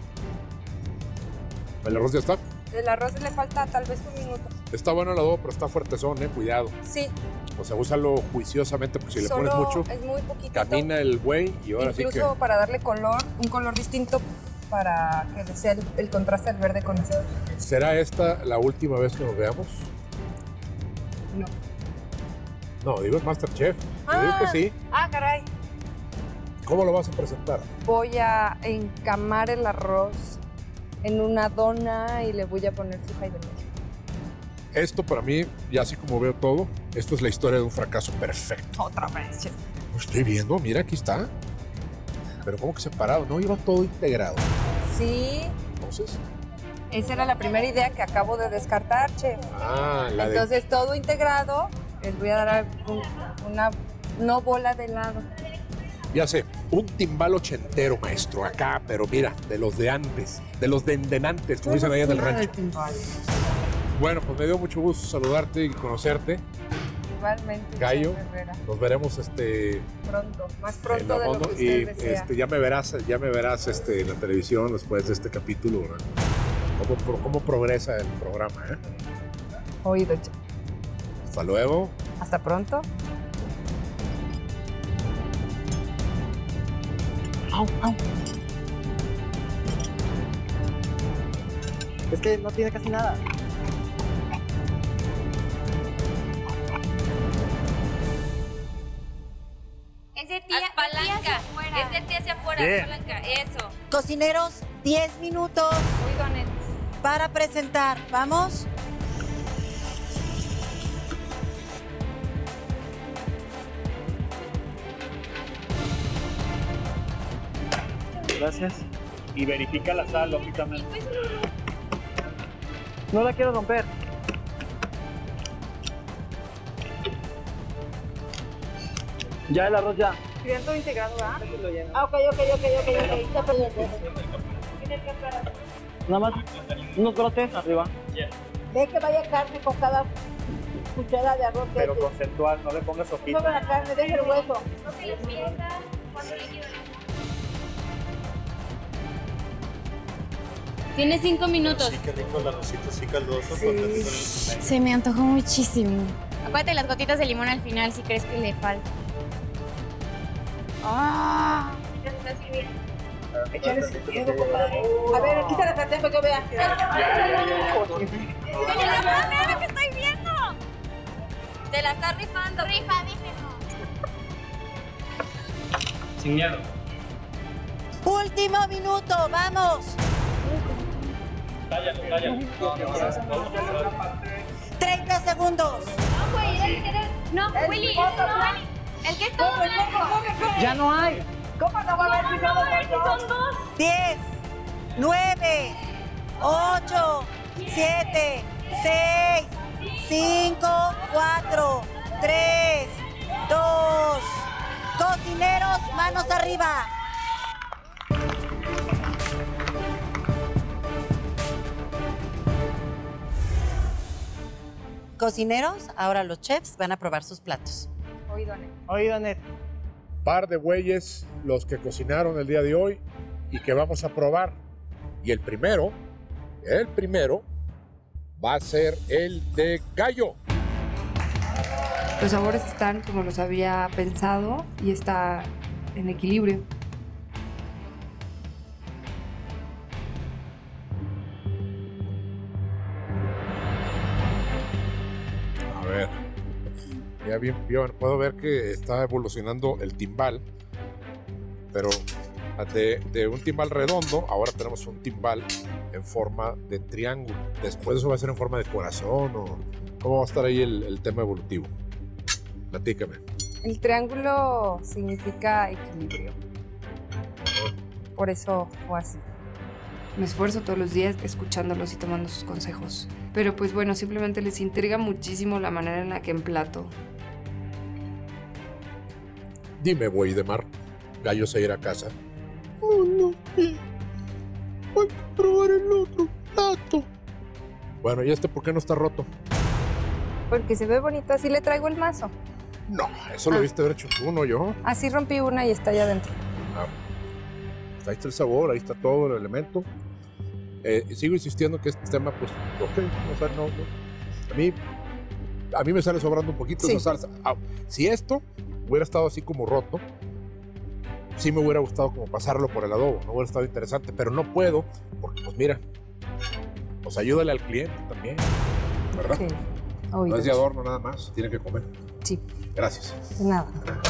¿El arroz ya está? El arroz le falta tal vez 1 minuto. Está bueno el adobo, pero está fuertezón, cuidado. Sí. O sea, úsalo juiciosamente, porque si Solo le pones mucho, es muy poquito. camina el buey y ahora sí que... Incluso para darle color, un color distinto para que sea el contraste del verde con este. ¿Será esta la última vez que nos veamos? No. No, digo es Masterchef. Yo digo que sí. Ah, caray. ¿Cómo lo vas a presentar? Voy a encamar el arroz en una dona y le voy a poner su jai de medio. Esto para mí, ya así como veo todo, esto es la historia de un fracaso perfecto. Otra vez, chef. Lo estoy viendo, mira, aquí está. Pero ¿cómo que separado? No, iba todo integrado. Sí. Entonces... Esa era la primera idea que acabo de descartar, chef. Ah, la de... Entonces todo integrado, les voy a dar una no bola de helado. Ya sé, un timbal ochentero, maestro, acá, pero mira, de los de antes, de los dendenantes, como dicen allá en el rancho. Bueno, pues me dio mucho gusto saludarte y conocerte. Igualmente, Gallo, chef Herrera. nos veremos Pronto, más en pronto la de lo que foto, usted y desea. ya me verás en la televisión después de este capítulo, ¿verdad? ¿Cómo progresa el programa, eh? Oído, chef. Hasta luego. Hasta pronto. Au. Es que no tiene casi nada. Es de tía, palanca. Es de tía hacia afuera, Bien. palanca. Eso. Cocineros, 10 minutos para presentar. ¿Vamos? Gracias. Y verifica la sal, lógicamente. No la quiero romper. Ya el arroz ya. ¿Quieren todo integrado, ah? Ok. Está pendiente. Nada más unos brotes arriba. Ve que vaya carne con cada cuchara de arroz. Pero conceptual, no le pongas ojito. Sobre la carne, deja el hueso. No se les pierda cuando líquido. Tiene 5 minutos. Sí, qué rico el arrocito, sí caldoso. Se me antojó muchísimo. Acuérdate las gotitas de limón al final si crees que le falta. ¡Ah! Ya se está sirviendo. A ver, quita la sartén para que veas. ¡Mira que estoy viendo! Te la estás rifando. Rifadísimo. Sin miedo. Último minuto, vamos. Cállalo. 30 segundos. No, Willy, el que está Ya no hay. ¿Cómo no va a haber son dos? 10, 9, 8, 7, 6, 5, 4, 3, 2. Cocineros, manos arriba. Cocineros, ahora los chefs van a probar sus platos. Oído, Net. Par de bueyes, los que cocinaron el día de hoy y que vamos a probar. Y el primero va a ser el de Gallo. Los sabores están como los había pensado y está en equilibrio. A ver, Ya bien, puedo ver que está evolucionando el timbal, pero de un timbal redondo, ahora tenemos un timbal en forma de triángulo. Después eso va a ser en forma de corazón, o ¿cómo va a estar ahí el tema evolutivo? Platícame. El triángulo significa equilibrio. Por eso fue así. Me esfuerzo todos los días escuchándolos y tomando sus consejos. Pero pues bueno, simplemente les intriga muchísimo la manera en la que emplato. Dime, buey de mar, Gallo se irá a casa. Oh, no. Hay que probar el otro plato. Bueno, ¿y este por qué no está roto? Porque se ve bonito, así le traigo el mazo. No, eso lo viste haber hecho tú, no yo. Así rompí una y está allá adentro. Ahí está el sabor, ahí está todo el elemento. Sigo insistiendo que este tema, pues, ok, o sea, no. A mí me sale sobrando un poquito esa salsa. Si esto hubiera estado así como roto, sí me hubiera gustado como pasarlo por el adobo, no hubiera estado interesante, pero no puedo, porque pues mira, pues ayúdale al cliente también, ¿verdad? Sí. No es de adorno nada más, tiene que comer. Sí. Gracias. De nada.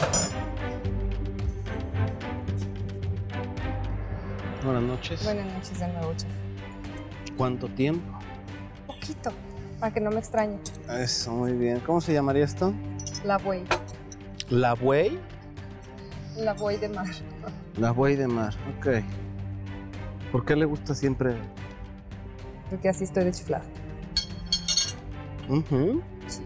Buenas noches. Buenas noches de nuevo, chef. ¿Cuánto tiempo? Poquito, para que no me extrañe. Eso, muy bien. ¿Cómo se llamaría esto? La buey. ¿La buey? La buey de mar. La buey de mar, ok. ¿Por qué le gusta siempre? Porque así estoy de chiflada. Sí.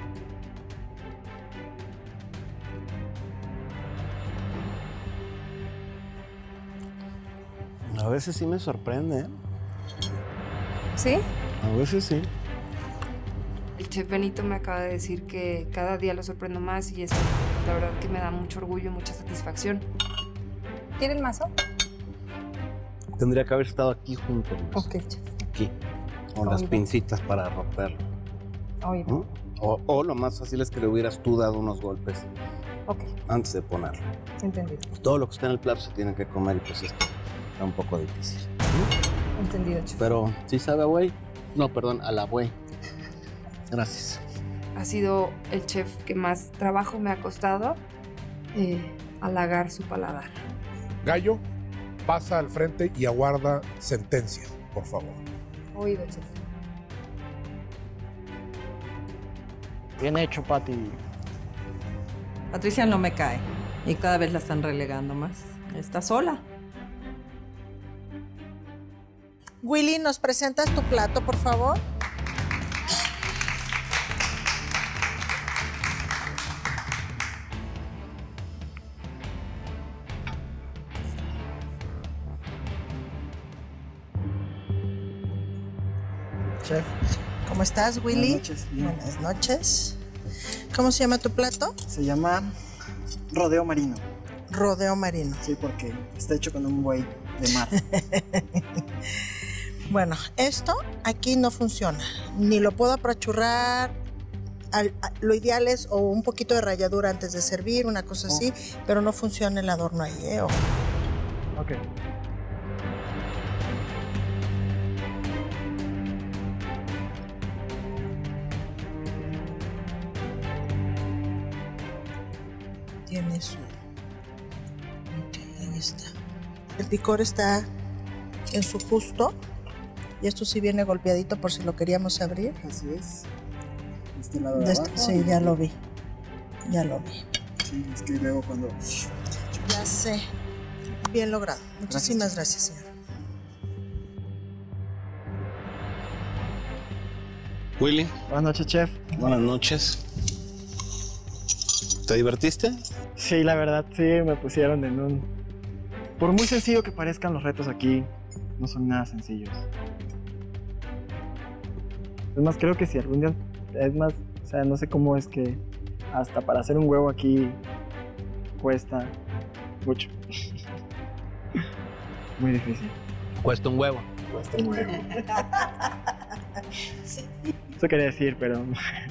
A veces sí me sorprende, ¿eh? ¿Sí? A veces sí. El chef Benito me acaba de decir que cada día lo sorprendo más y eso, la verdad que me da mucho orgullo y mucha satisfacción. ¿Quiere el mazo? Tendría que haber estado aquí junto. Ok, chef. Aquí. Con las pincitas para romperlo. Oído. O lo más fácil es que le hubieras tú dado unos golpes antes de ponerlo. Entendido. Todo lo que está en el plato se tiene que comer y pues esto está un poco difícil. Entendido, chef. Pero, ¿sí sabe a buey? No, perdón, a la buey. Gracias. Ha sido el chef que más trabajo me ha costado halagar su paladar. Gallo, pasa al frente y aguarda sentencia, por favor. Oído, chef. Bien hecho, Pati. Patricia no me cae y cada vez la están relegando más. Está sola. Willy, ¿nos presentas tu plato, por favor? Chef. ¿Cómo estás, Willy? Buenas noches. Bien. Buenas noches. ¿Cómo se llama tu plato? Se llama rodeo marino. Rodeo marino. Sí, porque está hecho con un buey de mar. Bueno, esto aquí no funciona. Ni lo puedo apachurrar. Lo ideal es o un poquito de ralladura antes de servir, una cosa así, pero no funciona el adorno ahí, ¿eh? Ojo. Ok. Tiene su... Ok, ahí está. El picor está en su justo. Y esto sí viene golpeadito por si lo queríamos abrir. Así es. Este lado de abajo. Sí, ya lo vi. Ya lo vi. Sí, es que luego cuando... Ya sé. Bien logrado. Muchísimas gracias, señor. Willy. Buenas noches, chef. Buenas noches. ¿Te divertiste? Sí, la verdad, sí, me pusieron en un... Por muy sencillo que parezcan los retos aquí, no son nada sencillos. Es más, creo que si algún día... Es más, o sea, no sé cómo es que hasta para hacer un huevo aquí cuesta mucho. Muy difícil. Cuesta un huevo. Cuesta un huevo. Eso quería decir, pero...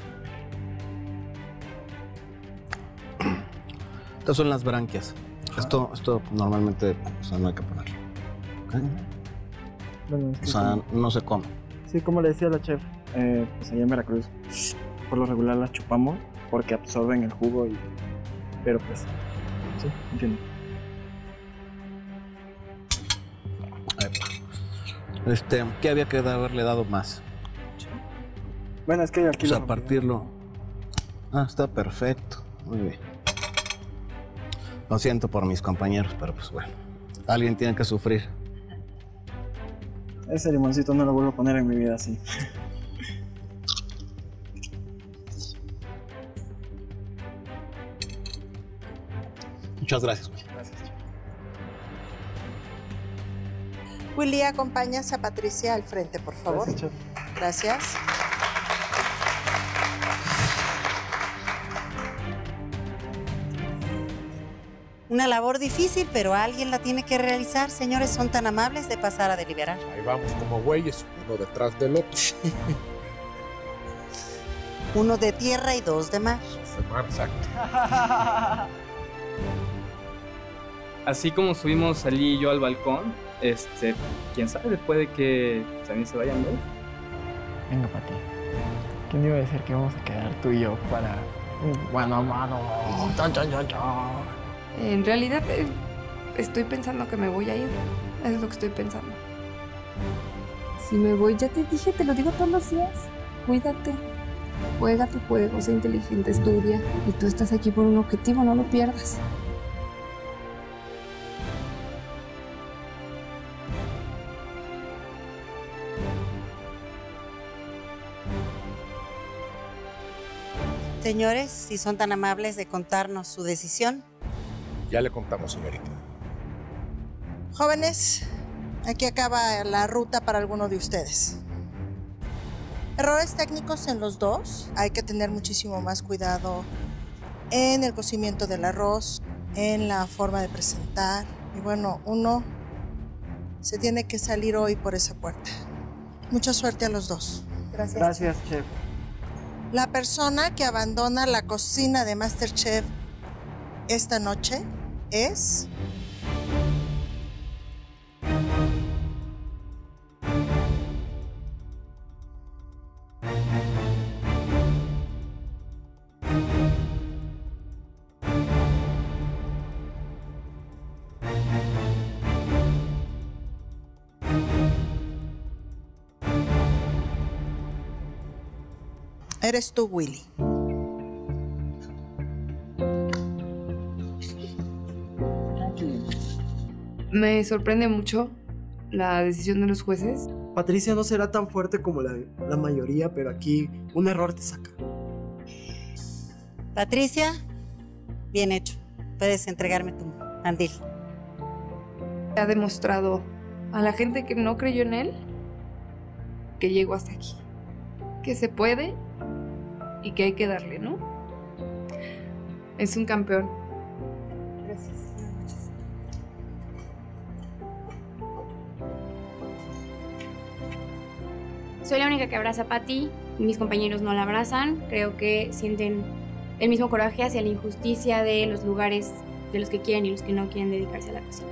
Estas son las branquias. Esto normalmente, o sea, no hay que ponerlo. ¿Okay? Bueno, O sea, no se come. Sí, como le decía la chef, pues allá en Veracruz, por lo regular las chupamos porque absorben el jugo pero pues sí, entiendo. ¿Qué había que haberle dado más? Bueno, es que aquí o sea, partirlo. Está perfecto. Muy bien. Lo siento por mis compañeros, pero pues bueno. Alguien tiene que sufrir. Ese limoncito no lo vuelvo a poner en mi vida así. Muchas gracias, Willy. Gracias. Willy, acompañas a Patricia al frente, por favor. Gracias, chef. Gracias. Una labor difícil, pero alguien la tiene que realizar. Señores, son tan amables de pasar a deliberar. Ahí vamos como güeyes, uno detrás del otro. Uno de tierra y dos de mar. De mar, exacto. Así como subimos Ali y yo al balcón, quién sabe, puede que también se vayan dos. Venga, Pati. ¿Quién iba a decir que vamos a quedar tú y yo para un mano a mano? En realidad estoy pensando que me voy a ir. Es lo que estoy pensando. Si me voy, ya te dije, te lo digo todos los días. Cuídate. Juega tu juego, sé inteligente, estudia. Y tú estás aquí por un objetivo, no lo pierdas. Señores, si son tan amables de contarnos su decisión. Ya le contamos, señorita. Jóvenes, aquí acaba la ruta para alguno de ustedes. Errores técnicos en los dos. Hay que tener muchísimo más cuidado en el cocimiento del arroz, en la forma de presentar. Y bueno, uno se tiene que salir hoy por esa puerta. Mucha suerte a los dos. Gracias. Gracias, chef. La persona que abandona la cocina de MasterChef esta noche es... Eres tú, Willy. Me sorprende mucho la decisión de los jueces. Patricia no será tan fuerte como la mayoría, pero aquí un error te saca. Patricia, bien hecho. Puedes entregarme tu mandil. Ha demostrado a la gente que no creyó en él que llegó hasta aquí. Que se puede y que hay que darle, ¿no? Es un campeón. Gracias. Soy la única que abraza a Patty, mis compañeros no la abrazan, creo que sienten el mismo coraje hacia la injusticia de los lugares de los que quieren y los que no quieren dedicarse a la cocina.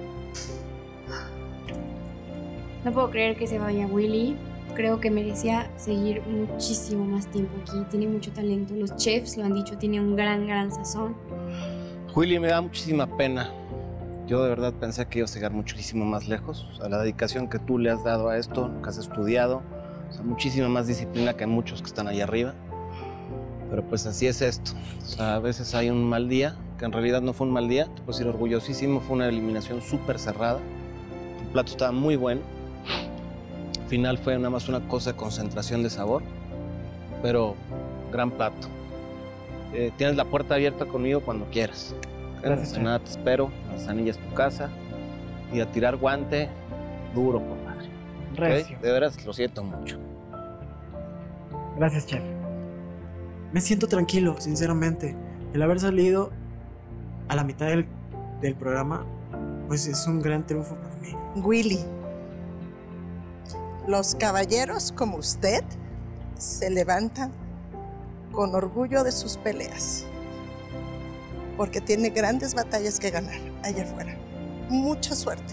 No puedo creer que se vaya Willy, creo que merecía seguir muchísimo más tiempo aquí, tiene mucho talento, los chefs lo han dicho, tiene un gran sazón. Willy, me da muchísima pena. Yo de verdad pensé que iba a llegar muchísimo más lejos. O sea, la dedicación que tú le has dado a esto, lo que has estudiado, o sea, muchísima más disciplina que muchos que están ahí arriba. Pero pues así es esto. O sea, a veces hay un mal día, que en realidad no fue un mal día. Te puedo decir orgullosísimo, fue una eliminación súper cerrada. Tu plato estaba muy bueno. Al final fue nada más una cosa de concentración de sabor. Pero gran plato. Tienes la puerta abierta conmigo cuando quieras. Gracias, De nada te espero. Manzanilla es tu casa. Y a tirar guante duro, compadre. Recio. ¿Ok? De veras lo siento mucho. Gracias, chef. Me siento tranquilo, sinceramente. El haber salido a la mitad del programa, pues es un gran triunfo para mí. Willy, los caballeros como usted se levantan con orgullo de sus peleas, porque tiene grandes batallas que ganar allá afuera. Mucha suerte.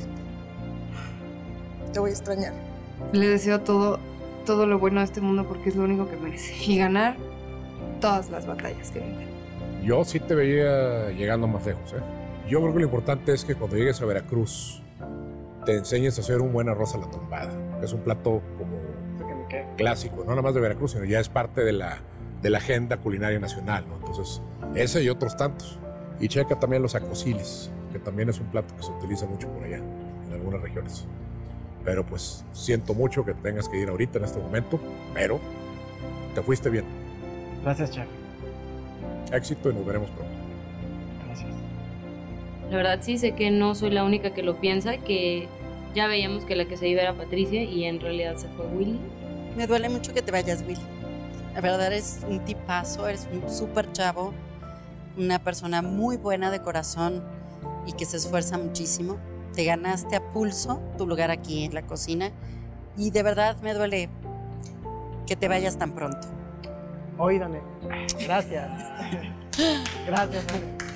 Te voy a extrañar. Le deseo todo lo bueno a este mundo porque es lo único que merece. Y ganar todas las batallas que vengan. Yo sí te veía llegando más lejos, ¿eh? Yo creo que lo importante es que cuando llegues a Veracruz te enseñes a hacer un buen arroz a la tumbada. Es un plato como clásico, no nada más de Veracruz, sino ya es parte de la agenda culinaria nacional, ¿no? Entonces, ese y otros tantos. Y checa también los acosiles, que también es un plato que se utiliza mucho por allá, en algunas regiones. Pero pues siento mucho que tengas que ir ahorita en este momento, pero te fuiste bien. Gracias, chef. Éxito y nos veremos pronto. Gracias. La verdad sí sé que no soy la única que lo piensa, que ya veíamos que la que se iba era Patricia y en realidad se fue Willy. Me duele mucho que te vayas, Willy. La verdad eres un tipazo, eres un súper chavo, una persona muy buena de corazón y que se esfuerza muchísimo. Te ganaste a pulso tu lugar aquí en la cocina y de verdad me duele que te vayas tan pronto. Oídame. Gracias. Gracias.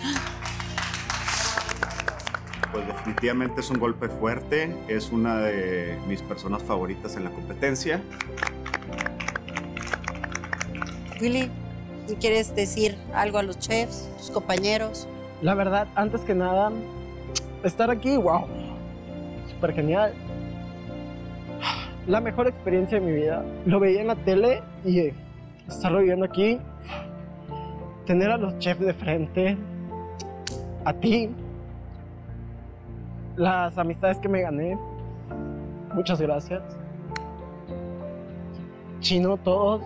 Pues definitivamente es un golpe fuerte, es una de mis personas favoritas en la competencia. Willy, ¿quieres decir algo a los chefs, tus compañeros? La verdad, antes que nada, estar aquí, wow, súper genial. La mejor experiencia de mi vida. Lo veía en la tele y estarlo viviendo aquí, tener a los chefs de frente, a ti, las amistades que me gané, muchas gracias. Chino, todos.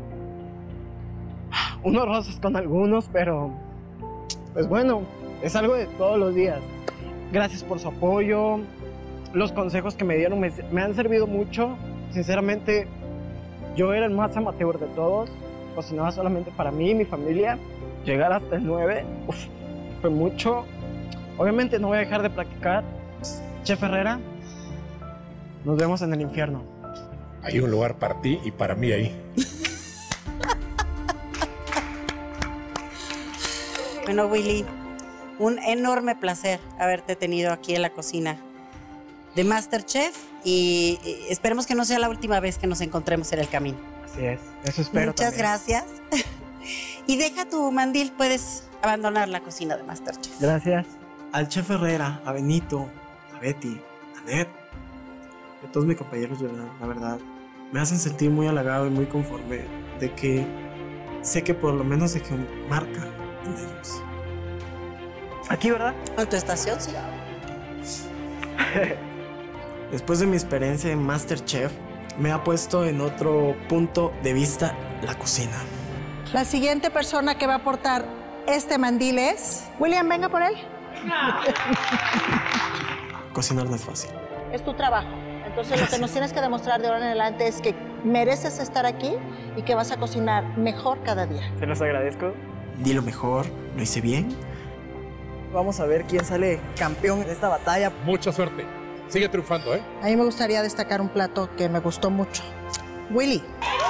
Unos roces con algunos, pero pues bueno, es algo de todos los días. Gracias por su apoyo, los consejos que me dieron me han servido mucho. Sinceramente, yo era el más amateur de todos, cocinaba solamente para mí y mi familia. Llegar hasta el 9, fue mucho. Obviamente no voy a dejar de practicar. Chef Herrera, nos vemos en el infierno. Hay un lugar para ti y para mí ahí. Bueno, Willy, un enorme placer haberte tenido aquí en la cocina de MasterChef y esperemos que no sea la última vez que nos encontremos en el camino. Así es, eso espero. Muchas también. gracias. Y deja tu mandil, puedes abandonar la cocina de MasterChef. Gracias. Al chef Herrera, a Benito, a Betty, a Ned, a todos mis compañeros, la verdad, me hacen sentir muy halagado y muy conforme de que sé que por lo menos dejé una marca en ellos. Aquí, ¿verdad? En tu estación, sí. Después de mi experiencia en MasterChef, me ha puesto en otro punto de vista la cocina. La siguiente persona que va a aportar este mandil es... William, venga por él. Cocinar no es fácil. Es tu trabajo. Entonces lo que nos tienes que demostrar de ahora en adelante es que mereces estar aquí y que vas a cocinar mejor cada día. Se los agradezco. Di lo mejor, lo hice bien. Vamos a ver quién sale campeón de esta batalla. Mucha suerte. Sigue triunfando, ¿eh? A mí me gustaría destacar un plato que me gustó mucho. Willy.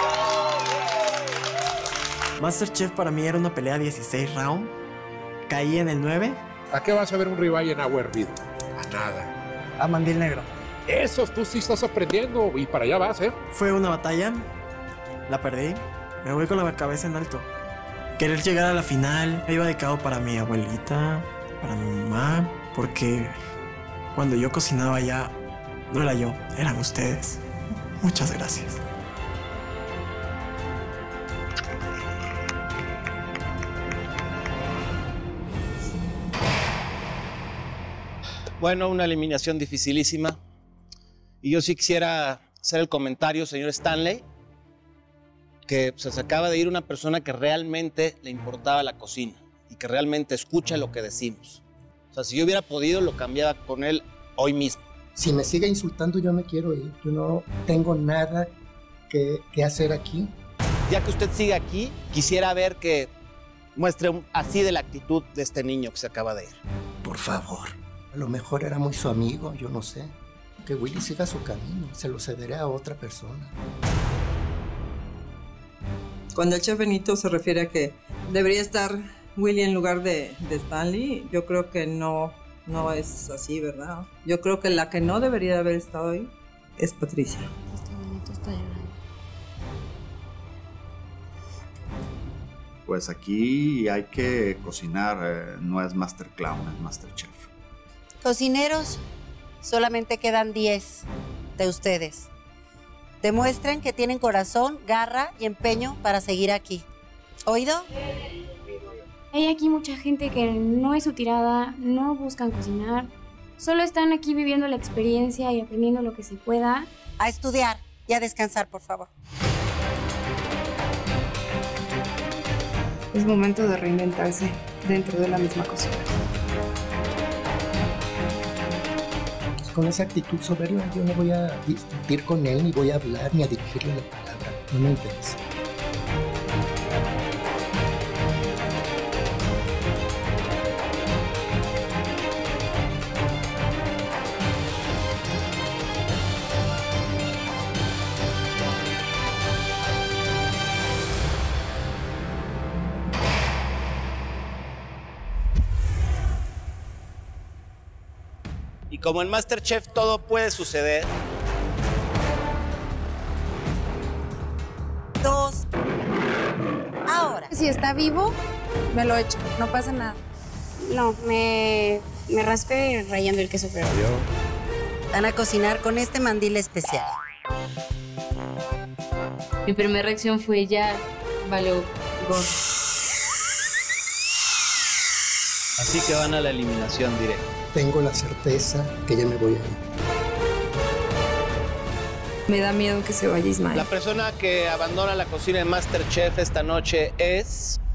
MasterChef para mí era una pelea 16 rounds. Caí en el 9. ¿A qué vas a ver un ribeye en agua hervida? A nada. A mandil negro. Eso tú sí estás aprendiendo y para allá vas, ¿eh? Fue una batalla. La perdí. Me voy con la cabeza en alto. Querer llegar a la final me iba dedicado para mi abuelita, para mi mamá, porque cuando yo cocinaba ya no era yo, eran ustedes. Muchas gracias. Bueno, una eliminación dificilísima. Y yo sí quisiera hacer el comentario, señor Stanley, que se acaba de ir una persona que realmente le importaba la cocina y que realmente escucha lo que decimos. O sea, si yo hubiera podido, lo cambiaba con él hoy mismo. Si me sigue insultando, yo me quiero ir. Yo no tengo nada que hacer aquí. Ya que usted sigue aquí, quisiera ver que muestre así de la actitud de este niño que se acaba de ir. Por favor. A lo mejor era muy su amigo, yo no sé. Que Willy siga su camino, se lo cederé a otra persona. Cuando el chef Benito se refiere a que debería estar Willy en lugar de Stanley, yo creo que no es así, ¿verdad? Yo creo que la que no debería haber estado ahí es Patricia. Este Benito está llorando. Pues aquí hay que cocinar, no es Master Clown, es Master Chef. Cocineros, solamente quedan 10 de ustedes. Demuestren que tienen corazón, garra y empeño para seguir aquí. ¿Oído? Hay aquí mucha gente que no es su tirada, no buscan cocinar, solo están aquí viviendo la experiencia y aprendiendo lo que se pueda. A estudiar y a descansar, por favor. Es momento de reinventarse dentro de la misma cocina. Pues con esa actitud soberbia yo no voy a discutir con él, ni voy a hablar, ni a dirigirle la palabra. No me interesa. Y como en MasterChef todo puede suceder. 2. Ahora. Si está vivo, me lo echo, no pasa nada. No, me raspé rayando el queso, pero... Van a cocinar con este mandil especial. Mi primera reacción fue ya, vale, gorro. Así que van a la eliminación directa. Tengo la certeza que ya me voy a ir. Me da miedo que se vaya Ismael. La persona que abandona la cocina de MasterChef esta noche es...